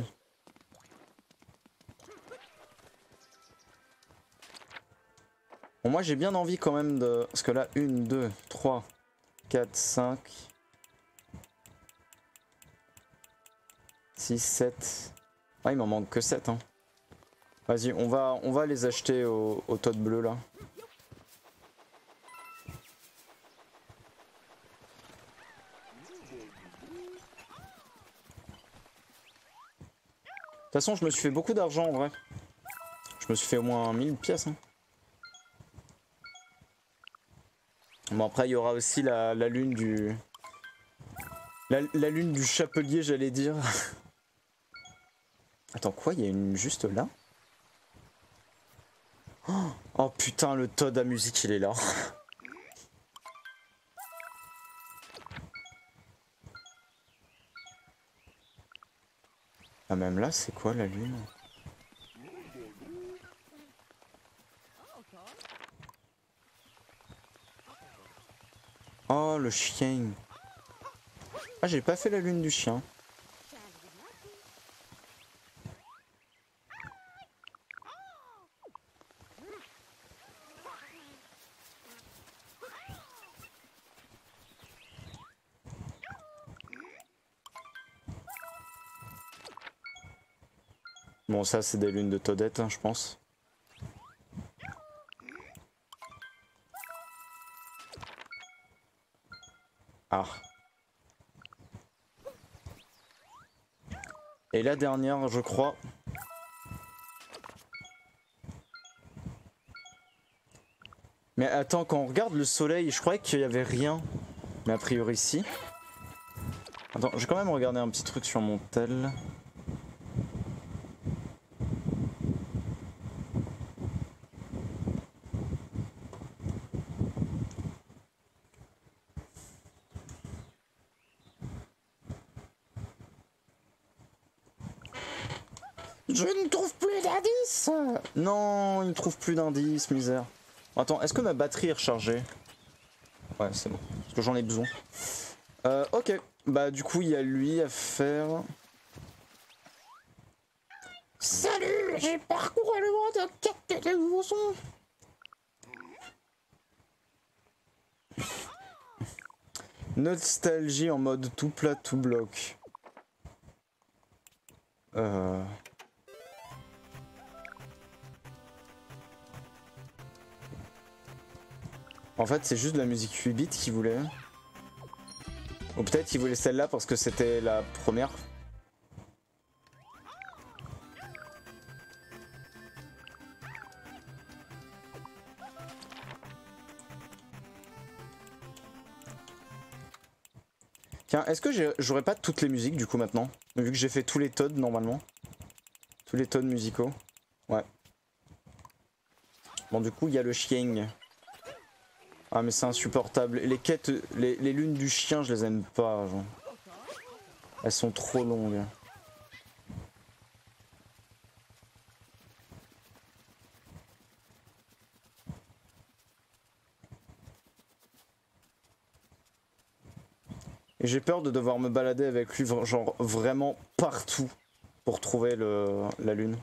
Bon, moi j'ai bien envie quand même de... Parce que là, une, deux, trois, quatre, cinq, six, sept... Ah, il m'en manque que sept. Hein. Vas-y, on va, on va les acheter au, au Todd bleu là. De toute façon, je me suis fait beaucoup d'argent en vrai. Je me suis fait au moins mille pièces. Hein. Bon, après, il y aura aussi la, la lune du... La, la lune du chapelier, j'allais dire. Attends, quoi? Il y a une juste là? Oh, oh putain, le Todd à musique, il est là. Ah, même là, c'est quoi la lune? Oh, le chien. Ah, j'ai pas fait la lune du chien. Bon, ça, c'est des lunes de Toadette, hein, je pense. Ah. Et la dernière, je crois. Mais attends, quand on regarde le soleil, je croyais qu'il y avait rien. Mais a priori, si. Attends, je vais quand même regarder un petit truc sur mon tel. Je ne trouve plus d'indices. Non, il ne trouve plus d'indices, misère. Attends, est-ce que ma batterie est rechargée? Ouais, c'est bon. Parce que j'en ai besoin. Euh, ok. Bah, du coup, il y a lui à faire. Salut, j'ai parcouru le monde de capter les nouveaux sons. Nostalgie en mode tout plat, tout bloc. Euh... En fait, c'est juste de la musique huit bits qu'il voulait. Ou peut-être qu'il voulait celle-là parce que c'était la première. Tiens, est-ce que j'aurais pas toutes les musiques du coup maintenant? Vu que j'ai fait tous les Toads normalement. Tous les Toads musicaux. Ouais. Bon, du coup, il y a le chien. Ah, mais c'est insupportable. Les quêtes, les, les lunes du chien, je les aime pas. Genre. Elles sont trop longues. Et j'ai peur de devoir me balader avec lui, genre vraiment partout pour trouver le, la lune.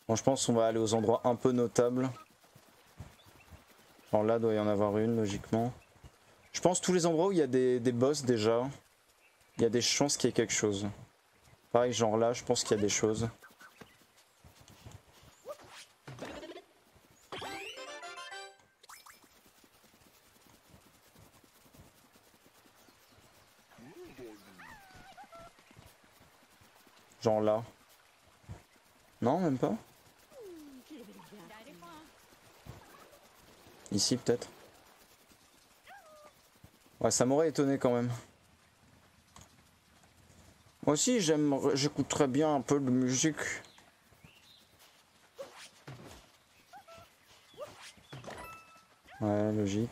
Bon, je pense qu'on va aller aux endroits un peu notables. Alors là, doit y en avoir une, logiquement. Je pense tous les endroits où il y a des, des boss déjà, il y a des chances qu'il y ait quelque chose. Pareil, genre là, je pense qu'il y a des choses. Genre là. Non, même pas. Ici, peut-être. Ouais, ça m'aurait étonné quand même. Moi aussi, j'aime, j'écouterais bien un peu de musique. Ouais, logique.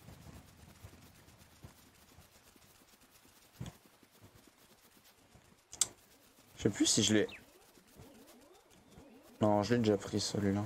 Je sais plus si je l'ai... Non, je l'ai déjà pris celui-là.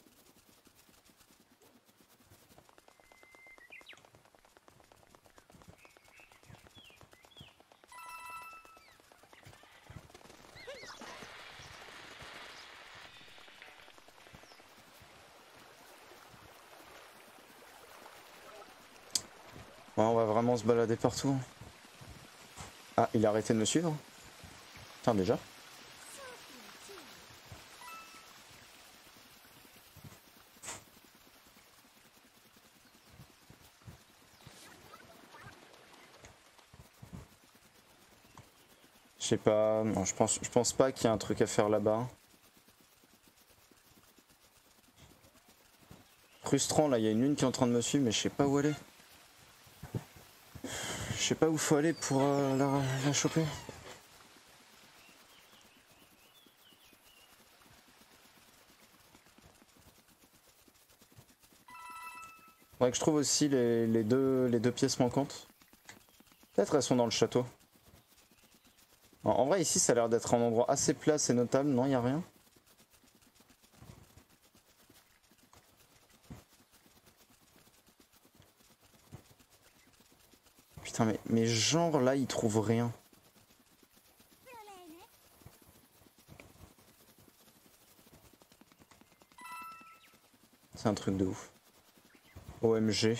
Ouais, on va vraiment se balader partout. Ah, il a arrêté de me suivre? Putain, déjà. Je sais pas, non, je pense, je pense pas qu'il y a un truc à faire là-bas. Frustrant, là, il y a une lune qui est en train de me suivre, mais je sais pas où elle est. Je sais pas où faut aller pour euh, la, la choper. Faudrait que je trouve aussi les, les, deux, les deux pièces manquantes. Peut-être elles sont dans le château. En, en vrai, ici, ça a l'air d'être un endroit assez plat, c'est notable. Non, il n'y a rien. Putain, mais, mais genre là, ils trouvent rien. C'est un truc de ouf. O M G.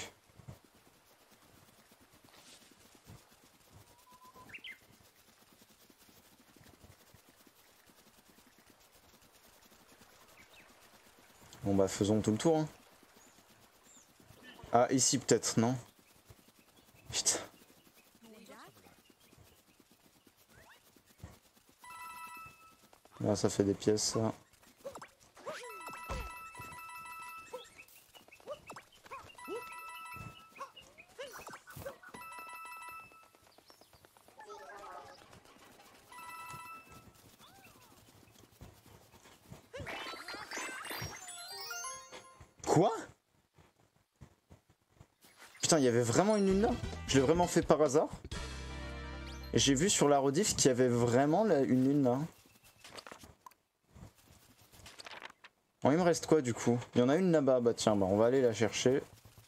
Bon bah faisons tout le tour. Hein. Ah ici peut-être, non? Putain. Là ça fait des pièces ça. Quoi? Putain, il y avait vraiment une lune là? Je l'ai vraiment fait par hasard? Et j'ai vu sur la rediff qu'il y avait vraiment la, une lune là. Bon, il me reste quoi du coup? Il y en a une là-bas, bah tiens, bah on va aller la chercher.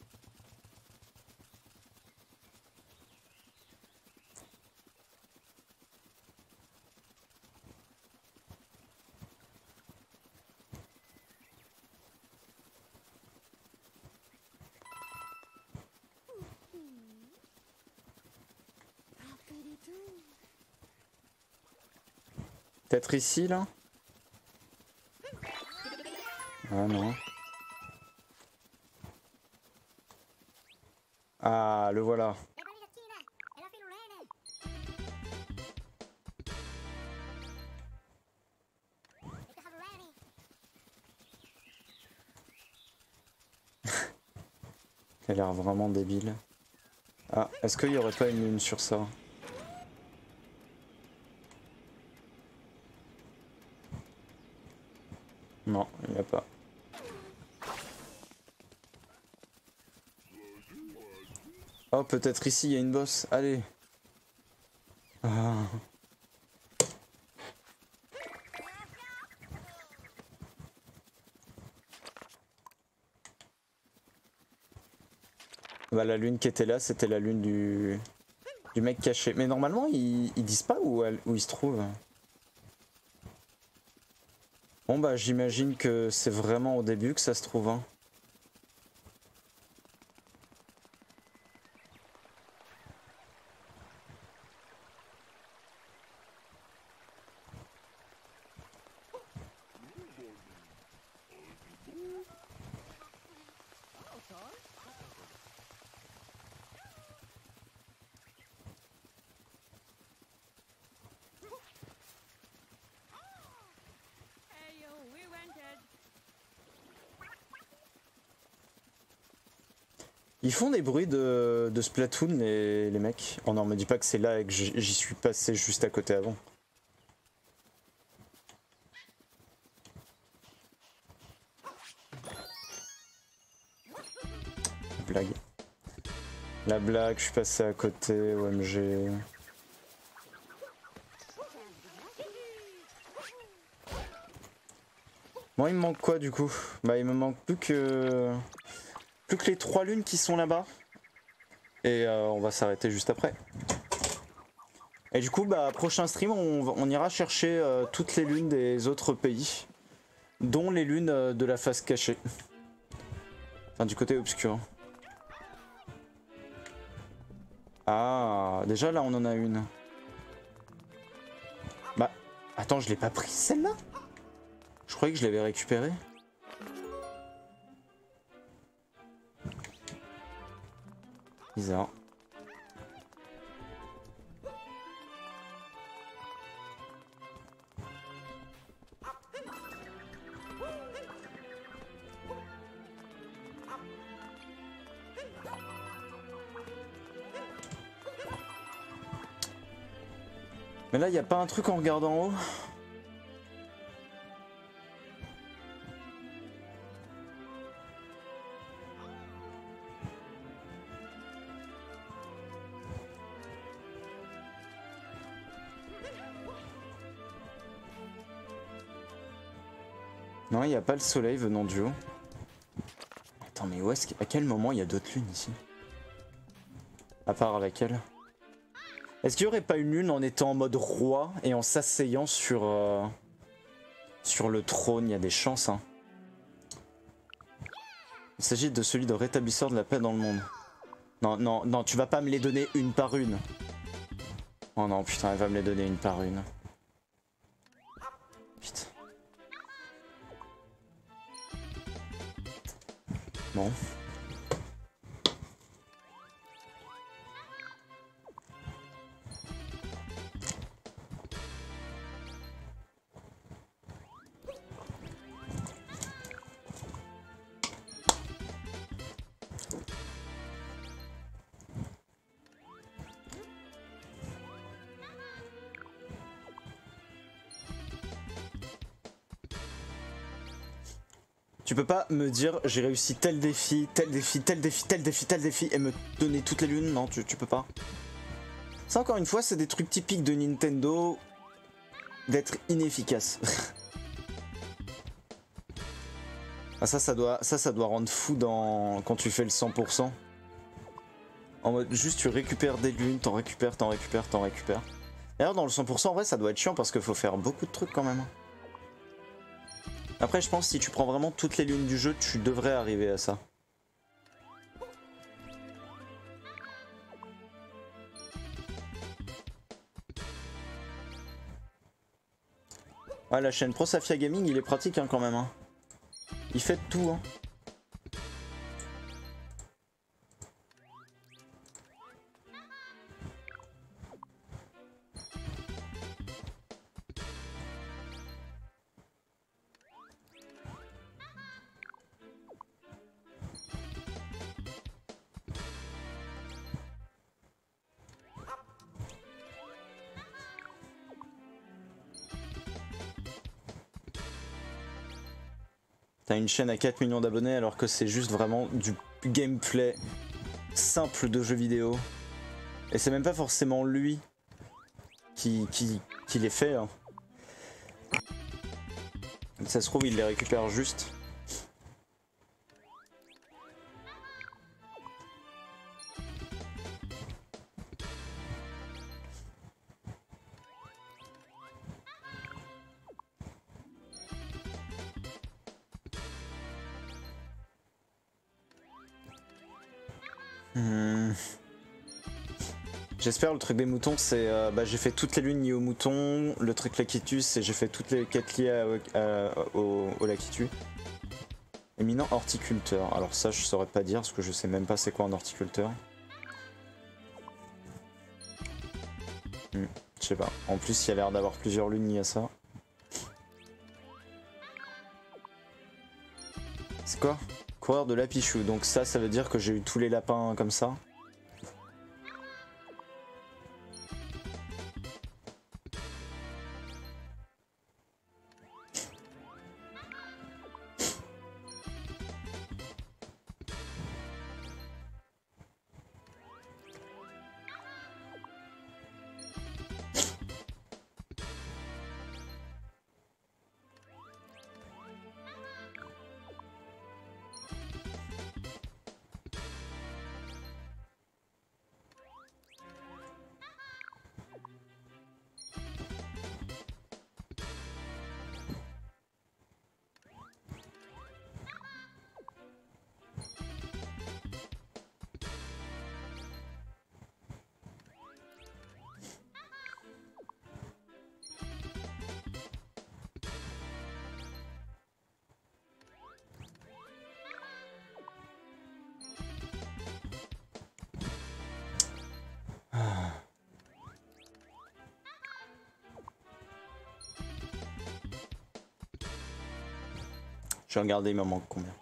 Peut-être ici là? Ah non. Ah, le voilà. Il a l'air vraiment débile. Ah, est-ce qu'il y aurait pas une lune sur ça? Non, il n'y a pas. Oh, peut-être ici il y a une bosse. Allez. Ah. Bah, la lune qui était là, c'était la lune du... du mec caché. Mais normalement, ils, ils disent pas où, elle... où il se trouve. Bon bah j'imagine que c'est vraiment au début que ça se trouve. Hein. Ils font des bruits de, de Splatoon les, les mecs. Oh non, me dis pas que c'est là et que j'y suis passé juste à côté avant. Blague. La blague, je suis passé à côté, O M G. Bon, il me manque quoi du coup? Bah, il me manque plus que... Plus que les trois lunes qui sont là-bas. Et euh, on va s'arrêter juste après. Et du coup, bah, prochain stream, on, on ira chercher euh, toutes les lunes des autres pays. Dont les lunes euh, de la face cachée. Enfin, du côté obscur. Ah, déjà là, on en a une. Bah, attends, je l'ai pas prise celle-là? Je croyais que je l'avais récupérée. Bizarre. Mais là, il n'y a pas un truc en regardant en haut? Non, il n'y a pas le soleil venant du haut. Attends, mais où est-ce qu'à quel moment il y a d'autres lunes ici? À part laquelle? Est-ce qu'il n'y aurait pas une lune en étant en mode roi et en s'asseyant sur, euh, sur le trône? Il y a des chances, hein. Il s'agit de celui de rétablisseur de la paix dans le monde. Non, non, non, tu vas pas me les donner une par une. Oh non, putain, elle va me les donner une par une. Putain. Bon. Tu peux pas me dire j'ai réussi tel défi, tel défi, tel défi, tel défi, tel défi et me donner toutes les lunes. Non, tu, tu peux pas. Ça encore une fois, c'est des trucs typiques de Nintendo d'être inefficace. Ah ça, ça doit, ça, ça doit rendre fou dans quand tu fais le cent pour cent. En mode juste tu récupères des lunes, t'en récupères, t'en récupères, t'en récupères. D'ailleurs dans le cent pour cent en vrai ça doit être chiant parce qu'il faut faire beaucoup de trucs quand même. Après je pense que si tu prends vraiment toutes les lunes du jeu, tu devrais arriver à ça. Ouais, la chaîne Pro Safia Gaming, il est pratique hein, quand même. Hein. Il fait de tout. Hein. T'as une chaîne à quatre millions d'abonnés alors que c'est juste vraiment du gameplay simple de jeux vidéo. Et c'est même pas forcément lui qui, qui, qui les fait. Hein. Ça se trouve, il les récupère juste. Hmm. J'espère le truc des moutons, c'est euh, bah, j'ai fait toutes les lunes liées aux moutons. Le truc Lakitus, c'est j'ai fait toutes les quêtes liées à, à, au, au Lakitu. Éminent horticulteur. Alors ça, je saurais pas dire parce que je sais même pas c'est quoi un horticulteur. Hmm. Je sais pas. En plus, il y a l'air d'avoir plusieurs lunes liées à ça. C'est quoi? Coureur de Lapichou. Donc ça, ça veut dire que j'ai eu tous les lapins comme ça. Je vais regarder, il m'en manque combien.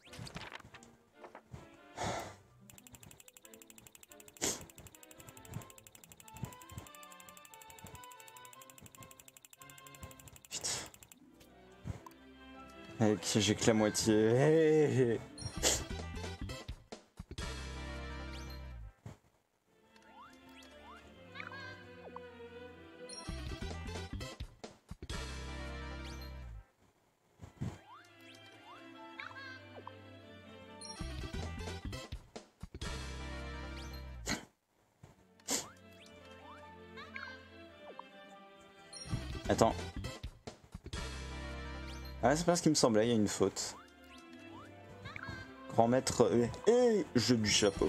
Putain. Avec j'ai que la moitié. Hey, hey. Attends. Ah, c'est pas ce qui me semblait, il y a une faute. Grand maître et euh, jeu du chapeau.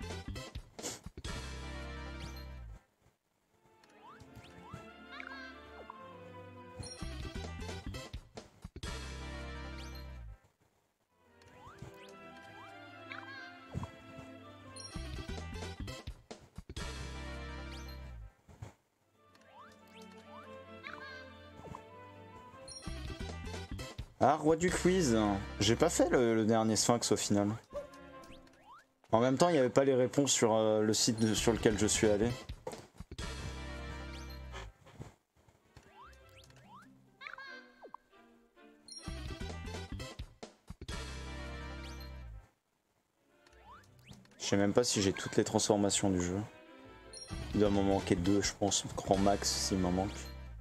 Ah, roi du quiz. J'ai pas fait le, le dernier Sphinx au final. En même temps, il n'y avait pas les réponses sur euh, le site de, sur lequel je suis allé. Je sais même pas si j'ai toutes les transformations du jeu. Il doit m'en manquer deux, je pense, grand max s'il m'en manque.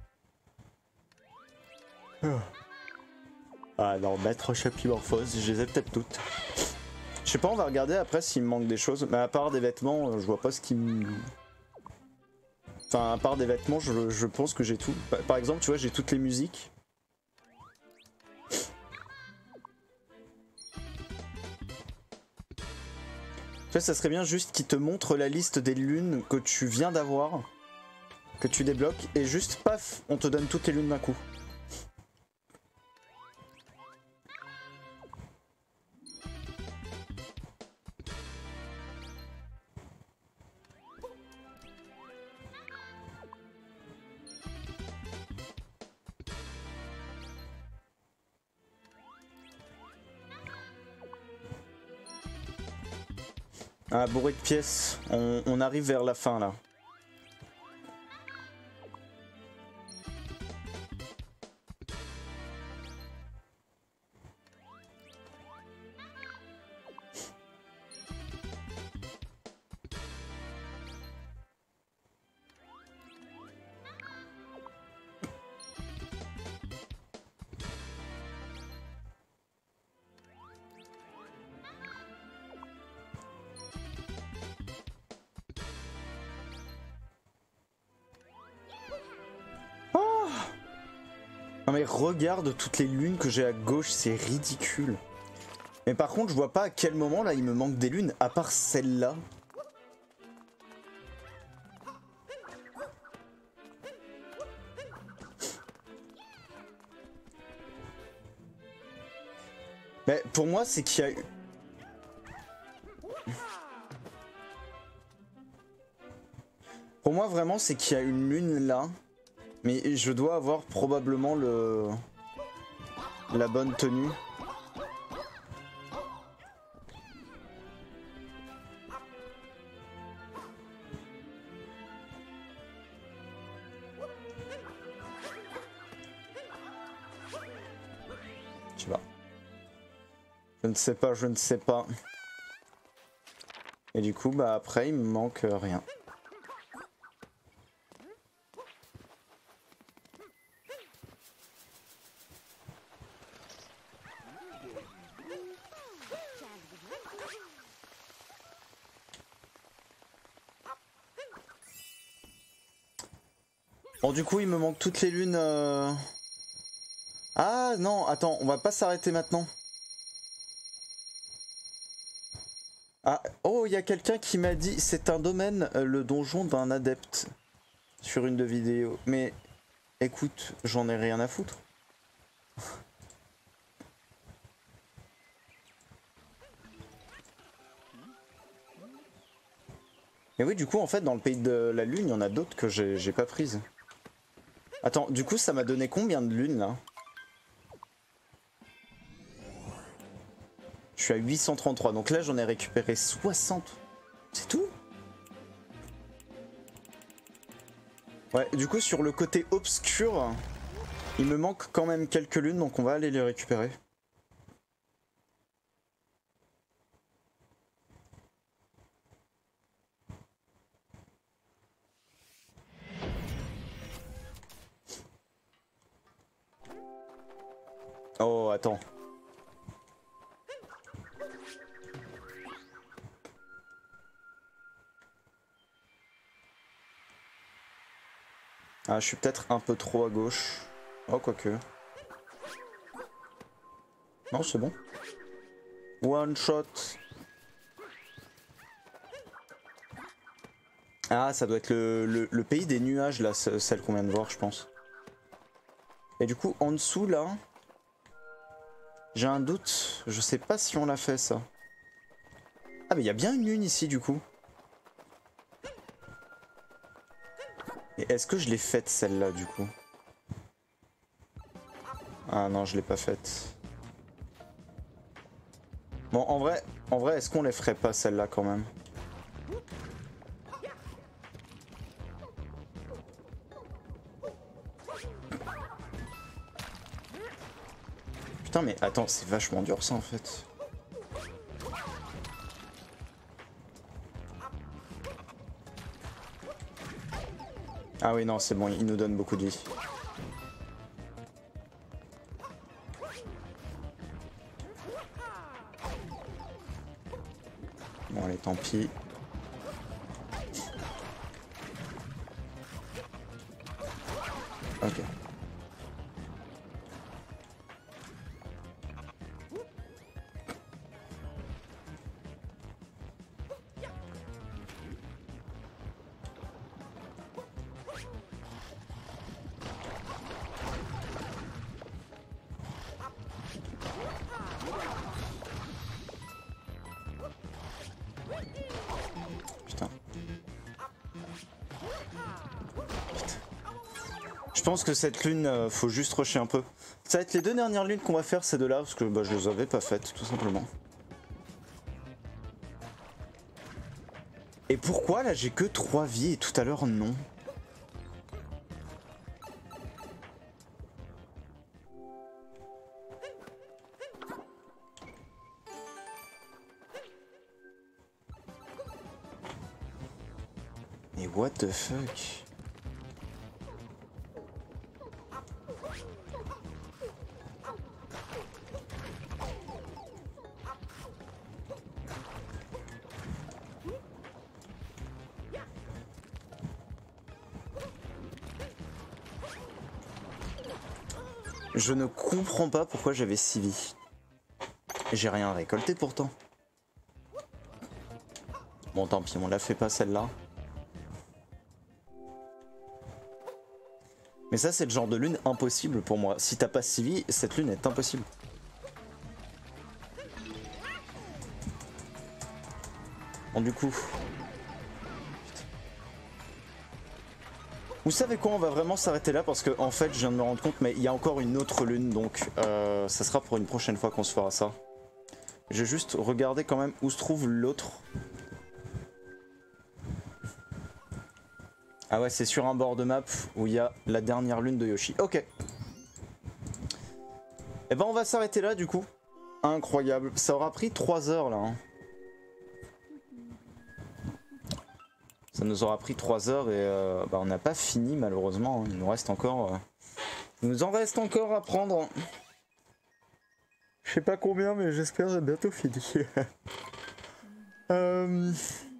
Ah non, maître chapimorphose, je les ai peut-être toutes. Je sais pas, on va regarder après s'il me manque des choses. Mais à part des vêtements, je vois pas ce qui me... Enfin, à part des vêtements, je, je pense que j'ai tout. Par exemple, tu vois, j'ai toutes les musiques. Tu vois, ça serait bien juste qu'il te montre la liste des lunes que tu viens d'avoir, que tu débloques, et juste, paf, on te donne toutes les lunes d'un coup. Ah, bourré de pièces, on, on arrive vers la fin là. Non mais regarde toutes les lunes que j'ai à gauche, c'est ridicule. Mais par contre, je vois pas à quel moment là il me manque des lunes, à part celle-là. Mais pour moi, c'est qu'il y a eu... Pour moi, vraiment, c'est qu'il y a une lune là. Mais je dois avoir probablement le... la bonne tenue. Je sais pas. Je ne sais pas, je ne sais pas. Et du coup, bah après, il me manque rien. Bon, du coup, il me manque toutes les lunes. Euh... Ah non, attends, on va pas s'arrêter maintenant. Ah, oh, il y a quelqu'un qui m'a dit c'est un domaine, euh, le donjon d'un adepte sur une de vidéos. Mais écoute, j'en ai rien à foutre. Et oui, du coup, en fait, dans le pays de la lune, il y en a d'autres que j'ai pas prises. Attends, du coup, ça m'a donné combien de lunes là? Je suis à huit cent trente-trois, donc là j'en ai récupéré soixante. C'est tout? Ouais, du coup sur le côté obscur, il me manque quand même quelques lunes, donc on va aller les récupérer. Oh, attends. Ah, je suis peut-être un peu trop à gauche. Oh, quoique. Non, c'est bon. One shot. Ah, ça doit être le, le, le pays des nuages, là, celle qu'on vient de voir, je pense. Et du coup, en dessous, là... J'ai un doute, je sais pas si on l'a fait, ça. Ah, mais il y a bien une lune ici, du coup. Et est-ce que je l'ai faite, celle-là, du coup? Ah non, je l'ai pas faite. Bon, en vrai, en vrai, est-ce qu'on les ferait pas, celle-là, quand même? Putain, mais attends, c'est vachement dur, ça, en fait. Ah oui, non, c'est bon, il nous donne beaucoup de vie. Bon, allez, tant pis. Ok. Je pense que cette lune, euh, faut juste rusher un peu. Ça va être les deux dernières lunes qu'on va faire, ces deux-là, parce que bah, je les avais pas faites, tout simplement. Et pourquoi là j'ai que trois vies et tout à l'heure non? Mais what the fuck? Je ne comprends pas pourquoi j'avais six vies. J'ai rien récolté pourtant. Bon tant pis, on la fait pas celle-là. Mais ça c'est le genre de lune impossible pour moi. Si t'as pas Sylvie, cette lune est impossible. Bon du coup... Vous savez quoi, on va vraiment s'arrêter là parce que en fait je viens de me rendre compte mais il y a encore une autre lune donc euh, ça sera pour une prochaine fois qu'on se fera ça. Je vais juste regarder quand même où se trouve l'autre. Ah ouais, c'est sur un bord de map où il y a la dernière lune de Yoshi. Ok. Et ben on va s'arrêter là du coup. Incroyable. Ça aura pris trois heures là. Hein. Ça nous aura pris trois heures et euh, bah, on n'a pas fini malheureusement. Il nous reste encore... Euh... Il nous en reste encore à prendre. Je sais pas combien mais j'espère que j'ai bientôt fini. euh...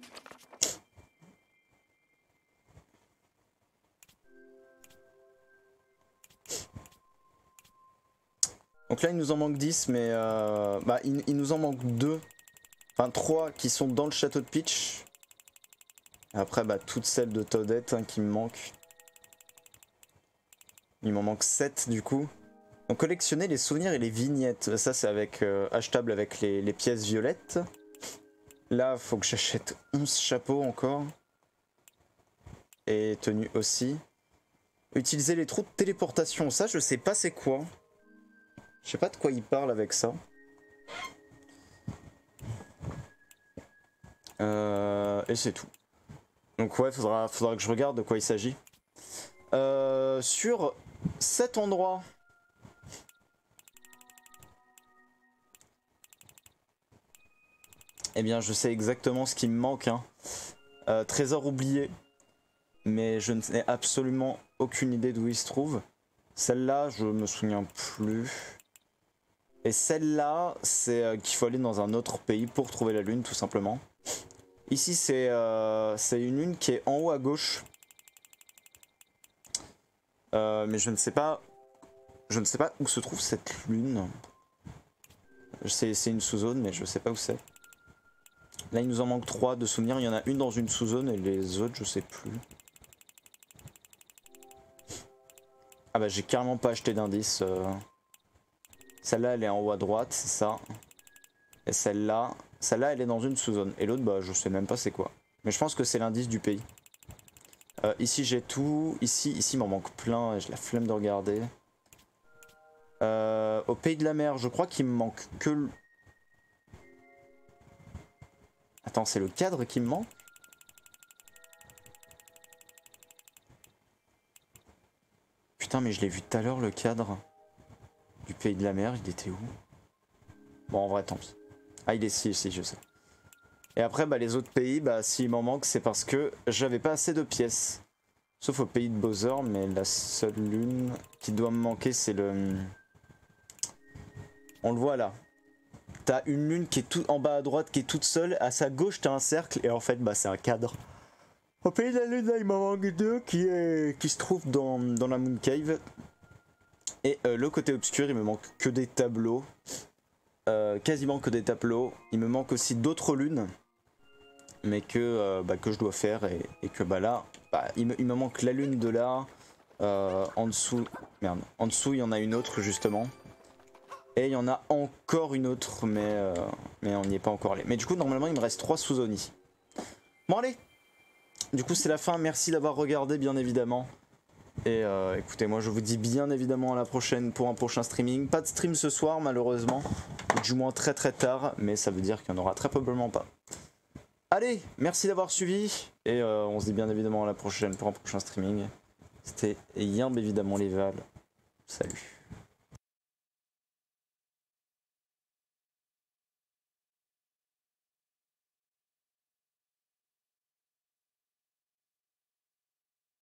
Donc là il nous en manque dix mais euh, bah, il, il nous en manque deux, enfin trois qui sont dans le château de Peach. Après bah, toutes celles de Toadette hein, qui me manquent. Il m'en manque sept du coup. Donc collectionner les souvenirs et les vignettes, ça c'est avec euh, achetable avec les, les pièces violettes. Là faut que j'achète onze chapeaux encore. Et tenue aussi. Utiliser les trous de téléportation, ça je sais pas c'est quoi. Je sais pas de quoi il parle avec ça. Euh, et c'est tout. Donc ouais, faudra, faudra que je regarde de quoi il s'agit. Euh, sur cet endroit... Eh bien, je sais exactement ce qui me manque. Hein. Euh, trésor oublié. Mais je n'ai absolument aucune idée d'où il se trouve. Celle-là, je me souviens plus. Et celle-là, c'est euh, qu'il faut aller dans un autre pays pour trouver la lune, tout simplement. Ici, c'est euh, une lune qui est en haut à gauche. Euh, mais je ne sais pas... Je ne sais pas où se trouve cette lune. C'est une sous-zone, mais je ne sais pas où c'est. Là, il nous en manque trois de souvenirs. Il y en a une dans une sous-zone et les autres, je sais plus. Ah bah, j'ai carrément pas acheté d'indice. Euh... Celle-là, elle est en haut à droite, c'est ça. Et celle-là, celle-là, elle est dans une sous-zone. Et l'autre, bah, je sais même pas c'est quoi. Mais je pense que c'est l'indice du pays. Euh, ici, j'ai tout. Ici, ici, il m'en manque plein. J'ai la flemme de regarder. Euh, au pays de la mer, je crois qu'il me manque que le... Attends, c'est le cadre qui me manque? Putain, mais je l'ai vu tout à l'heure, le cadre. Du pays de la mer, il était où? Bon, en vrai, tant pis. Ah, il est ici, ici, je sais. Et après, bah, les autres pays, bah, s'il m'en manque, c'est parce que j'avais pas assez de pièces. Sauf au pays de Bowser, mais la seule lune qui doit me manquer, c'est le... On le voit là. T'as une lune qui est tout en bas à droite, qui est toute seule. À sa gauche, t'as un cercle, et en fait, bah, c'est un cadre. Au pays de la lune, là, il m'en manque deux, qui, est... qui se trouvent dans, dans la Moon Cave. Et euh, le côté obscur, il me manque que des tableaux. Euh, quasiment que des tableaux. Il me manque aussi d'autres lunes. Mais que, euh, bah, que je dois faire. Et, et que bah, là, bah, il, me, il me manque la lune de là. Euh, en dessous. Merde. En dessous, il y en a une autre justement. Et il y en a encore une autre. Mais, euh, mais on n'y est pas encore allé. Mais du coup, normalement, il me reste trois sous-zones ici. Bon, allez. Du coup, c'est la fin. Merci d'avoir regardé, bien évidemment. Et euh, écoutez, moi je vous dis bien évidemment à la prochaine pour un prochain streaming. Pas de stream ce soir malheureusement, ou du moins très très tard, mais ça veut dire qu'il n'y en aura très probablement pas. Allez, merci d'avoir suivi, et euh, on se dit bien évidemment à la prochaine pour un prochain streaming. C'était Yimb évidemment les Vals. Salut.